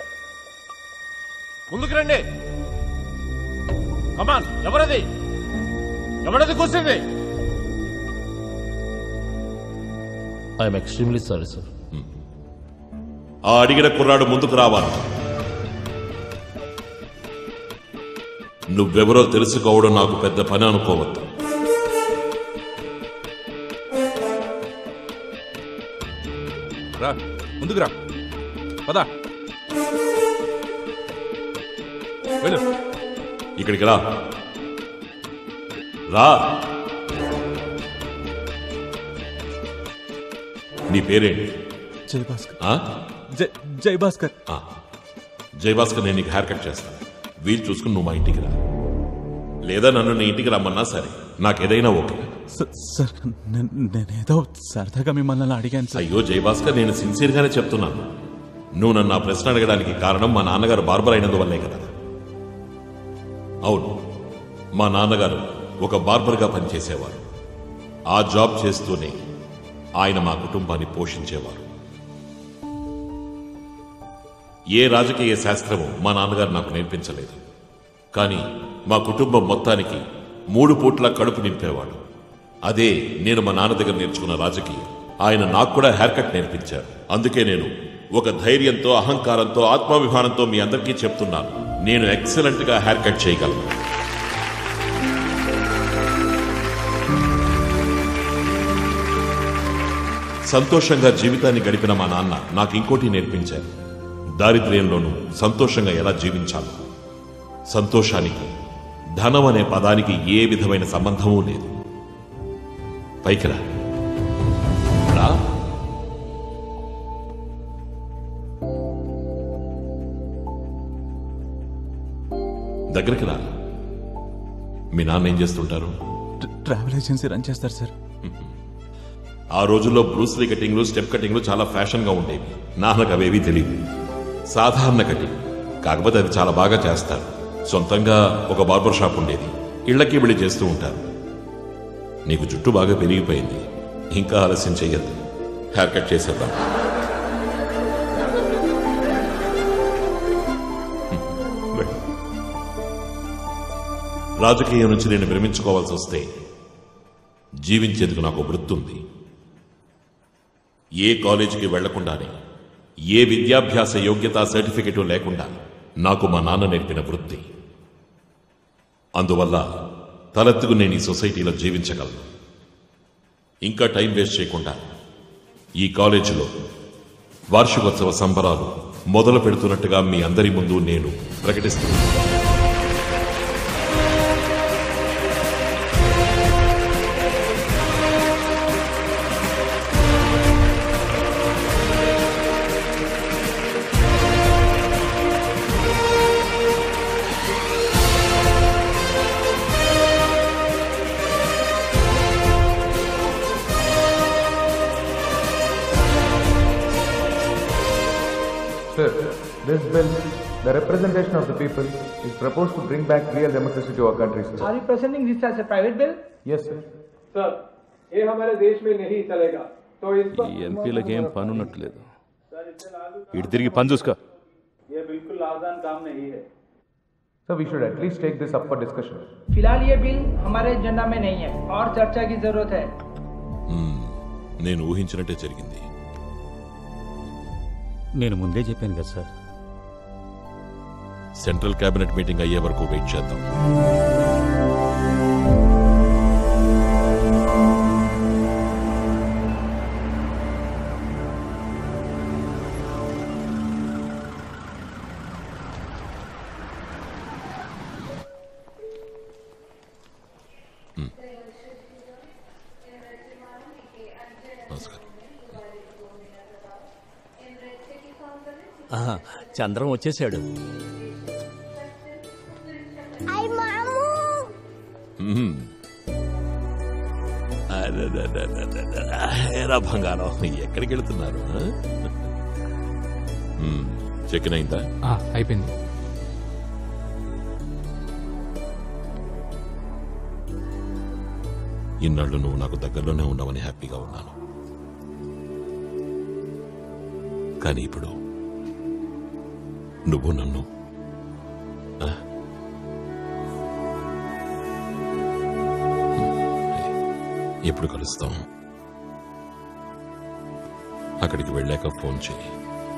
ముందుకు రండి. కమాన్, ఎవరది? ఎవరది కూర్చుంది? I'm extremely sorry sir. ఆ అడిగిన కుర్రాడు ముందుకు రావాలి. నువ్వెవరో తెలుసుకోవడం నాకు పెద్ద పని అనుకోవద్దు. రా, ముందుకు రా. పదా, వెళ్ళు. ఇక్కడికి రా. రా. నీ పేరేంటి? జై భాస్కర్. ఆ? జై జై భాస్కర్. ఆ. జై భాస్కర్, నేను నీకు హెయిర్ కట్ చేస్తాను. వీలు చూసుకుని నువ్వు మా ఇంటికి రా, లేదా నన్ను నీ ఇంటికి రమ్మన్నా సరే, నాకేదైనా ఓకే. సార్, నేనేదో సరదాగా మిమ్మల్ని అలా అడిగాను సార్. అయ్యో జై భాస్కర్, నేను సిన్సియర్ గానే చెప్తున్నాను. నువ్వు నన్ను ఆ ప్రశ్న అడగడానికి కారణం మా నాన్నగారు బార్బర్ అయినందువల్లే కదా? అవును, మా నాన్నగారు ఒక బార్బర్గా పనిచేసేవారు. ఆ జాబ్ చేస్తూనే ఆయన మా కుటుంబాన్ని పోషించేవారు. ఏ రాజకీయ శాస్త్రము మా నాన్నగారు నాకు నేర్పించలేదు. కానీ మా కుటుంబం మొత్తానికి మూడు పూట్ల కడుపు నింపేవాడు. అదే నేను మా నాన్న దగ్గర నేర్చుకున్న రాజకీయం. ఆయన నాకు కూడా హెయిర్ కట్ నేర్పించారు. అందుకే నేను ఒక ధైర్యంతో, అహంకారంతో, ఆత్మాభిమానంతో మీ అందరికీ చెప్తున్నాను, నేను ఎక్సలెంట్ గా హెయిర్ కట్ చేయగలను. సంతోషంగా జీవితాన్ని గడిపిన మా నాన్న నాకు ఇంకోటి నేర్పించారు. దారిద్ర్యంలోనూ సంతోషంగా ఎలా జీవించాలో. సంతోషానికి ధనం అనే పదానికి ఏ విధమైన సంబంధమూ లేదు. పైకి రా. రా. దగ్గరికి రా. మీ నాన్న ఏం చేస్తుంటారు? ట్రావెల్ ఏజెన్సీ రన్ చేస్తారు సార్. ఆ రోజుల్లో బ్రూస్లీ కటింగ్లు, స్టెప్ కటింగ్లు చాలా ఫ్యాషన్గా ఉండేవి. నాన్నకు అవేవీ తెలియదు. సాధారణ కటింగ్, కాకపోతే అది చాలా బాగా చేస్తారు. సొంతంగా ఒక బార్బర్ షాప్ ఉండేది, ఇళ్లకి వెళ్ళి చేస్తూ ఉంటారు. నీకు జుట్టు బాగా పెరిగిపోయింది, ఇంకా ఆలస్యం చెయ్యద్దు, హెయిర్ కట్ చేసేద్దాం. రాజకీయం నుంచి నేను విరమించుకోవాల్సి వస్తే జీవించేందుకు నాకు వృత్తి ఉంది. ఏ కాలేజీకి వెళ్లకుండానే, ఏ విద్యాభ్యాస యోగ్యతా సర్టిఫికెట్ లేకుండా నాకు మా నాన్న నేర్పిన వృత్తి. అందువల్ల తలెత్తుకు నేను ఈ సొసైటీలో జీవించగలను. ఇంకా టైం వేస్ట్ చేయకుండా ఈ కాలేజీలో వార్షికోత్సవ సంబరాలు మొదలు పెడుతున్నట్టుగా మీ అందరి ముందు నేను ప్రకటిస్తున్నాను. Sir, this bill, the representation of the people, is proposed to bring back real democracy to our country, sir. Are you presenting this as a private bill? Yes, sir. Sir, ये हमारे देश में नहीं चलेगा. तो इस पर ఈ ఎంపీలకు ఏం పని ఉన్నట్లేదు. ఇటు తిరిగి పని చూసుకో. ये बिल्कुल आसान काम नहीं है. So we should at least take this up for discussion. फिलहाल ये बिल हमारे एजेंडा में नहीं है और चर्चा की जरूरत है. నేను ఊహించినట్టే జరిగింది. నేను ముందే చెప్పాను కదా సార్. సెంట్రల్ కేబినెట్ మీటింగ్ అయ్యే వరకు వెయిట్ చేద్దాం. చంద్రం వచ్చేసాడు. ఏరా బంగారం, ఎక్కడికి వెళుతున్నారు? చెక్ అయిందా? అయిపోయింది. ఇన్నాళ్ళు నువ్వు నాకు దగ్గరలోనే ఉన్నావని హ్యాపీగా ఉన్నాను. కానీ ఇప్పుడు నువ్వు నన్ను ఎప్పుడు కలుస్తాం? అక్కడికి వెళ్ళాక ఫోన్ చేయి.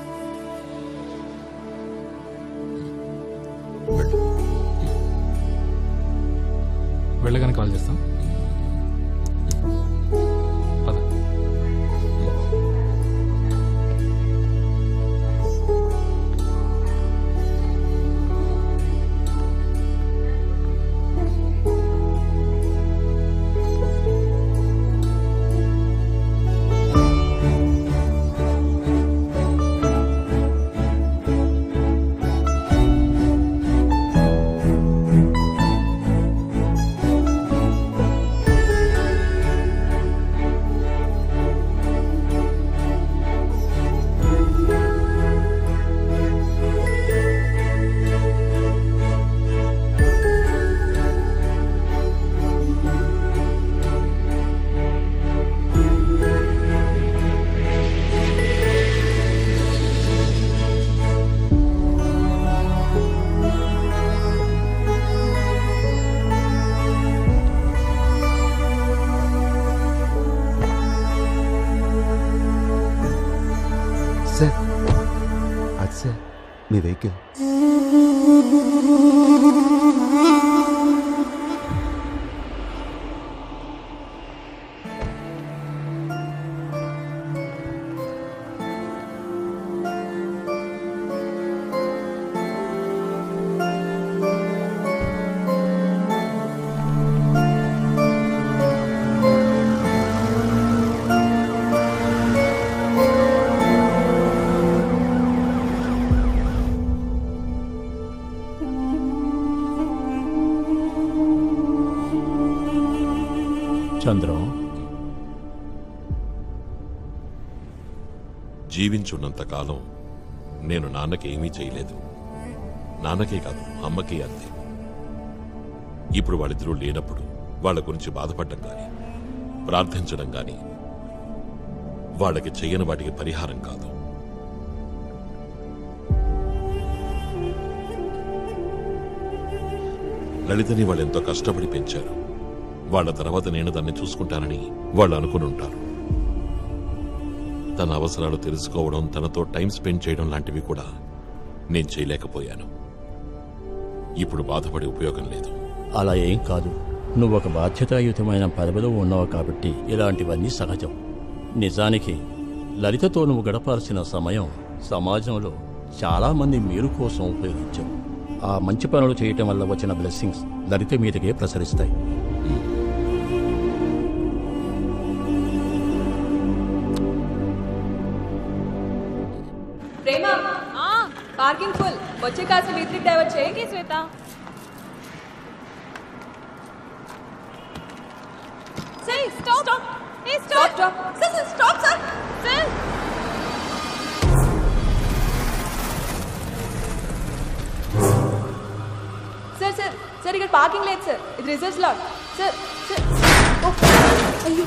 వెళ్ళగానే కాల్ చేస్తాం. మీ వెహికల్ చంద్రం, జీవించున్నంతకాలం నేను నాన్నకి ఏమీ చేయలేదు. నాన్నకే కాదు, అమ్మకి అంతే. ఇప్పుడు వాళ్ళిద్దరూ లేనప్పుడు వాళ్ళ గురించి బాధపడడం గాని ప్రార్థించడం గాని వాళ్ళకి చెయ్యని వాటికి పరిహారం కాదు. లలితని వాళ్ళెంతో కష్టపడి పెంచారు. వాళ్ళ తర్వాత నేను దాన్ని చూసుకుంటానని వాళ్ళు అనుకుని ఉంటారు. తన అవసరాలు తెలుసుకోవడం, తనతో టైం స్పెండ్ చేయడం లాంటివి కూడా నేను చేయలేకపోయాను. ఇప్పుడు బాధపడే ఉపయోగం లేదు. అలా ఏం కాదు. నువ్వు ఒక బాధ్యతాయుతమైన పదవిలో ఉన్నావు కాబట్టి ఇలాంటివన్నీ సహజం. నిజానికి లలితతో నువ్వు గడపాల్సిన సమయం సమాజంలో చాలామంది మేలు కోసం ఉపయోగించావు. ఆ మంచి పనులు చేయటం వల్ల వచ్చిన బ్లెస్సింగ్స్ లలిత మీదకే ప్రసరిస్తాయి. ప్రేమ, పార్కింగ్ ఫుల్. వచ్చే కాస్త వీత్రికి డైవర్ట్ చేయి. శ్వేత, సరే స్టాప్ స్టాప్ ఏ stop stop sir sir stop sir sir sir sir sir ఇక్కడ పార్కింగ్ లేదు సార్. ఇది రిజర్వ్ లాట్ సార్. సార్ అయ్యో,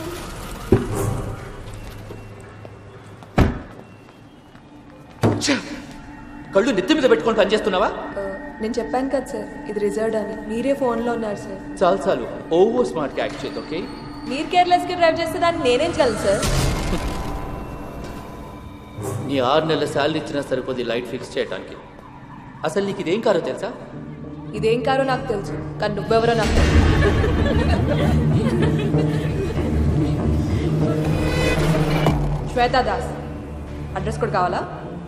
కళ్ళు నెత్తి మీద పెట్టుకొని పనిచేస్తున్నావా? నేను చెప్పాను కదా సార్ ఇది రిజర్వ్డ్ అని. మీరే ఫోన్లో ఉన్నారు సార్. చాలు చాలు ఓవర్ స్మార్ట్గా యాక్ట్ చేయదు. ఓకే మీరు కేర్లెస్గా డ్రైవ్ చేస్తే దాన్ని నేనేం చేయను సార్. నీ ఆరు నెలల శాలరీ ఇచ్చినా సరిపోద్ది లైట్ ఫిక్స్ చేయడానికి. అసలు నీకు ఇదేం కారో తెలుసా? ఇదేం కారో నాకు తెలుసు, కానీ నువ్వెవరో నాకు తెలుసు. శ్వేతా దాస్, అడ్రస్ కూడా కావాలా?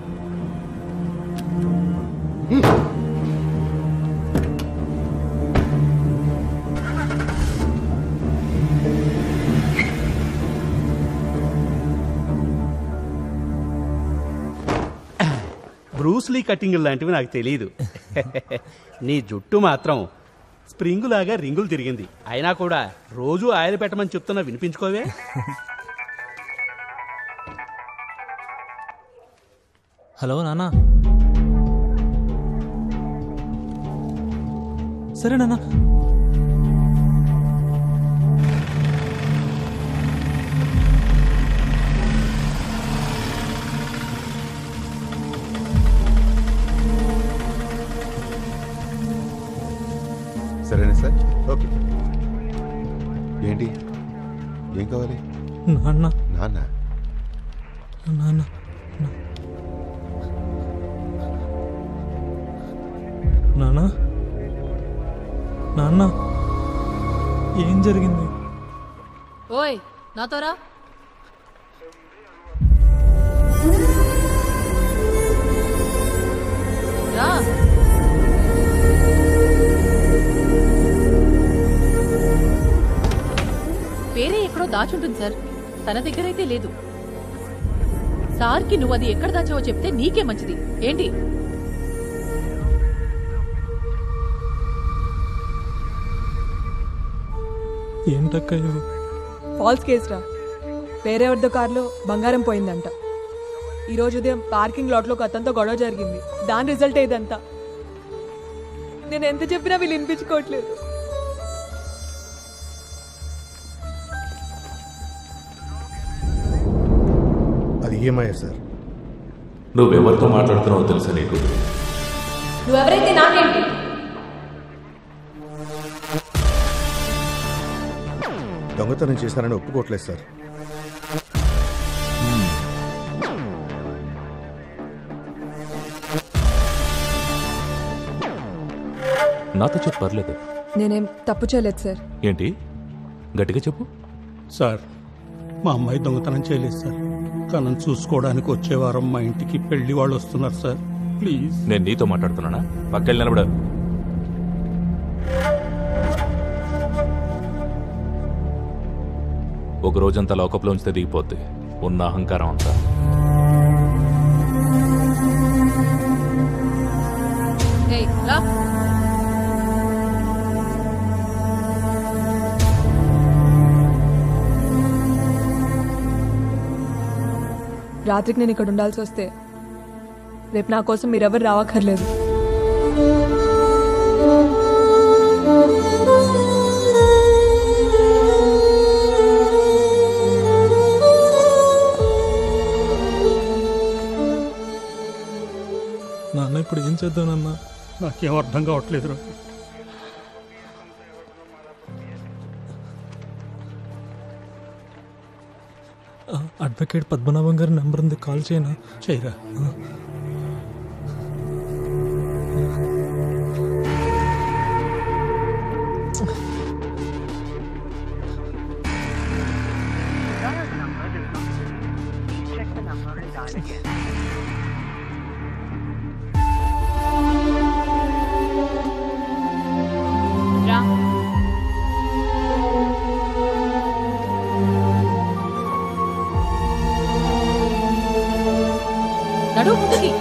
బ్రూస్లీ కటింగ్ లాంటివి నాకు తెలియదు. నీ జుట్టు మాత్రం స్ప్రింగ్ లాగా రింగులు తిరిగింది. అయినా కూడా రోజు ఆయిల్ పెట్టమని చెప్తున్నా వినిపించుకోవే. హలో నాన్న. సరే నాన్న. సరేనా సార్? ఓకే. ఏంటి ఏం కావాలి? నాన్న. నాన్న నాన్న నాన్న నాన్న ఏం జరిగింది? ఓయ్ నాతోరా. రా. పేరే ఎక్కడో దాచుంటుంది సార్, తన దగ్గర అయితే లేదు. సార్కి నువ్వు అది ఎక్కడ దాచావో చెప్తే నీకే మంచిది. ఏంటి? ఏంటక్క ఇది? ఫాల్స్ కేసు రా. వేరెవరిదో కారులో బంగారం పోయిందంట. ఈరోజు ఉదయం పార్కింగ్ లాట్లో ఒక అతనితో గొడవ జరిగింది. దాని రిజల్ట్ ఇదంతా. నేను ఎంత చెప్పినా వీళ్ళు వినిపించుకోవట్లేదు. అది ఈఎంఐ సార్. నువ్వెవరితో మాట్లాడుతున్నావో తెలుసా నీకు? నువ్వెవరైతే నాకేంటి? దొంగతనం చేశారని ఒప్పుకోవట్లేదు సార్. నాతో చెప్పు, పర్లేదు. నేనేం తప్పు చేయలేదు సార్. ఏంటి గట్టిగా చెప్పు. సార్ మా అమ్మాయి దొంగతనం చేయలేదు సార్. తనను చూసుకోవడానికి వచ్చే వారం మా ఇంటికి పెళ్లి వాళ్ళు వస్తున్నారు సార్. ప్లీజ్. నేను నీతో మాట్లాడుతున్నానా? పక్కకి నిలబడ. ఒక రోజంతా లోకప్లో ఉంచితే దిగిపోద్ది ఉన్న అహంకారం అంతా. రాత్రికి నేను ఇక్కడ ఉండాల్సి వస్తే రేపు నా కోసం మీరెవరు రావక్కర్లేదు. నాన్న ఇప్పుడు ఏం చేద్దానన్నా? నాకేం అర్థం కావట్లేదు రా. అడ్వకేట్ పద్మనాభం గారి నెంబర్ ఉంది, కాల్ చేయనా? చేయరా. నడు ముందుకి.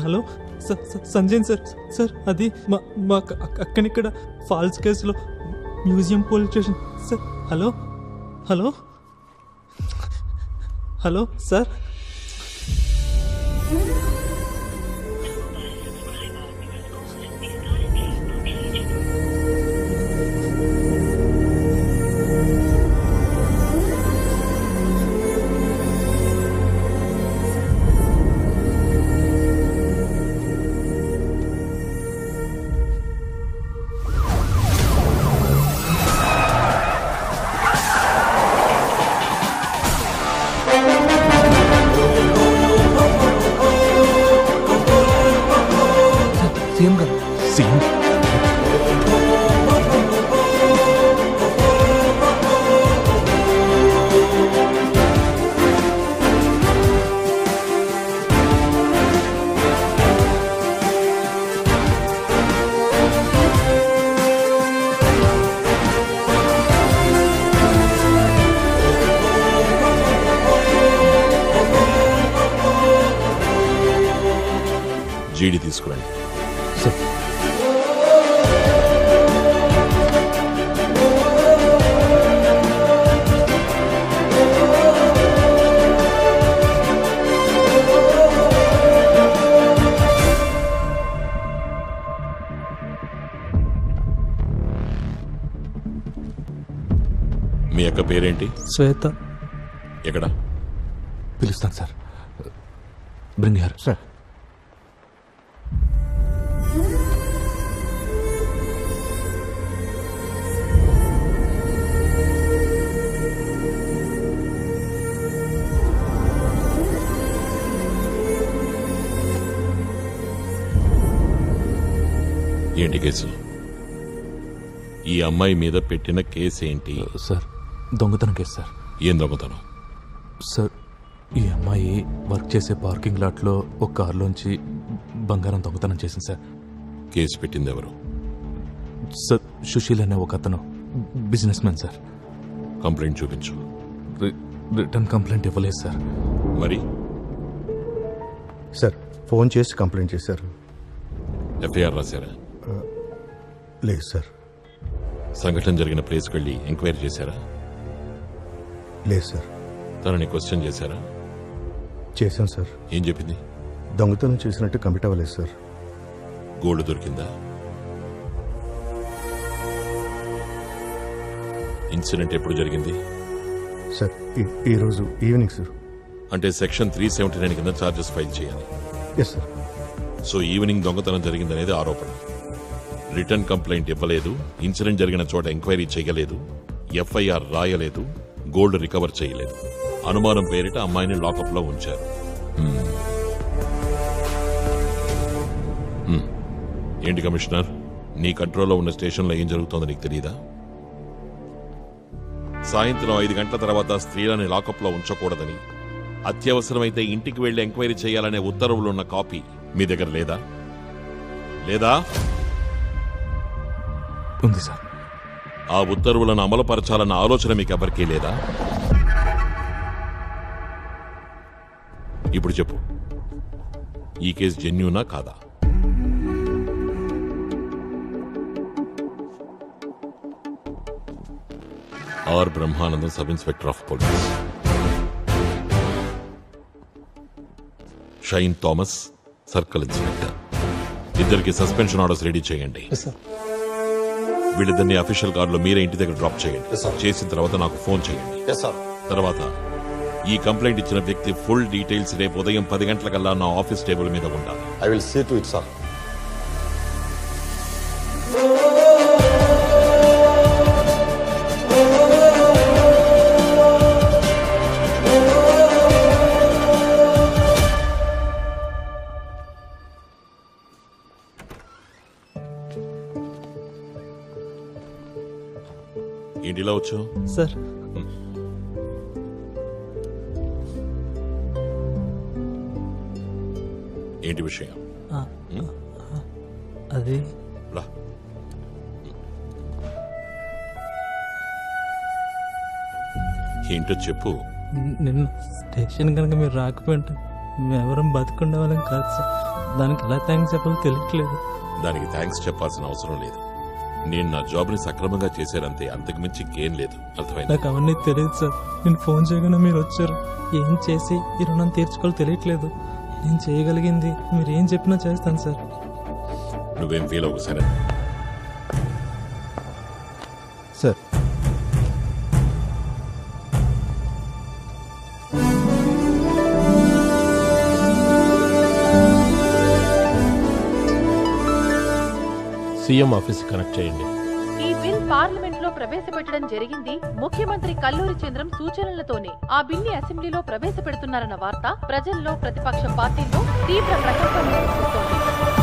హలో స- స- సంజయ్ సార్ సార్ అది మా మా అక్కని ఇక్కడ ఫాల్స్ కేసులో museum police station sir. Hello hello hello sir. CM గారు సీఎం జీడి తీసుకురండి. మీ అక్క పేరేంటి? శ్వేత. ఎక్కడ? పిలుస్తాను సార్. Bring her sir. ఏంటి కేసు? ఈ అమ్మాయి మీద పెట్టిన కేసు ఏంటి? సార్ దొంగతనం కేసు సార్. ఏం దొంగతనం? సార్ ఈ అమ్మాయి వర్క్ చేసే పార్కింగ్ లాట్లో ఒక కారులోంచి బంగారం దొంగతనం చేసింది సార్. కేసు పెట్టింది ఎవరు? సార్ సుశీల్ అనే ఒక అతను బిజినెస్ మ్యాన్ సార్. కంప్లైంట్ చూపించు. రిటర్న్ కంప్లైంట్ ఇవ్వలేదు సార్. మరి సార్ ఫోన్ చేసి కంప్లైంట్ చేశారు. ఎఫ్ఐఆర్ రాశారా? లేదు సార్. సంఘటన జరిగిన ప్లేస్కి వెళ్ళి ఎంక్వైరీ చేశారా? లేదు సార్. తనని క్వశ్చన్ చేశారా? చేశాం సార్. ఏం చెప్పింది? దొంగతనం చేసినట్టు కమిట్ అవ్వలేదు సార్. గోల్డ్ దొరికిందా? ఇన్సిడెంట్ ఎప్పుడు జరిగింది? సార్ ఈ రోజు ఈవినింగ్ సార్. అంటే సెక్షన్ త్రీ సెవెంటీ నైన్ కింద ఛార్జెస్ ఫైల్ చేయాలి. Yes sir. సో ఈవినింగ్ దొంగతనం జరిగిందనేది ఆరోపణ. రిటర్న్ కంప్లైంట్ ఇవ్వలేదు, ఇన్సిడెంట్ జరిగిన చోట ఎంక్వైరీ చేయలేదు, ఎఫ్ఐఆర్ రాయలేదు, గోల్డ్ రికవర్ చేయలేదు. అనుమానం పేరిట అమ్మాయిని లాకప్ లో ఉంచారు. హ్మ్. హ్మ్. ఏంటి కమిషనర్, నీ కంట్రోల్లో ఉన్న స్టేషన్లో ఏం జరుగుతోందో నీకు తెలియదా? సాయంత్రం ఐదు గంటల తర్వాత స్త్రీలని లాకప్ లో ఉంచకూడదని, అత్యవసరమైతే ఇంటికి వెళ్లి ఎంక్వైరీ చేయాలనే ఉత్తర్వులున్న కాపీ మీ దగ్గర లేదా? లేదా? ఉంది సార్. ఆ ఉత్తర్వులను అమలుపరచాలన్న ఆలోచన మీకు ఎవరికీ లేదా? ఇప్పుడు చెప్పు, ఈ కేసు జెన్యూనా కాదా? R Brahmanandam, sub inspector of police. Shine Thomas, circle inspector. ఇద్దరికి సస్పెన్షన్ ఆర్డర్స్ రెడీ చేయండి. వీళ్ళిద్దరిని అఫీషియల్ కారులో మీరే ఇంటి దగ్గర డ్రాప్ చేయండి. చేసిన తర్వాత నాకు ఫోన్ చేయండి. తర్వాత ఈ కంప్లైంట్ ఇచ్చిన వ్యక్తి ఫుల్ డీటెయిల్స్ రేపు ఉదయం పది గంటలకల్లా నా ఆఫీస్ టేబుల్ మీద ఉండాలి. I will see to it sir. ఏంటిలా వచ్చావు? సార్ ఏంటి విషయం? ఆ, అది రా. ఏంటో చెప్పు. నిన్న స్టేషన్ కనుక మీరు రాకపోయింటే మేమెవరం బతుకుండే వాళ్ళం కాదు సార్. దానికి ఎలా థ్యాంక్స్ చెప్పాలో తెలియట్లేదు. దానికి థ్యాంక్స్ చెప్పాల్సిన అవసరం లేదు. నేను నా జాబ్ని సక్రమంగా చేశానంతే, అంతకు మించి ఇంకేం లేదు. అర్థమైంది? నాకు అవన్నీ తెలియదు సార్. నేను ఫోన్ చేయగానే మీరు వచ్చారు. ఏం చేసి ఈ రుణం తీర్చుకోవాలో తెలియట్లేదు. నేను చేయగలిగింది మీరు ఏం చెప్పినా చేస్తాను సార్. నువ్వేం ఫీల్ అవ్వకు సరే. సార్ సీఎం ఆఫీస్ కనెక్ట్ చేయండి. ఈ బిల్ పార్లమెంట్ లో ప్రవేశపెట్టడం జరిగింది ముఖ్యమంత్రి కల్లూరి చంద్రం సూచనలతోనే. ఆ బిల్ని అసెంబ్లీలో ప్రవేశపెడుతున్నారన్న వార్త ప్రజల్లో, ప్రతిపక్ష పార్టీల్లో తీవ్ర ప్రకంపనలు సృష్టిస్తోంది.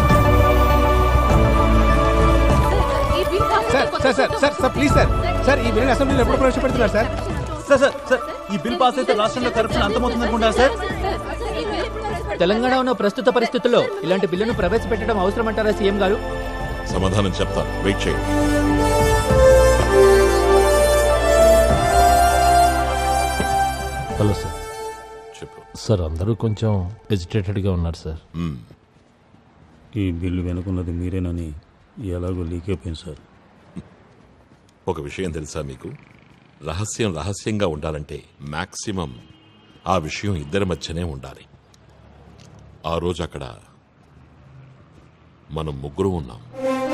ఈ bill sir sir sir sir please sir sir ఈ బిల్ని అసెంబ్లీలో ఎప్పుడు ప్రవేశపెడుతున్నారు సార్? సార్ సార్ సార్ ఈ బిల్ పాస్ అయితే రాష్ట్రంలో కరప్షన్ అంతమవుతుంది అనుకుంటారా సార్? తెలంగాణ ఉన్న ప్రస్తుత పరిస్థితుల్లో ఇలాంటి బిల్లును ప్రవేశపెట్టడం అవసరమంటారా సీఎం గారు? సమాధానం చెప్తాను, వెయిట్ చేయండి. Hello sir. చెప్పు సార్. అందరూ కొంచెం ఎజిటేటెడ్గా ఉన్నారు సార్. ఈ బిల్లు వెనుకున్నది మీరేనని ఎలాగో లీక్ అయిపోయింది సార్. ఒక విషయం తెలుసా మీకు? రహస్యం రహస్యంగా ఉండాలంటే మాక్సిమం ఆ విషయం ఇద్దరి మధ్యనే ఉండాలి. ఆ రోజు అక్కడ మనం ముగ్గురు ఉన్నాం.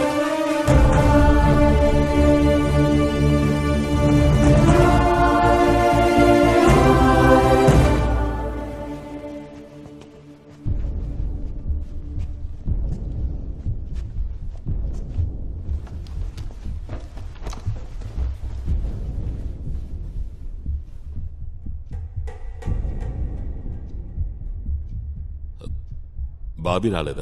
బాబీ రాలేదా?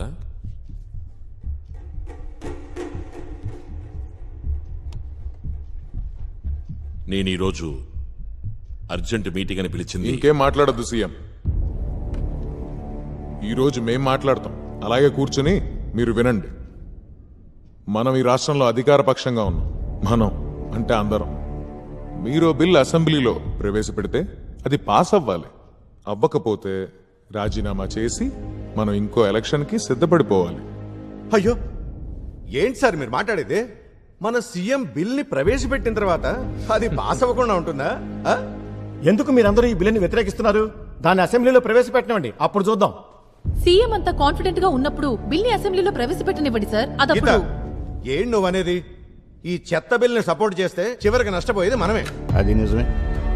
నేను ఈరోజు అర్జెంట్ మీటింగ్ అని పిలిచింది. ఇంకేం మాట్లాడద్దు సీఎం. ఈరోజు మేం మాట్లాడతాం, అలాగే కూర్చుని మీరు వినండి. మనం ఈ రాష్ట్రంలో అధికార పక్షంగా ఉన్నాం. మనం అంటే అందరం. మీరు బిల్ అసెంబ్లీలో ప్రవేశపెడితే అది పాస్ అవ్వాలి. అవ్వకపోతే రాజీనామా చేసి మనం ఇంకో ఎలక్షన్కి సిద్ధపడిపోవాలి. అయ్యో ఏంటి సార్ మీరు మాట్లాడేది? మన సీఎం బిల్ని ప్రవేశపెట్టిన తర్వాత అది పాస్ అవ్వకుండా ఉంటుందా? ఎందుకు మీరందరూ ఈ బిల్లుని వ్యతిరేకిస్తున్నారు? దాన్ని అసెంబ్లీలో ప్రవేశపెట్టనివ్వండి, అప్పుడు చూద్దాం. సీఎం అంతా కాన్ఫిడెంట్ గా ఉన్నప్పుడు బిల్ని అసెంబ్లీలో ప్రవేశపెట్టనివ్వండి సార్. అదప్పుడు ఏం నువ్వు అనేది? ఈ చెత్త బిల్ని సపోర్ట్ చేస్తే చివరికి నష్టపోయేది మనమే. అది నిజమే.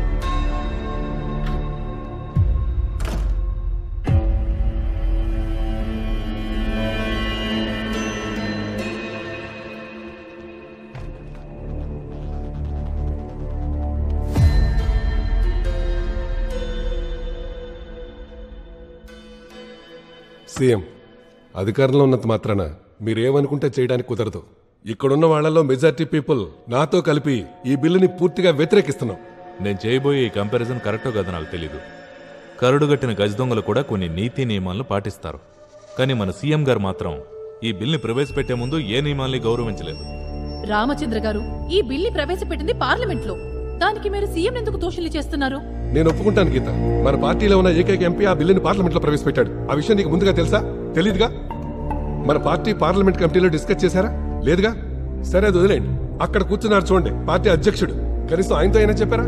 సీఎం, అధికారంలో ఉన్నంత మాత్రాన మీరేమనుకుంటే చేయడానికి కుదరదు. ఇక్కడున్న వాళ్లలో మెజార్టీ పీపుల్ నాతో కలిపి ఈ బిల్లుని పూర్తిగా వ్యతిరేకిస్తున్నాం. నేను చేయబోయే ఈ కంపారిజన్ కరెక్టో కాదో నాకు తెలీదు. కరడుగట్టిన గజ దొంగలు కూడా కొన్ని నీతి నియమాలను పాటిస్తారు. కానీ మన సీఎం గారు మాత్రం ఈ బిల్ని ప్రవేశపెట్టే ముందు ఏ నియమాల్ని గౌరవించలేదు. రామచంద్ర గారు, ఈ బిల్ని ప్రవేశపెట్టింది పార్లమెంట్ లో. దానికి మీరు సీఎం ఎందుకు దోషులు చేస్తున్నారు? నేను ఒప్పుకుంటాను గీత, మన పార్టీలో ఉన్న ఏకైక ఎంపీ ఆ బిల్లుని పార్లమెంట్ లో ప్రవేశపెట్టాడు. ఆ విషయం నీకు ముందుగా తెలుసా? తెలీదుగా. మన పార్టీ పార్లమెంట్ కమిటీలో డిస్కస్ చేశారా? లేదుగా. సరే, అది వదిలేండి. అక్కడ కూర్చున్నారు చూడండి, పార్టీ అధ్యక్షుడు. కనీసం ఆయనతో అయినా చెప్పారా?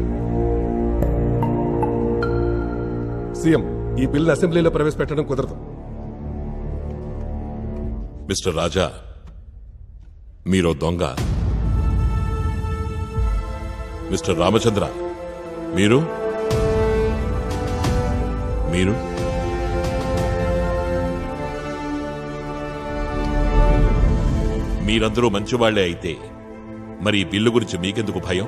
సీఎం, ఈ బిల్లు అసెంబ్లీలో ప్రవేశపెట్టడం కుదరదు. మిస్టర్ రాజా, మీరో దొంగ. మిస్టర్ రామచంద్ర, మీరు మీరు మీరందరూ మంచివాళ్లే అయితే మరి ఈ బిల్లు గురించి మీకెందుకు భయం?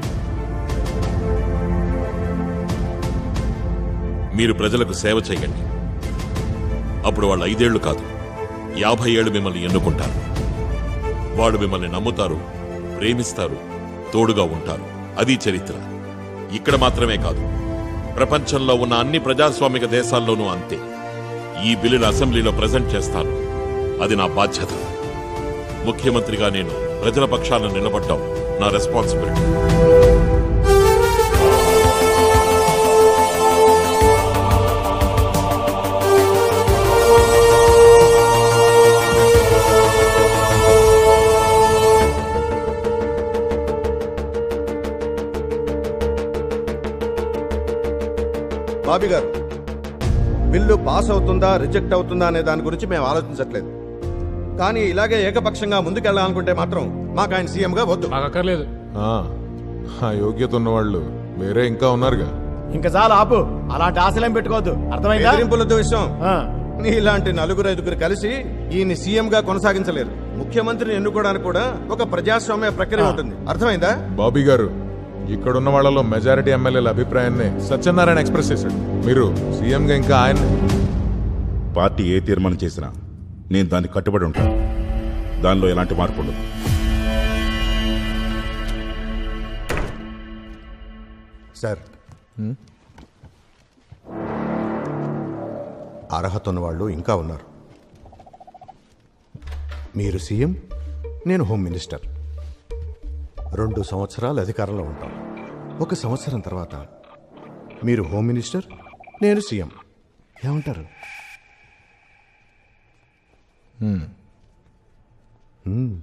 మీరు ప్రజలకు సేవ చేయండి. అప్పుడు వాళ్ళు ఐదేళ్లు కాదు, యాభై ఏళ్లు మిమ్మల్ని ఎన్నుకుంటారు. వాళ్ళు మిమ్మల్ని నమ్ముతారు, ప్రేమిస్తారు, తోడుగా ఉంటారు. అది చరిత్ర. ఇక్కడ మాత్రమే కాదు, ప్రపంచంలో ఉన్న అన్ని ప్రజాస్వామిక దేశాల్లోనూ అంతే. ఈ బిల్లును అసెంబ్లీలో ప్రజెంట్ చేస్తాను. అది నా బాధ్యత. ముఖ్యమంత్రిగా నేను ప్రజల పక్షాన నిలబడ్డం నా రెస్పాన్సిబిలిటీ. బాబీ గారు, బిల్లు పాస్ అవుతుందా రిజెక్ట్ అవుతుందా అనే దాని గురించి మేము ఆలోచించట్లేదు. కానీ ఇలాగే ఏకపక్షంగా ముందుకెళ్ళాలనుకుంటే మాత్రం మాకు ఆయన సీఎంగా వద్దు. మాకు అక్కర్లేదు. ఆ యోగ్యత ఉన్నవాళ్ళు వేరే ఇంకా ఉన్నారుగా. ఇంకా చాలా ఆపు, అలాంటి ఆశలేం పెట్టుకోవద్దు. అర్థమైందా? బెదిరింపులతో విషయం నీలాంటి నలుగురు ఐదుగురు కలిసి ఈయన్ని సీఎం గా కొనసాగించలేరు. ముఖ్యమంత్రిని ఎన్నుకోవడానికి కూడా ఒక ప్రజాస్వామ్య ప్రక్రియ ఉంటుంది. అర్థమైందా? బాబీ గారు, ఇక్కడున్న వాళ్ళలో మెజారిటీ ఎమ్మెల్యేల అభిప్రాయాన్ని సత్యనారాయణ ఎక్స్ప్రెస్ చేశాడు. మీరు సీఎం గా ఇంకా ఆయన పార్టీ ఏ తీర్మానం చేసినా నేను దానికి కట్టుబడి ఉంటాను. దానిలో ఎలాంటి మార్పు ఉండదు. సార్, అర్హత ఉన్న వాళ్ళు ఇంకా ఉన్నారు. మీరు సీఎం, నేను హోమ్ మినిస్టర్. రెండు సంవత్సరాలు అధికారంలో ఉంటాం. ఒక సంవత్సరం తర్వాత మీరు హోమ్ మినిస్టర్, నేను సీఎం. ఏమంటారు? హ్మ్. హ్మ్.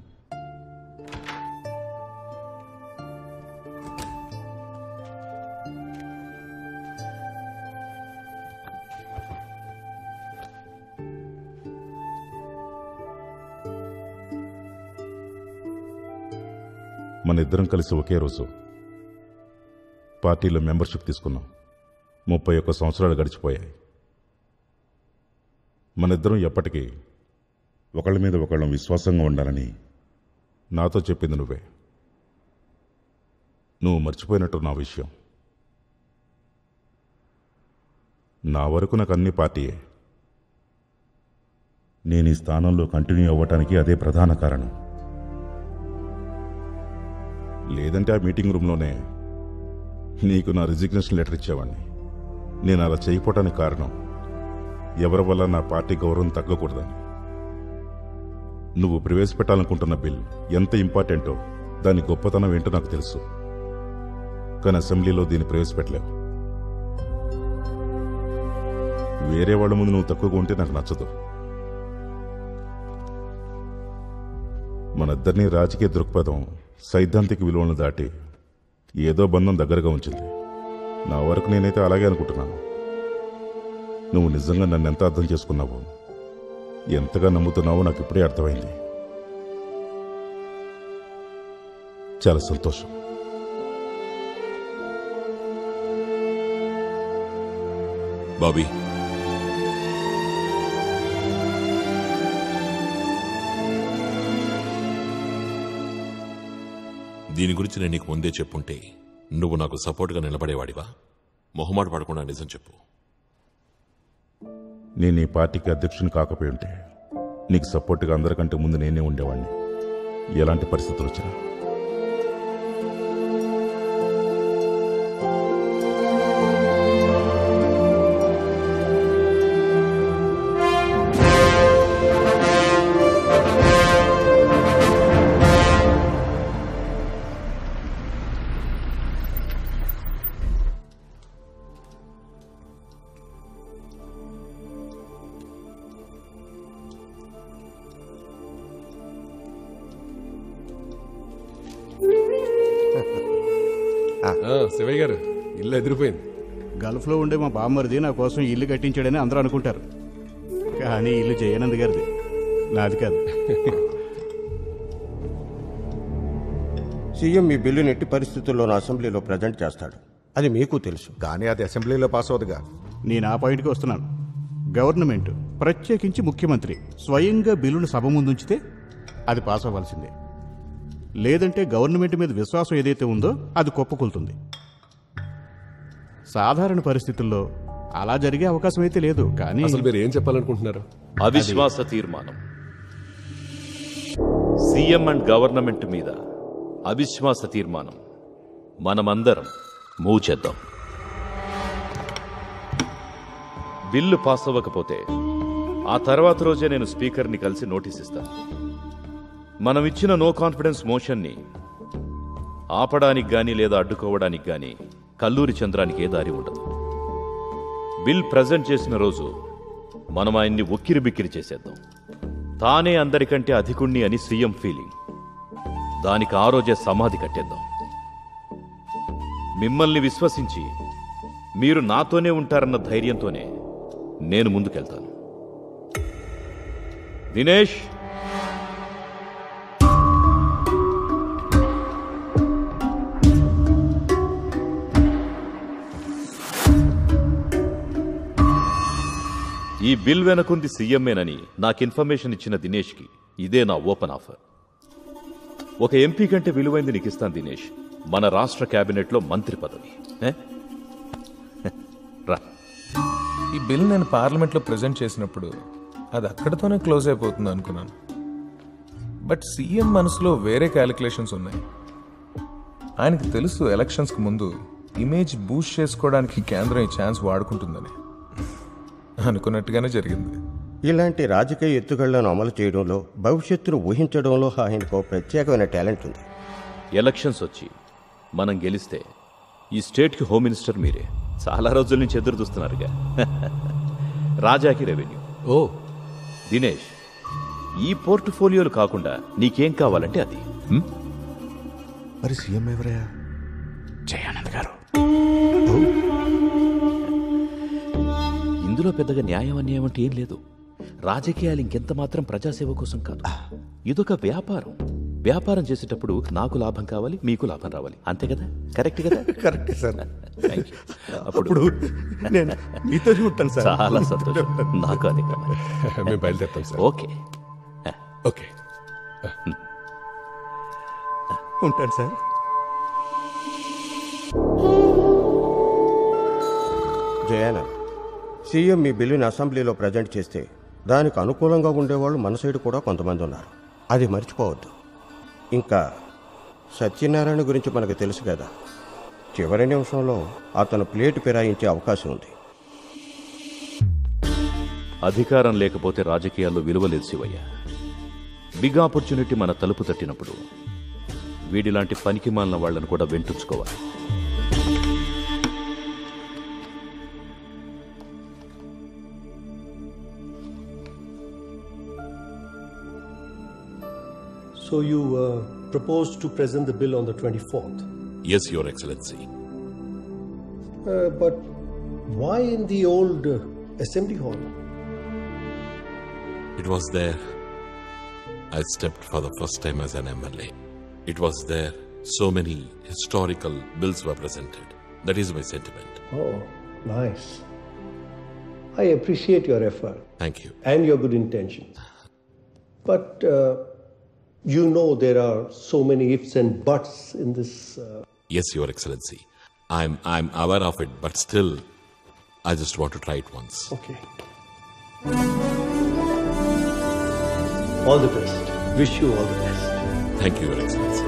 మన ఇద్దరం కలిసి ఒకే రోజు పార్టీలో మెంబర్షిప్ తీసుకున్నాం. ముప్పై ఒక్క సంవత్సరాలు గడిచిపోయాయి. మన ఇద్దరం ఎప్పటికీ ఒకళ్ళ మీద ఒకళ్ళం విశ్వాసంగా ఉండాలని నాతో చెప్పింది నువ్వే. నువ్వు మర్చిపోయినట్టు నా విషయం. నా వరకు నాకు అన్ని పార్టీయే. నేను ఈ స్థానంలో కంటిన్యూ అవ్వటానికి అదే ప్రధాన కారణం. లేదంటే ఆ మీటింగ్ రూమ్లోనే నీకు నా రిజిగ్నేషన్ లెటర్ ఇచ్చేవాడిని. నేను అలా చేయకపోవటానికి కారణం ఎవరి వల్ల నా పార్టీ గౌరవం తగ్గకూడదని. నువ్వు ప్రవేశపెట్టాలనుకుంటున్న బిల్ ఎంత ఇంపార్టెంటో దాని గొప్పతనం ఏంటో నాకు తెలుసు. కానీ అసెంబ్లీలో దీన్ని ప్రవేశపెట్టలేవు. వేరే వాళ్ళ ముందు నువ్వు తక్కువగా ఉంటే నాకు నచ్చదు. మనిద్దరినీ రాజకీయ దృక్పథం సైద్ధాంతిక విలువలను దాటి ఏదో బంధం దగ్గరగా ఉంచింది. నా వరకు నేనైతే అలాగే అనుకుంటున్నాను. నువ్వు నిజంగా నన్ను ఎంత అర్థం చేసుకున్నావో, ఎంతగా నమ్ముతున్నావో నాకు ఇప్పుడే అర్థమైంది. చాలా సంతోషం. బాబీ, దీని గురించి నేను నీకు ముందే చెప్పుంటే నువ్వు నాకు సపోర్ట్గా నిలబడేవాడివా? మొహమాట పడకుండా నిజం చెప్పు. నేను ఈ పార్టీకి అధ్యక్షుని కాకపోయి ఉంటే నీకు సపోర్ట్గా అందరికంటే ముందు నేనే ఉండేవాడిని, ఎలాంటి పరిస్థితులు వచ్చినా. శివయ్య గారు, ఇల్లు ఎదిరిపోయింది. గల్ఫ్లో ఉండే మా బామ్మరిది నా కోసం ఇల్లు కట్టించాడని అందరూ అనుకుంటారు. కానీ ఇల్లు జయనంద్ గారిది, నాది కాదు. సీఎం మీ బిల్లుని ఎట్టి పరిస్థితుల్లోనూ అసెంబ్లీలో ప్రజెంట్ చేస్తాడు. అది మీకు తెలుసు. కానీ అది అసెంబ్లీలో పాస్ అవుతుందిగా. నేను ఆ పాయింట్కి వస్తున్నాను. గవర్నమెంట్, ప్రత్యేకించి ముఖ్యమంత్రి స్వయంగా బిల్లును సభ ముందుంచితే అది పాస్ అవ్వాల్సిందే. లేదంటే గవర్నమెంట్ మీద విశ్వాసం ఏదైతే ఉందో అది కుప్పకూలుతుంది. సాధారణ పరిస్థితుల్లో అలా జరిగే అవకాశం అయితే లేదు. కానీ అసలు మీరు ఏం చెప్పాలనుకుంటున్నారు? అవిశ్వాస తీర్మానం. సీఎం అండ్ గవర్నమెంట్ మీద అవిశ్వాస తీర్మానం మనమందరం మూవ్ చేద్దాం. బిల్లు పాస్ అవ్వకపోతే ఆ తర్వాత రోజే నేను స్పీకర్ని కలిసి నోటీస్ ఇస్తాను. మనం ఇచ్చిన నో కాన్ఫిడెన్స్ మోషన్ని ఆపడానికి గానీ లేదా అడ్డుకోవడానికి గానీ కల్లూరి చంద్రానికి ఏ దారి ఉండదు. బిల్ ప్రజెంట్ చేసిన రోజు మనం ఆయన్ని ఉక్కిరి బిక్కిరి చేసేద్దాం. తానే అందరికంటే అధికుణ్ణి అని సీఎం ఫీలింగ్. దానికి ఆ రోజే సమాధి కట్టేద్దాం. మిమ్మల్ని విశ్వసించి మీరు నాతోనే ఉంటారన్న ధైర్యంతోనే నేను ముందుకెళ్తాను. దినేష్, ఈ బిల్ వెనకుంది సీఎంఏనని నాకు ఇన్ఫర్మేషన్ ఇచ్చిన దినేష్కి ఇదే నా ఓపెన్ ఆఫర్. ఒక ఎంపీ కంటే విలువైంది నీకు ఇస్తాను దినేష్, మన రాష్ట్ర కేబినెట్లో మంత్రి పదవి. రా. ఈ బిల్ నేను పార్లమెంట్లో ప్రజెంట్ చేసినప్పుడు అది అక్కడితోనే క్లోజ్ అయిపోతుంది అనుకున్నాను. బట్ సీఎం మనసులో వేరే క్యాలిక్యులేషన్స్ ఉన్నాయి. ఆయనకి తెలుసు ఎలక్షన్స్కి ముందు ఇమేజ్ బూస్ట్ చేసుకోవడానికి కేంద్రం ఈ ఛాన్స్ వాడుకుంటుందని. అనుకున్నట్టుగానే జరిగింది. ఇలాంటి రాజకీయ ఎత్తుగళ్లను అమలు చేయడంలో, భవిష్యత్తును ఊహించడంలో ఆయనకు ప్రత్యేకమైన టాలెంట్ ఉంది. ఎలక్షన్స్ వచ్చి మనం గెలిస్తే ఈ స్టేట్కి హోమ్ మినిస్టర్ మీరే. చాలా రోజుల నుంచి ఎదురు చూస్తున్నారుగా. రాజాకి రెవెన్యూ. ఓ దినేష్, ఈ పోర్ట్ఫోలియోలు కాకుండా నీకేం కావాలంటే అది. మరి సీఎం ఎవరయ్యా? జయానంద్ గారు. ఇందులో పెద్దగా న్యాయం అన్యాయం అంటే ఏం లేదు. రాజకీయాలు ఇంకెంత మాత్రం ప్రజాసేవ కోసం కాదు, ఇదొక వ్యాపారం. వ్యాపారం చేసేటప్పుడు నాకు లాభం కావాలి, మీకు లాభం రావాలి, అంతే కదా? కరెక్ట్ కదా? Correct sir. అప్పుడు నేను మీతో ఉంటాను సార్. చాలా సంతోషం. నాకు అదే కావాలి. మేము బయలుదేరుతాం సార్. ఓకే ఓకే ఉంటాను సార్. జయానా, సీఎం మీ బిల్లుని అసెంబ్లీలో ప్రజెంట్ చేస్తే దానికి అనుకూలంగా ఉండేవాళ్ళు మన సైడ్ కూడా కొంతమంది ఉన్నారు. అది మర్చిపోవద్దు. ఇంకా సత్యనారాయణ గురించి మనకు తెలుసు కదా, చివరి నిమిషంలో అతను ప్లేట్ ఫిరాయించే అవకాశం ఉంది. అధికారం లేకపోతే రాజకీయాల్లో విలువలేదు శివయ్య. బిగ్ ఆపర్చునిటీ మన తలుపు తట్టినప్పుడు వీడిలాంటి పనికి మాలిన వాళ్లను కూడా వెంటుంచుకోవాలి. So you uh, propose to present the bill on the twenty-fourth? Yes, Your Excellency. Uh, but why in the old uh, assembly hall? It was there I stepped for the first time as an M L A. It was there so many historical bills were presented. That is my sentiment. Oh, nice. I appreciate your effort. Thank you. And your good intentions. But uh, you know there are so many ifs and buts in this. Uh... Yes, Your Excellency. I'm I'm aware of it, but still, I just want to try it once. Okay. All the best. Wish you all the best. Thank you, Your Excellency.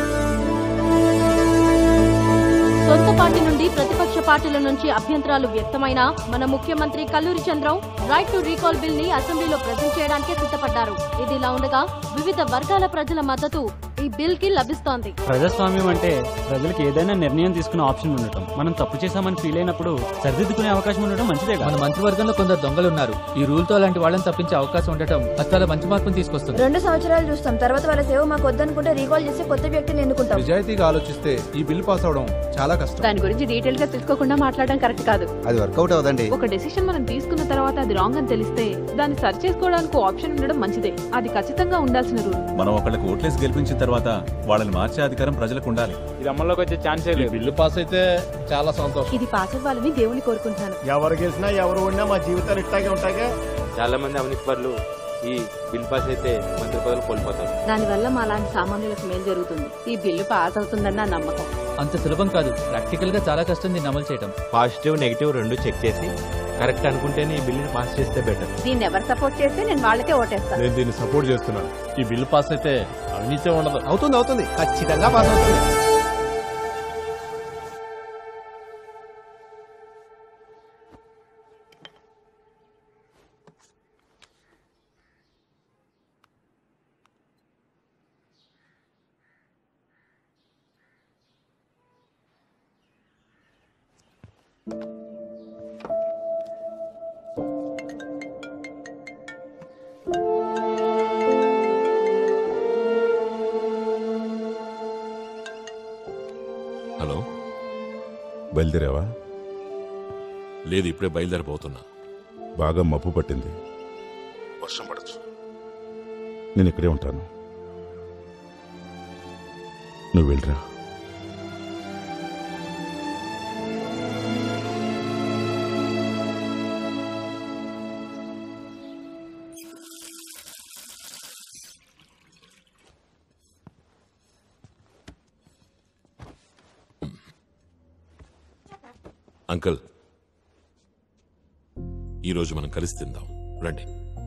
సొంత party నుండి ప్రతిపక్ష పార్టీల నుంచి అభ్యంతరాలు వ్యక్తమైనా మన ముఖ్యమంత్రి Kalluri Chandram right to recall bill ని అసెంబ్లీలో ప్రజెంట్ చేయడానికి సిద్ధపడ్డారు. ఇది ఇలా ఉండగా వివిధ వర్గాల ప్రజల మద్దతు ఈ బిల్ కి లభిస్తోంది. ప్రజాస్వామ్యం అంటే ప్రజలకు ఏదైనా నిర్ణయం తీసుకునే ఆప్షన్ ఉండటం. మనం తప్పు చేశామని ఫీల్ అయినప్పుడు సరిదిద్దుకునే అవకాశం ఉండటం మంచిదే. మన మంత్రివర్గంలో కొందరు దొంగలు ఉన్నారు. ఈ రూల్ తో అలాంటి వాళ్ళని తప్పించే అవకాశం ఉండటం అది చాలా మంచి మార్పును తీసుకొస్తుంది. రెండు సంవత్సరాలు చూస్తాం, తర్వాత వాళ్ళ సేవ మాకు వద్దనుకుంటే రీకాల్ చేసి కొత్త వ్యక్తిని ఎన్నుకుంటాం. నిజాయితీగా ఆలోచిస్తే ఈ బిల్ పాస్ అవడం చాలా కష్టం. దాని గురించి డీటెయిల్ గా తెలుసుకోకుండా మాట్లాడడం కరెక్ట్ కాదు. అది వర్కౌట్ అవదండి. ఒక డెసిషన్ మనం తీసుకున్న తర్వాత అది రాంగ్ అని తెలిస్తే దాన్ని సరి చేసుకోవడానికి ఆప్షన్ ఉండడం మంచిదే. అది ఖచ్చితంగా ఉండాల్సిన రూల్. మనం ఒకళ్ళకి ఓట్లేసి గెలిపించిన తర్వాత వాళ్ళని మార్చే అధికారం ప్రజలకు ఉండాలి. ఇది అమల్లోకి వచ్చే ఛాన్సే లేదు. బిల్లు పాస్ అయితే చాలా సంతోషం. ఇది పాస్ అవ్వాలని దేవుని కోరుకుంటున్నాను. ఎవరు గెలిచినా ఎవరు ఓడినా మా జీవితాలు ఇట్టాగే ఉంటాయి. చాలా మంది అవినీతి పరులు ఈ బిల్ పాస్ అయితే మంత్రి పదవులు కోల్పోతారు. దాని వల్ల మా లాంటి సామాన్యులకు మేలు జరుగుతుంది. ఈ బిల్లు పాస్ అవుతుందన్న నమ్మకం. అంత సులభం కాదు. ప్రాక్టికల్ గా చాలా కష్టం దీన్ని అమలు చేయడం. పాజిటివ్ నెగిటివ్ రెండు చెక్ చేసి కరెక్ట్ అనుకుంటేనే ఈ బిల్లుని పాస్ చేస్తే బెటర్. దీన్ని ఎవరు సపోర్ట్ చేస్తే నేను వాళ్ళకే ఓటేస్తాను. నేను దీన్ని సపోర్ట్ చేస్తున్నాను. ఈ బిల్లు పాస్ అయితే అవినీతి ఉండదు. అవుతుంది అవుతుంది ఖచ్చితంగా పాస్ అవుతుంది. హలో, బయలుదేరావా? లేదు, ఇప్పుడే బయలుదేరిపోతున్నా. బాగా మబ్బు పట్టింది, వర్షం పడచ్చు. నేను ఇక్కడే ఉంటాను, నువ్వు వెళ్ళరా. అంకుల్, ఈరోజు మనం కలిసి తిందాం రండి.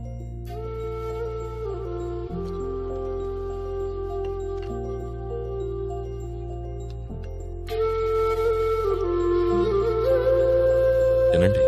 తినండి.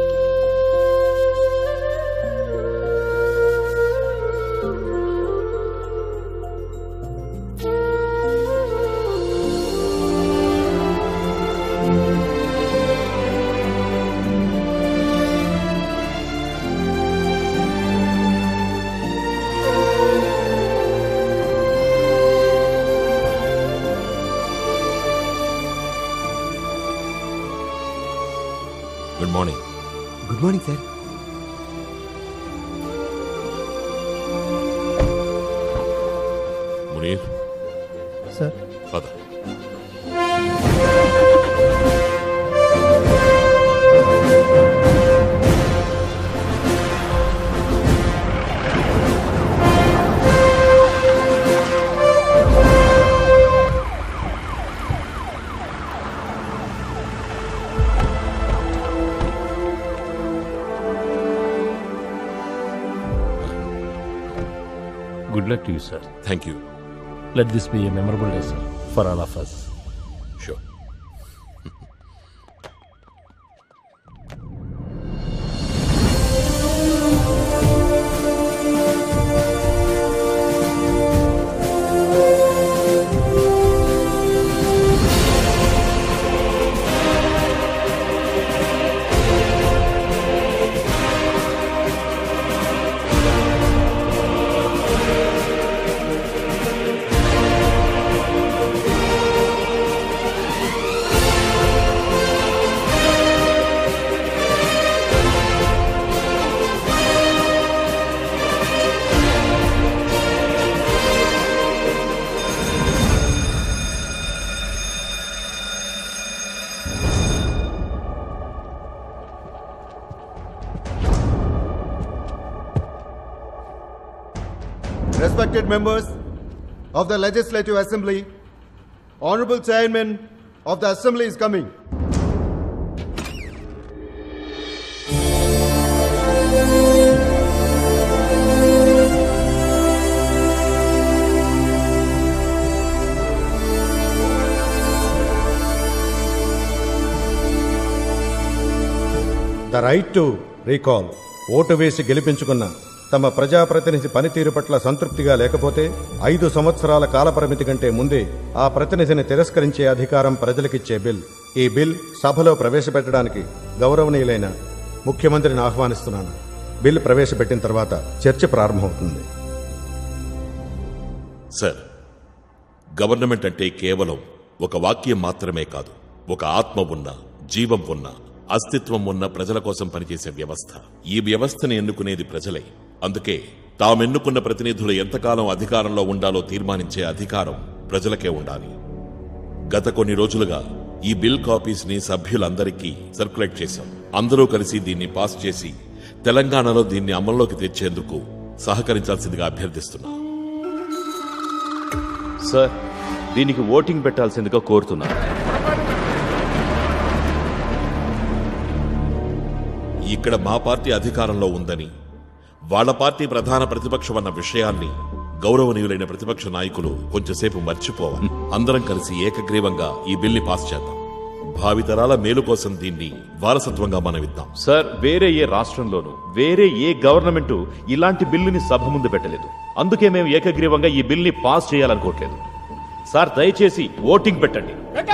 Good morning. Good morning sir. Munir sir. పద. Good luck to you, sir. Thank you. Let this be a memorable day, sir, for all of us. Sure. Respected members of the Legislative Assembly, Honorable Chairman of the Assembly is coming. The right to recall. Vote వేసి గెలిపించుకున్న తమ ప్రజాప్రతినిధి పనితీరు పట్ల సంతృప్తిగా లేకపోతే ఐదు సంవత్సరాల కాలపరిమితి కంటే ముందే ఆ ప్రతినిధిని తిరస్కరించే అధికారం ప్రజలకిచ్చే బిల్. ఈ బిల్ సభలో ప్రవేశపెట్టడానికి గౌరవనీయులైన ముఖ్యమంత్రిని ఆహ్వానిస్తున్నాను. బిల్ ప్రవేశపెట్టిన తర్వాత చర్చ ప్రారంభమవుతుంది. సార్, గవర్నమెంట్ అంటే కేవలం ఒక వాక్యం మాత్రమే కాదు, ఒక ఆత్మ ఉన్న, జీవం ఉన్న, అస్తిత్వం ఉన్న ప్రజల కోసం పనిచేసే వ్యవస్థ. ఈ వ్యవస్థను ఎన్నుకునేది ప్రజలే. అందుకే తామెన్నుకున్న ప్రతినిధులు ఎంతకాలం అధికారంలో ఉండాలో తీర్మానించే అధికారం ప్రజలకే ఉండాలి. గత కొన్ని రోజులుగా ఈ బిల్ కాపీస్ ని సభ్యులందరికీ సర్క్యులేట్ చేశాం. అందరూ కలిసి దీన్ని పాస్ చేసి తెలంగాణలో దీన్ని అమల్లోకి తెచ్చేందుకు సహకరించాల్సిందిగా అభ్యర్థిస్తున్నా. సార్, దీనికి ఓటింగ్ పెట్టాల్సిందిగా కోరుతున్నా. ఇక్కడ మా పార్టీ అధికారంలో ఉందని, వాళ్ల పార్టీ ప్రధాన ప్రతిపక్షం అన్న విషయాన్ని గౌరవనీయులైన ప్రతిపక్ష నాయకులు కొంచెంసేపు మర్చిపోవాలి. అందరం కలిసి ఏకగ్రీవంగా ఈ బిల్ని పాస్ చేద్దాం. భావితరాల మేలు కోసం దీన్ని వారసత్వంగా మనమిద్దాం. సార్, వేరే ఏ రాష్ట్రంలోనూ వేరే ఏ గవర్నమెంట్ ఇలాంటి బిల్లుని సభ ముందు పెట్టలేదు. అందుకే మేము ఏకగ్రీవంగా ఈ బిల్ని పాస్ చేయాలనుకోవట్లేదు. సార్, దయచేసి ఓటింగ్ పెట్టండి.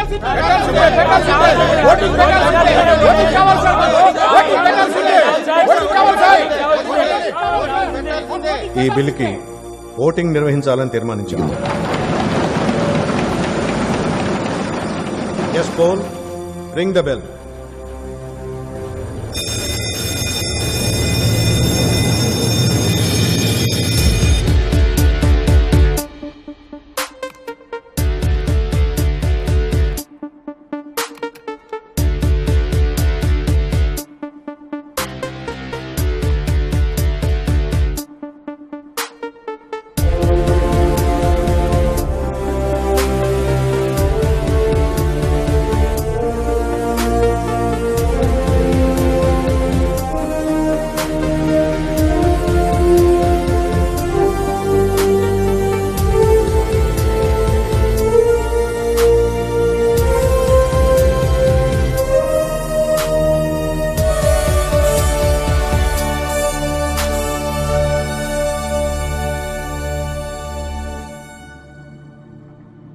ఈ బిల్లుకి ఓటింగ్ నిర్వహించాలని తీర్మానించాము. Yes poll, ring the bell.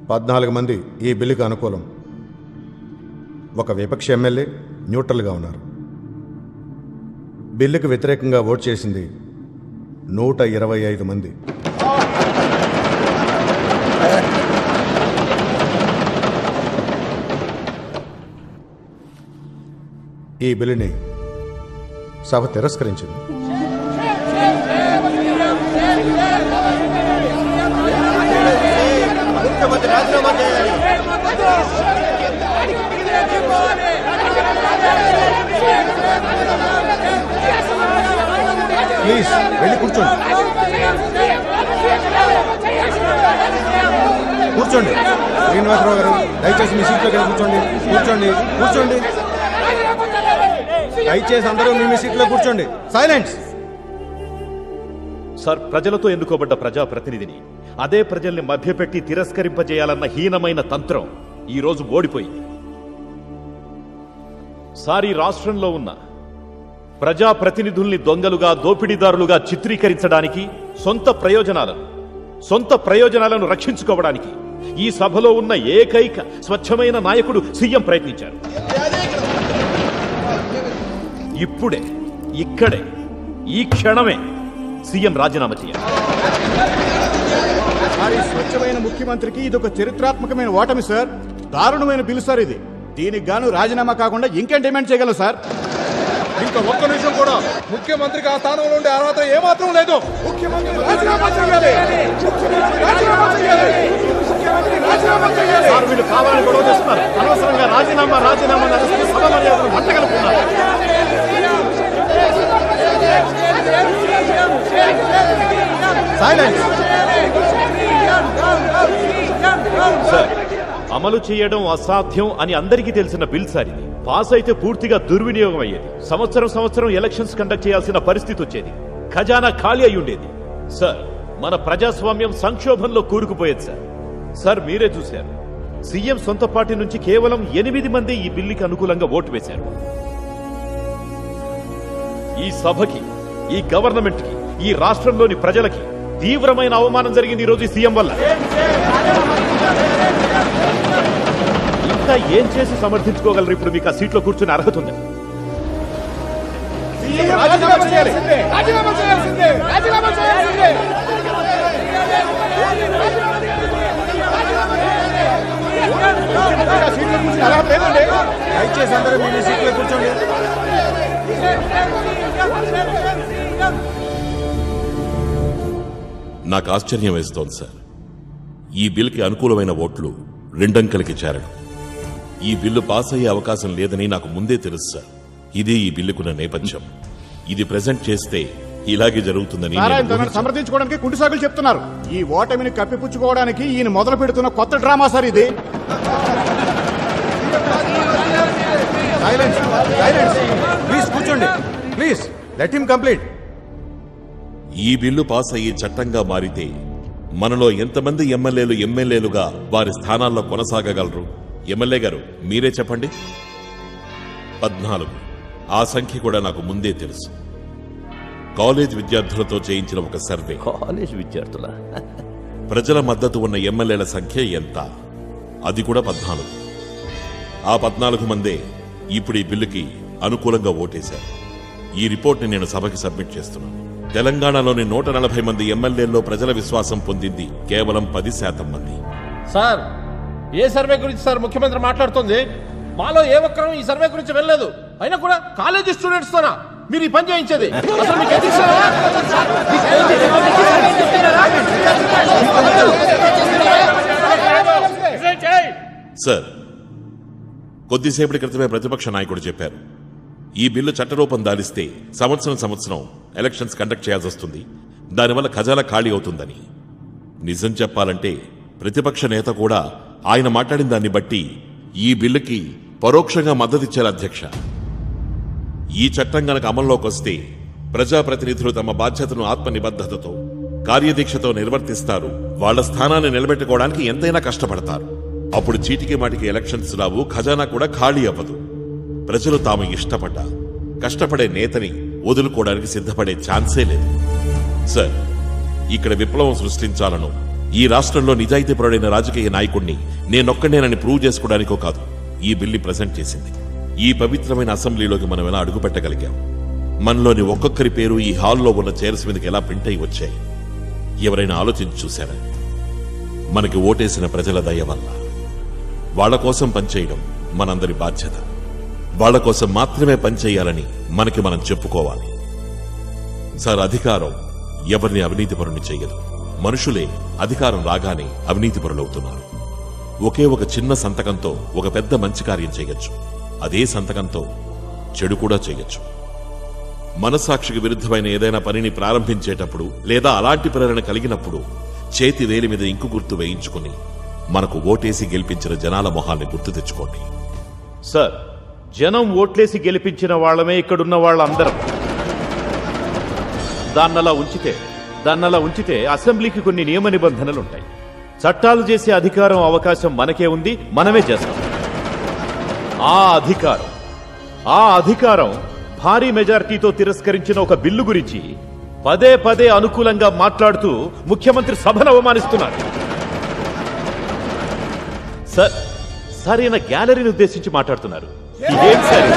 పద్నాలుగు మంది ఈ బిల్లుకి అనుకూలం. ఒక విపక్ష ఎమ్మెల్యే న్యూట్రల్గా ఉన్నారు. బిల్లుకు వ్యతిరేకంగా ఓటు చేసింది నూట ఇరవై ఐదు మంది. ఈ బిల్లుని సభ తిరస్కరించింది. ప్లీజ్ వెళ్ళి కూర్చోండి కూర్చోండి శ్రీనివాసరావు గారు, దయచేసి మీ సీట్లోకి వెళ్ళి కూర్చోండి కూర్చోండి కూర్చోండి దయచేసి అందరూ మీ మీ సీట్లో కూర్చోండి. సైలెన్స్. సార్, ప్రజలతో ఎన్నుకోబడ్డ ప్రజాప్రతినిధిని అదే ప్రజల్ని మభ్యపెట్టి తిరస్కరింపజేయాలన్న హీనమైన తంత్రం ఈ రోజు ఓడిపోయింది. సార్, ఈ రాష్ట్రంలో ఉన్న ప్రజాప్రతినిధుల్ని దొంగలుగా, దోపిడీదారులుగా చిత్రీకరించడానికి, సొంత ప్రయోజనాలను సొంత ప్రయోజనాలను రక్షించుకోవడానికి ఈ సభలో ఉన్న ఏకైక స్వచ్ఛమైన నాయకుడు సీఎం ప్రయత్నించారు. ఇప్పుడే, ఇక్కడే, ఈ క్షణమే సీఎం రాజీనామా చేయాలి. స్వచ్ఛమైన ముఖ్యమంత్రికి ఇది ఒక చరిత్రాత్మకమైన ఓటమి సార్. దారుణమైన బిల్లు సార్ ఇది. దీనికి గాను రాజీనామా కాకుండా ఇంకేం డిమాండ్ చేయగలరు సార్? ఇంకా ఒక్క నిమిషం కూడా ముఖ్యమంత్రికి ఆ స్థానంలో ఉండే అర్హత ఏమాత్రం లేదు. ముఖ్యమంత్రి రాజీనామా చేయాలి. ముఖ్యమంత్రి రాజీనామా చేయాలి. ముఖ్యమంత్రి రాజీనామా చేయాలి. సార్, వీళ్ళు కావాలని గొడవ చేస్తున్నారు. అనవసరంగా రాజీనామా రాజీనామా సభ మర్యాదను మంటగలుపుతున్నారు. సైలెన్స్. సార్, అమలు చేయడం అసాధ్యం అని అందరికీ తెలిసిన బిల్ సార్ ఇది. పాస్ అయితే పూర్తిగా దుర్వినియోగం అయ్యేది. సంవత్సరం సంవత్సరం ఎలక్షన్స్ కండక్ట్ చేయాల్సిన పరిస్థితి వచ్చేది. ఖజానా ఖాళీ అయి ఉండేది. సార్, మన ప్రజాస్వామ్యం సంక్షోభంలో కూరుకుపోయేది సార్. సార్, మీరే చూశారు, సీఎం సొంత పార్టీ నుంచి కేవలం ఎనిమిది మంది ఈ బిల్లుకి అనుకూలంగా ఓటు వేశారు. ఈ సభకి, ఈ గవర్నమెంట్ కి, ఈ రాష్ట్రంలోని ప్రజలకి తీవ్రమైన అవమానం జరిగింది ఈరోజు ఈ సీఎం వల్ల. ఇంకా ఏం చేసి సమర్థించుకోగలరు? ఇప్పుడు మీకు ఆ సీట్లో కూర్చునే అర్హత ఉంది. దయచేసి అందరూ మీ సీట్లో కూర్చోండి. నాకు ఆశ్చర్యం వేస్తోంది సార్. ఈ బిల్కి అనుకూలమైన ఓట్లు రెండంకెలకి చేరడం. ఈ బిల్లు పాస్ అయ్యే అవకాశం లేదని నాకు ముందే తెలుసు సార్. ఇదే ఈ బిల్లుకున్న నేపథ్యం. ఇది ప్రెజెంట్ చేస్తే ఇలాగే జరుగుతుందని సమర్థించుకోవడానికి కుంటి సాగులు చెప్తున్నారు. ఈ ఓటమిని కప్పిపుచ్చుకోవడానికి ఈయన మొదలు పెడుతున్న కొత్త డ్రామా సార్ ఇది. సైలెన్స్. సైలెన్స్. ప్లీజ్ కూర్చోండి. Please let him complete. ఈ బిల్లు పాస్ అయ్యి చట్టంగా మారితే మనలో ఎంతమంది ఎమ్మెల్యేలు ఎమ్మెల్యేలుగా వారి స్థానాల్లో కొనసాగగలరు? ఎమ్మెల్యే గారు, మీరే చెప్పండి. పద్నాలుగు. ఆ సంఖ్య కూడా నాకు ముందే తెలుసు. కాలేజ్ విద్యార్థులతో చేయించిన ఒక సర్వే. కాలేజ్ విద్యార్థుల ప్రజల మద్దతు ఉన్న ఎమ్మెల్యేల సంఖ్య ఎంత? అది కూడా పద్నాలుగు. ఆ పద్నాలుగు మందే ఇప్పుడు ఈ బిల్లుకి అనుకూలంగా ఓటేశారు. ఈ రిపోర్ట్ని నేను సభకి సబ్మిట్ చేస్తున్నాను. తెలంగాణలోని నూట నలభై మంది ఎమ్మెల్యేల్లో ప్రజల విశ్వాసం పొందింది కేవలం పది శాతం మంది. సార్, ఏ సర్వే గురించి సార్ ముఖ్యమంత్రి మాట్లాడుతుంది? మాలో ఏ ఒక్కరూ ఈ సర్వే గురించి వెళ్ళలేదు. అయినా కూడా కాలేజీ స్టూడెంట్స్ తోనా మీరు ఈ పని చేయించేది? అసలు మీకు ఎందుకు సార్, కొద్దిసేపటి క్రితమే ప్రతిపక్ష నాయకుడు చెప్పారు, ఈ బిల్లు చట్టరూపం దాలిస్తే సంవత్సరం సంవత్సరం ఎలక్షన్స్ కండక్ట్ చేయాల్సి వస్తుంది, దానివల్ల ఖజానా ఖాళీ అవుతుందని. నిజం చెప్పాలంటే ప్రతిపక్ష నేత కూడా ఆయన మాట్లాడిన దాన్ని బట్టి ఈ బిల్లుకి పరోక్షంగా మద్దతిచ్చారు. అధ్యక్ష, ఈ చట్టం గనక అమల్లోకి వస్తే ప్రజాప్రతినిధులు తమ బాధ్యతను ఆత్మనిబద్ధతతో, కార్యదీక్షతో నిర్వర్తిస్తారు. వాళ్ల స్థానాన్ని నిలబెట్టుకోవడానికి ఎంతైనా కష్టపడతారు. అప్పుడు చీటికి మాటికి ఎలక్షన్స్ రావు, ఖజానా కూడా ఖాళీ అవ్వదు. ప్రజలు తాము ఇష్టపడ్డ, కష్టపడే నేతని వదులుకోవడానికి సిద్ధపడే ఛాన్సే లేదు. సార్, ఇక్కడ విప్లవం సృష్టించాలనో ఈ రాష్ట్రంలో నిజాయితీపరుడైన రాజకీయ నాయకుడిని నేనొక్కడేనని ప్రూవ్ చేసుకోవడానికో కాదు ఈ బిల్లు ప్రజెంట్ చేసింది. ఈ పవిత్రమైన అసెంబ్లీలోకి మనం ఎలా అడుగుపెట్టగలిగాం? మనలోని ఒక్కొక్కరి పేరు ఈ హాల్లో ఉన్న చైర్స్ మీదకి ఎలా ప్రింట్ అయి వచ్చాయి? ఎవరైనా ఆలోచించి చూశారా? మనకి ఓటేసిన ప్రజల దయ వల్ల. వాళ్ల కోసం పనిచేయడం మనందరి బాధ్యత. వాళ్ల కోసం మాత్రమే పనిచేయాలని మనకి మనం చెప్పుకోవాలి. సార్, అధికారం ఎవరిని అవినీతిపరుని చెయ్యదు. మనుషులే అధికారం రాగానే అవినీతిపరులవుతున్నారు. ఒకే ఒక చిన్న సంతకంతో ఒక పెద్ద మంచి కార్యం చేయొచ్చు. అదే సంతకంతో చెడు కూడా చేయొచ్చు. మనస్సాక్షికి విరుద్ధమైన ఏదైనా పనిని ప్రారంభించేటప్పుడు లేదా అలాంటి ప్రేరణ కలిగినప్పుడు చేతి వేలి మీద ఇంకు గుర్తు వేయించుకుని మనకు ఓటేసి గెలిపించిన జనాల మొహాన్ని గుర్తు తెచ్చుకోండి. సార్, జనం ఓట్లేసి గెలిపించిన వాళ్ళమే ఇక్కడున్న వాళ్ళందరం. దాన్నలా ఉంచితే దాన్నలా ఉంచితే అసెంబ్లీకి కొన్ని నియమ నిబంధనలుంటాయి. చట్టాలు చేసే అధికారం అవకాశం మనకే ఉంది, మనమే చేస్తాం. ఆ అధికారం ఆ అధికారం భారీ మెజారిటీతో తిరస్కరించిన ఒక బిల్లు గురించి పదే పదే అనుకూలంగా మాట్లాడుతూ ముఖ్యమంత్రి సభను అవమానిస్తున్నారు. సార్ సార్ ఈయన గ్యాలరీని ఉద్దేశించి మాట్లాడుతున్నారు. ఇదేం సార్?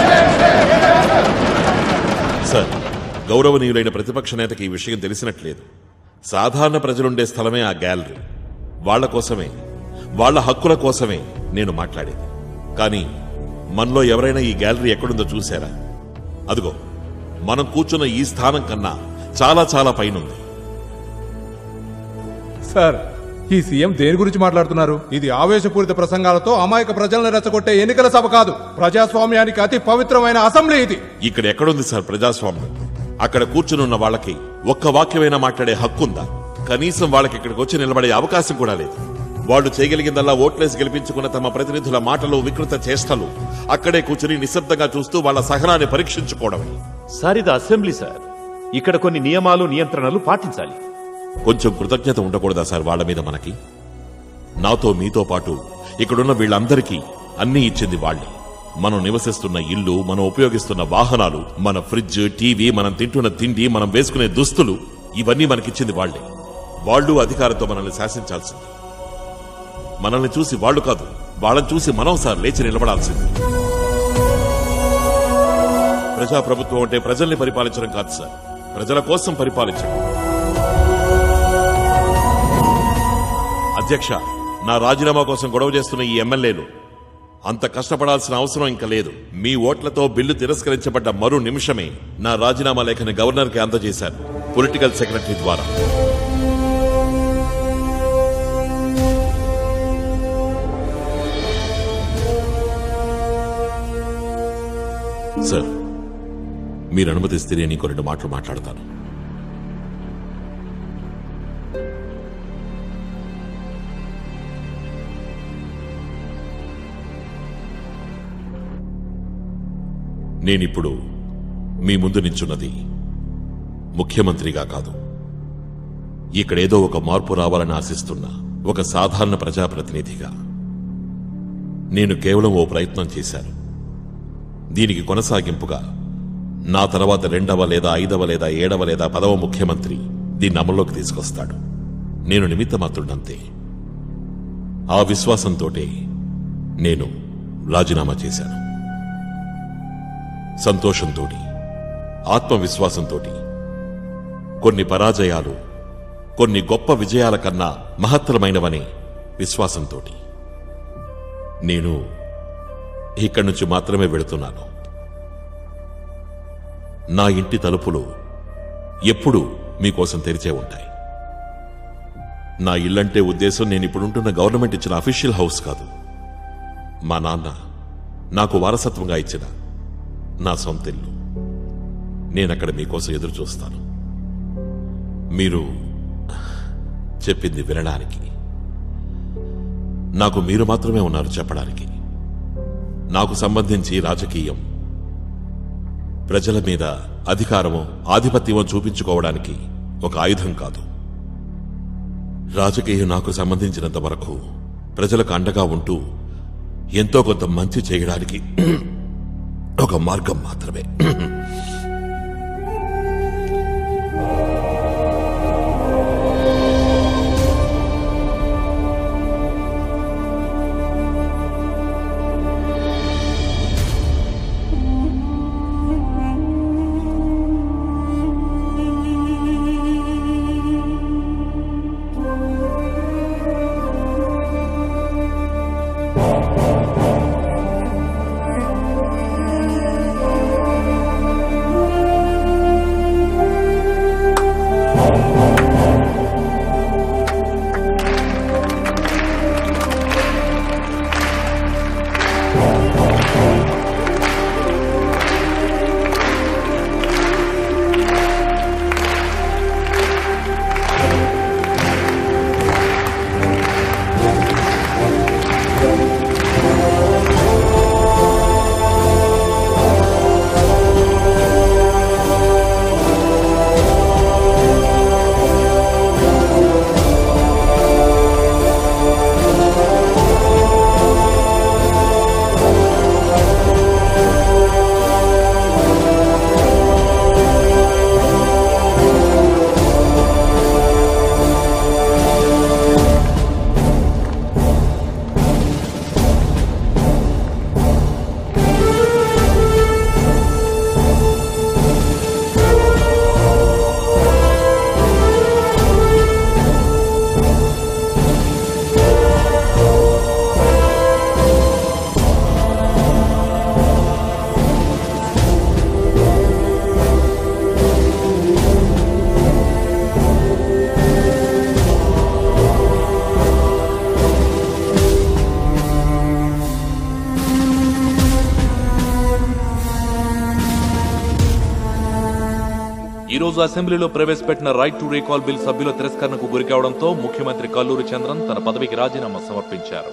సార్, గౌరవనీయులైన ప్రతిపక్ష నేతకి ఈ విషయం తెలిసినట్లేదు. సాధారణ ప్రజలుండే స్థలమే ఆ గ్యాలరీ. వాళ్ల కోసమే, వాళ్ల హక్కుల కోసమే నేను మాట్లాడేది. కానీ మనలో ఎవరైనా ఈ గ్యాలరీ ఎక్కడుందో చూశారా? అదిగో, మనం కూర్చున్న ఈ స్థానం కన్నా చాలా చాలా పైనుంది. సార్, ఈ సీఎం దేని గురించి మాట్లాడుతున్నారు? ఇది ఆవేశపూరిత ప్రసంగాలతో అమాయక ప్రజలను రెచ్చగొట్టే ఎన్నికల సభ కాదు. ప్రజాస్వామ్యానికి అతి పవిత్రమైన అసెంబ్లీ ఇది. ఇక్కడ ఎక్కడుంది సార్ ప్రజాస్వామ్యం? అక్కడ కూర్చునున్న వాళ్ళకి ఒక్క వాక్యమైనా మాట్లాడే హక్కుందా? కనీసం వాళ్ళకి ఇక్కడికి వచ్చి నిలబడే అవకాశం కూడా లేదు. వాళ్ళు చేయగలిగిందల్లా ఓట్లేసి గెలిపించుకున్న తమ ప్రతినిధుల మాటలు, వికృత చేష్టలు అక్కడే కూర్చుని నిశ్శబ్దంగా చూస్తూ వాళ్ళ సహనాన్ని పరీక్షించుకోవడమే. సార్, ఇది అసెంబ్లీ సార్. ఇక్కడ కొన్ని నియమాలు, నియంత్రణలు పాటించాలి. కొంచెం కృతజ్ఞత ఉండకూడదా సార్ వాళ్ళ మీద మనకి? నాతో మీతో పాటు ఇక్కడున్న వీళ్ళందరికీ అన్నీ ఇచ్చింది వాళ్లే. మనం నివసిస్తున్న ఇల్లు, మనం ఉపయోగిస్తున్న వాహనాలు, మన ఫ్రిడ్జ్, టీవీ, మనం తింటున్న తిండి, మనం వేసుకునే దుస్తులు, ఇవన్నీ మనకిచ్చింది వాళ్లే. వాళ్ళు అధికారంతో మనల్ని శాసించాల్సింది. మనల్ని చూసి వాళ్ళు కాదు, వాళ్ళని చూసి మనం సార్ లేచి నిలబడాల్సింది. ప్రజాప్రభుత్వం అంటే ప్రజల్ని పరిపాలించడం కాదు సార్, ప్రజల కోసం పరిపాలించడం. అధ్యక్ష, నా రాజీనామా కోసం గొడవ చేస్తున్న ఈ ఎమ్మెల్యేలు అంత కష్టపడాల్సిన అవసరం ఇంకా లేదు. మీ ఓట్లతో బిల్లు తిరస్కరించబడ్డ మరో నిమిషమే నా రాజీనామా లేఖని గవర్నర్కి అందజేశారు, పొలిటికల్ సెక్రటరీ ద్వారా. సార్, మీరు అనుమతిస్తే నేను ఇంకో రెండు మాటలు మాట్లాడతాను. నేనిప్పుడు మీ ముందు నించున్నది ముఖ్యమంత్రిగా కాదు, ఇక్కడేదో ఒక మార్పు రావాలని ఆశిస్తున్న ఒక సాధారణ ప్రజాప్రతినిధిగా. నేను కేవలం ఓ ప్రయత్నం చేశాను. దీనికి కొనసాగింపుగా నా తర్వాత రెండవ లేదా ఐదవ లేదా ఏడవ లేదా పదవ ముఖ్యమంత్రి దీన్ని అమల్లోకి తీసుకొస్తాడు. నేను నిమిత్తమాత్రుడంతే. ఆ విశ్వాసంతోటే నేను రాజీనామా చేశాను. సంతోషంతోటి, ఆత్మవిశ్వాసంతోటి, కొన్ని పరాజయాలు కొన్ని గొప్ప విజయాల కన్నా మహత్తరమైనవనే విశ్వాసంతోటి నేను ఇక్కడి నుంచి మాత్రమే వెళుతున్నాను. నా ఇంటి తలుపులు ఎప్పుడూ మీకోసం తెరిచే ఉంటాయి. నా ఇల్లంటే ఉద్దేశం నేను ఇప్పుడుంటున్న గవర్నమెంట్ ఇచ్చిన అఫీషియల్ హౌస్ కాదు. మా నాన్న నాకు వారసత్వంగా ఇచ్చిన నా సొంత ఇల్లు. నేనక్కడ మీకోసం ఎదురు చూస్తాను. మీరు చెప్పింది వినడానికి. నాకు మీరు మాత్రమే ఉన్నారు చెప్పడానికి. నాకు సంబంధించి రాజకీయం ప్రజల మీద అధికారమో ఆధిపత్యమో చూపించుకోవడానికి ఒక ఆయుధం కాదు. రాజకీయం నాకు సంబంధించినంత వరకు ప్రజలకు అండగా ఉంటూ ఎంతో కొంత మంచి చేయడానికి ఒక మార్గం మాత్రమే. ఈ రోజు అసెంబ్లీలో ప్రవేశపెట్టిన రైట్ టు రీకాల్ బిల్ సభ్యుల తిరస్కరణకు గురికావడంతో ముఖ్యమంత్రి కల్లూరి చంద్రన్ తన పదవికి రాజీనామా సమర్పించారు.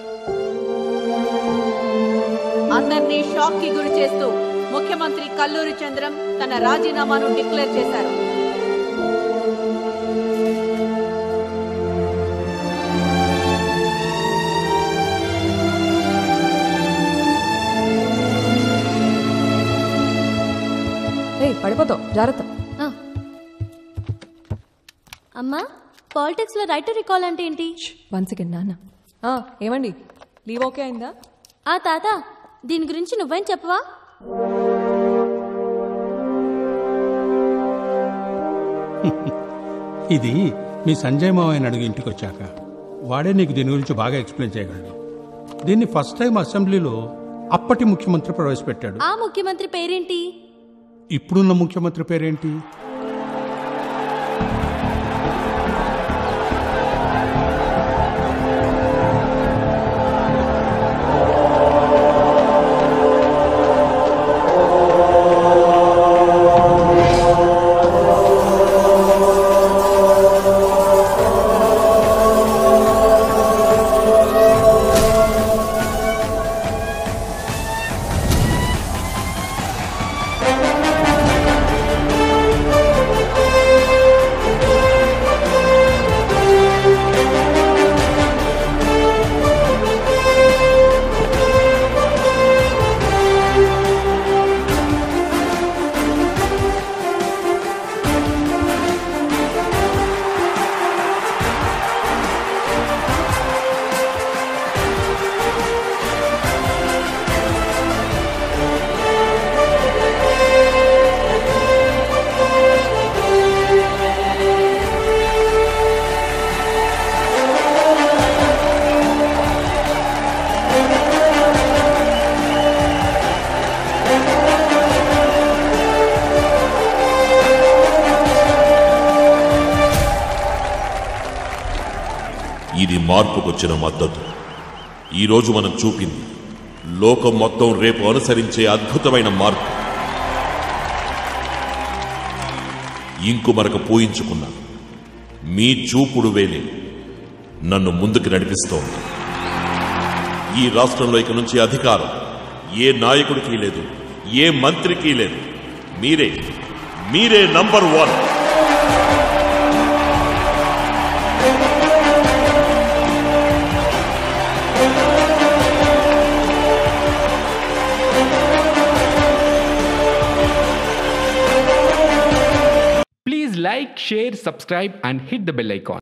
అందరినీ షాక్ కి గురి చేస్తూ ముఖ్యమంత్రి కల్లూరి చంద్రం తన రాజీనామాను డిక్లేర్ చేశారు. పడిపోతావు, జాగ్రత్త. అమ్మా, పాలిటిక్స్ లో రైట్ టు రికాల్ అంటే ఏంటి? వన్ సెకండ్ నాన్న. ఏమండి, లీవ్ ఓకే అయిందా? ఆ తాత, దీని గురించి నువ్వేం చెప్పవా? ఇది మీ సంజయ్ మావయ్యని అడిగి ఇంటికి వచ్చాక వాడే నీకు దీని గురించి బాగా ఎక్స్ప్లెయిన్ చేయగలడు. దీన్ని ఫస్ట్ టైం అసెంబ్లీలో అప్పటి ముఖ్యమంత్రి ప్రవేశపెట్టాడు. ఆ ముఖ్యమంత్రి పేరేంటి? ఇప్పుడున్న ముఖ్యమంత్రి పేరేంటి? ఇది మార్పుకొచ్చిన మద్దతు. ఈరోజు మనం చూపింది లోకం మొత్తం రేపు అనుసరించే అద్భుతమైన మార్పు. ఇంకు మరక పోయించుకున్నా మీ చూపుడు వేలే నన్ను ముందుకు నడిపిస్తోంది. ఈ రాష్ట్రంలో ఇక నుంచి అధికారం ఏ నాయకుడికి లేదు, ఏ మంత్రికి లేదు. మీరే మీరే number one. Please like, share, subscribe and hit the bell icon.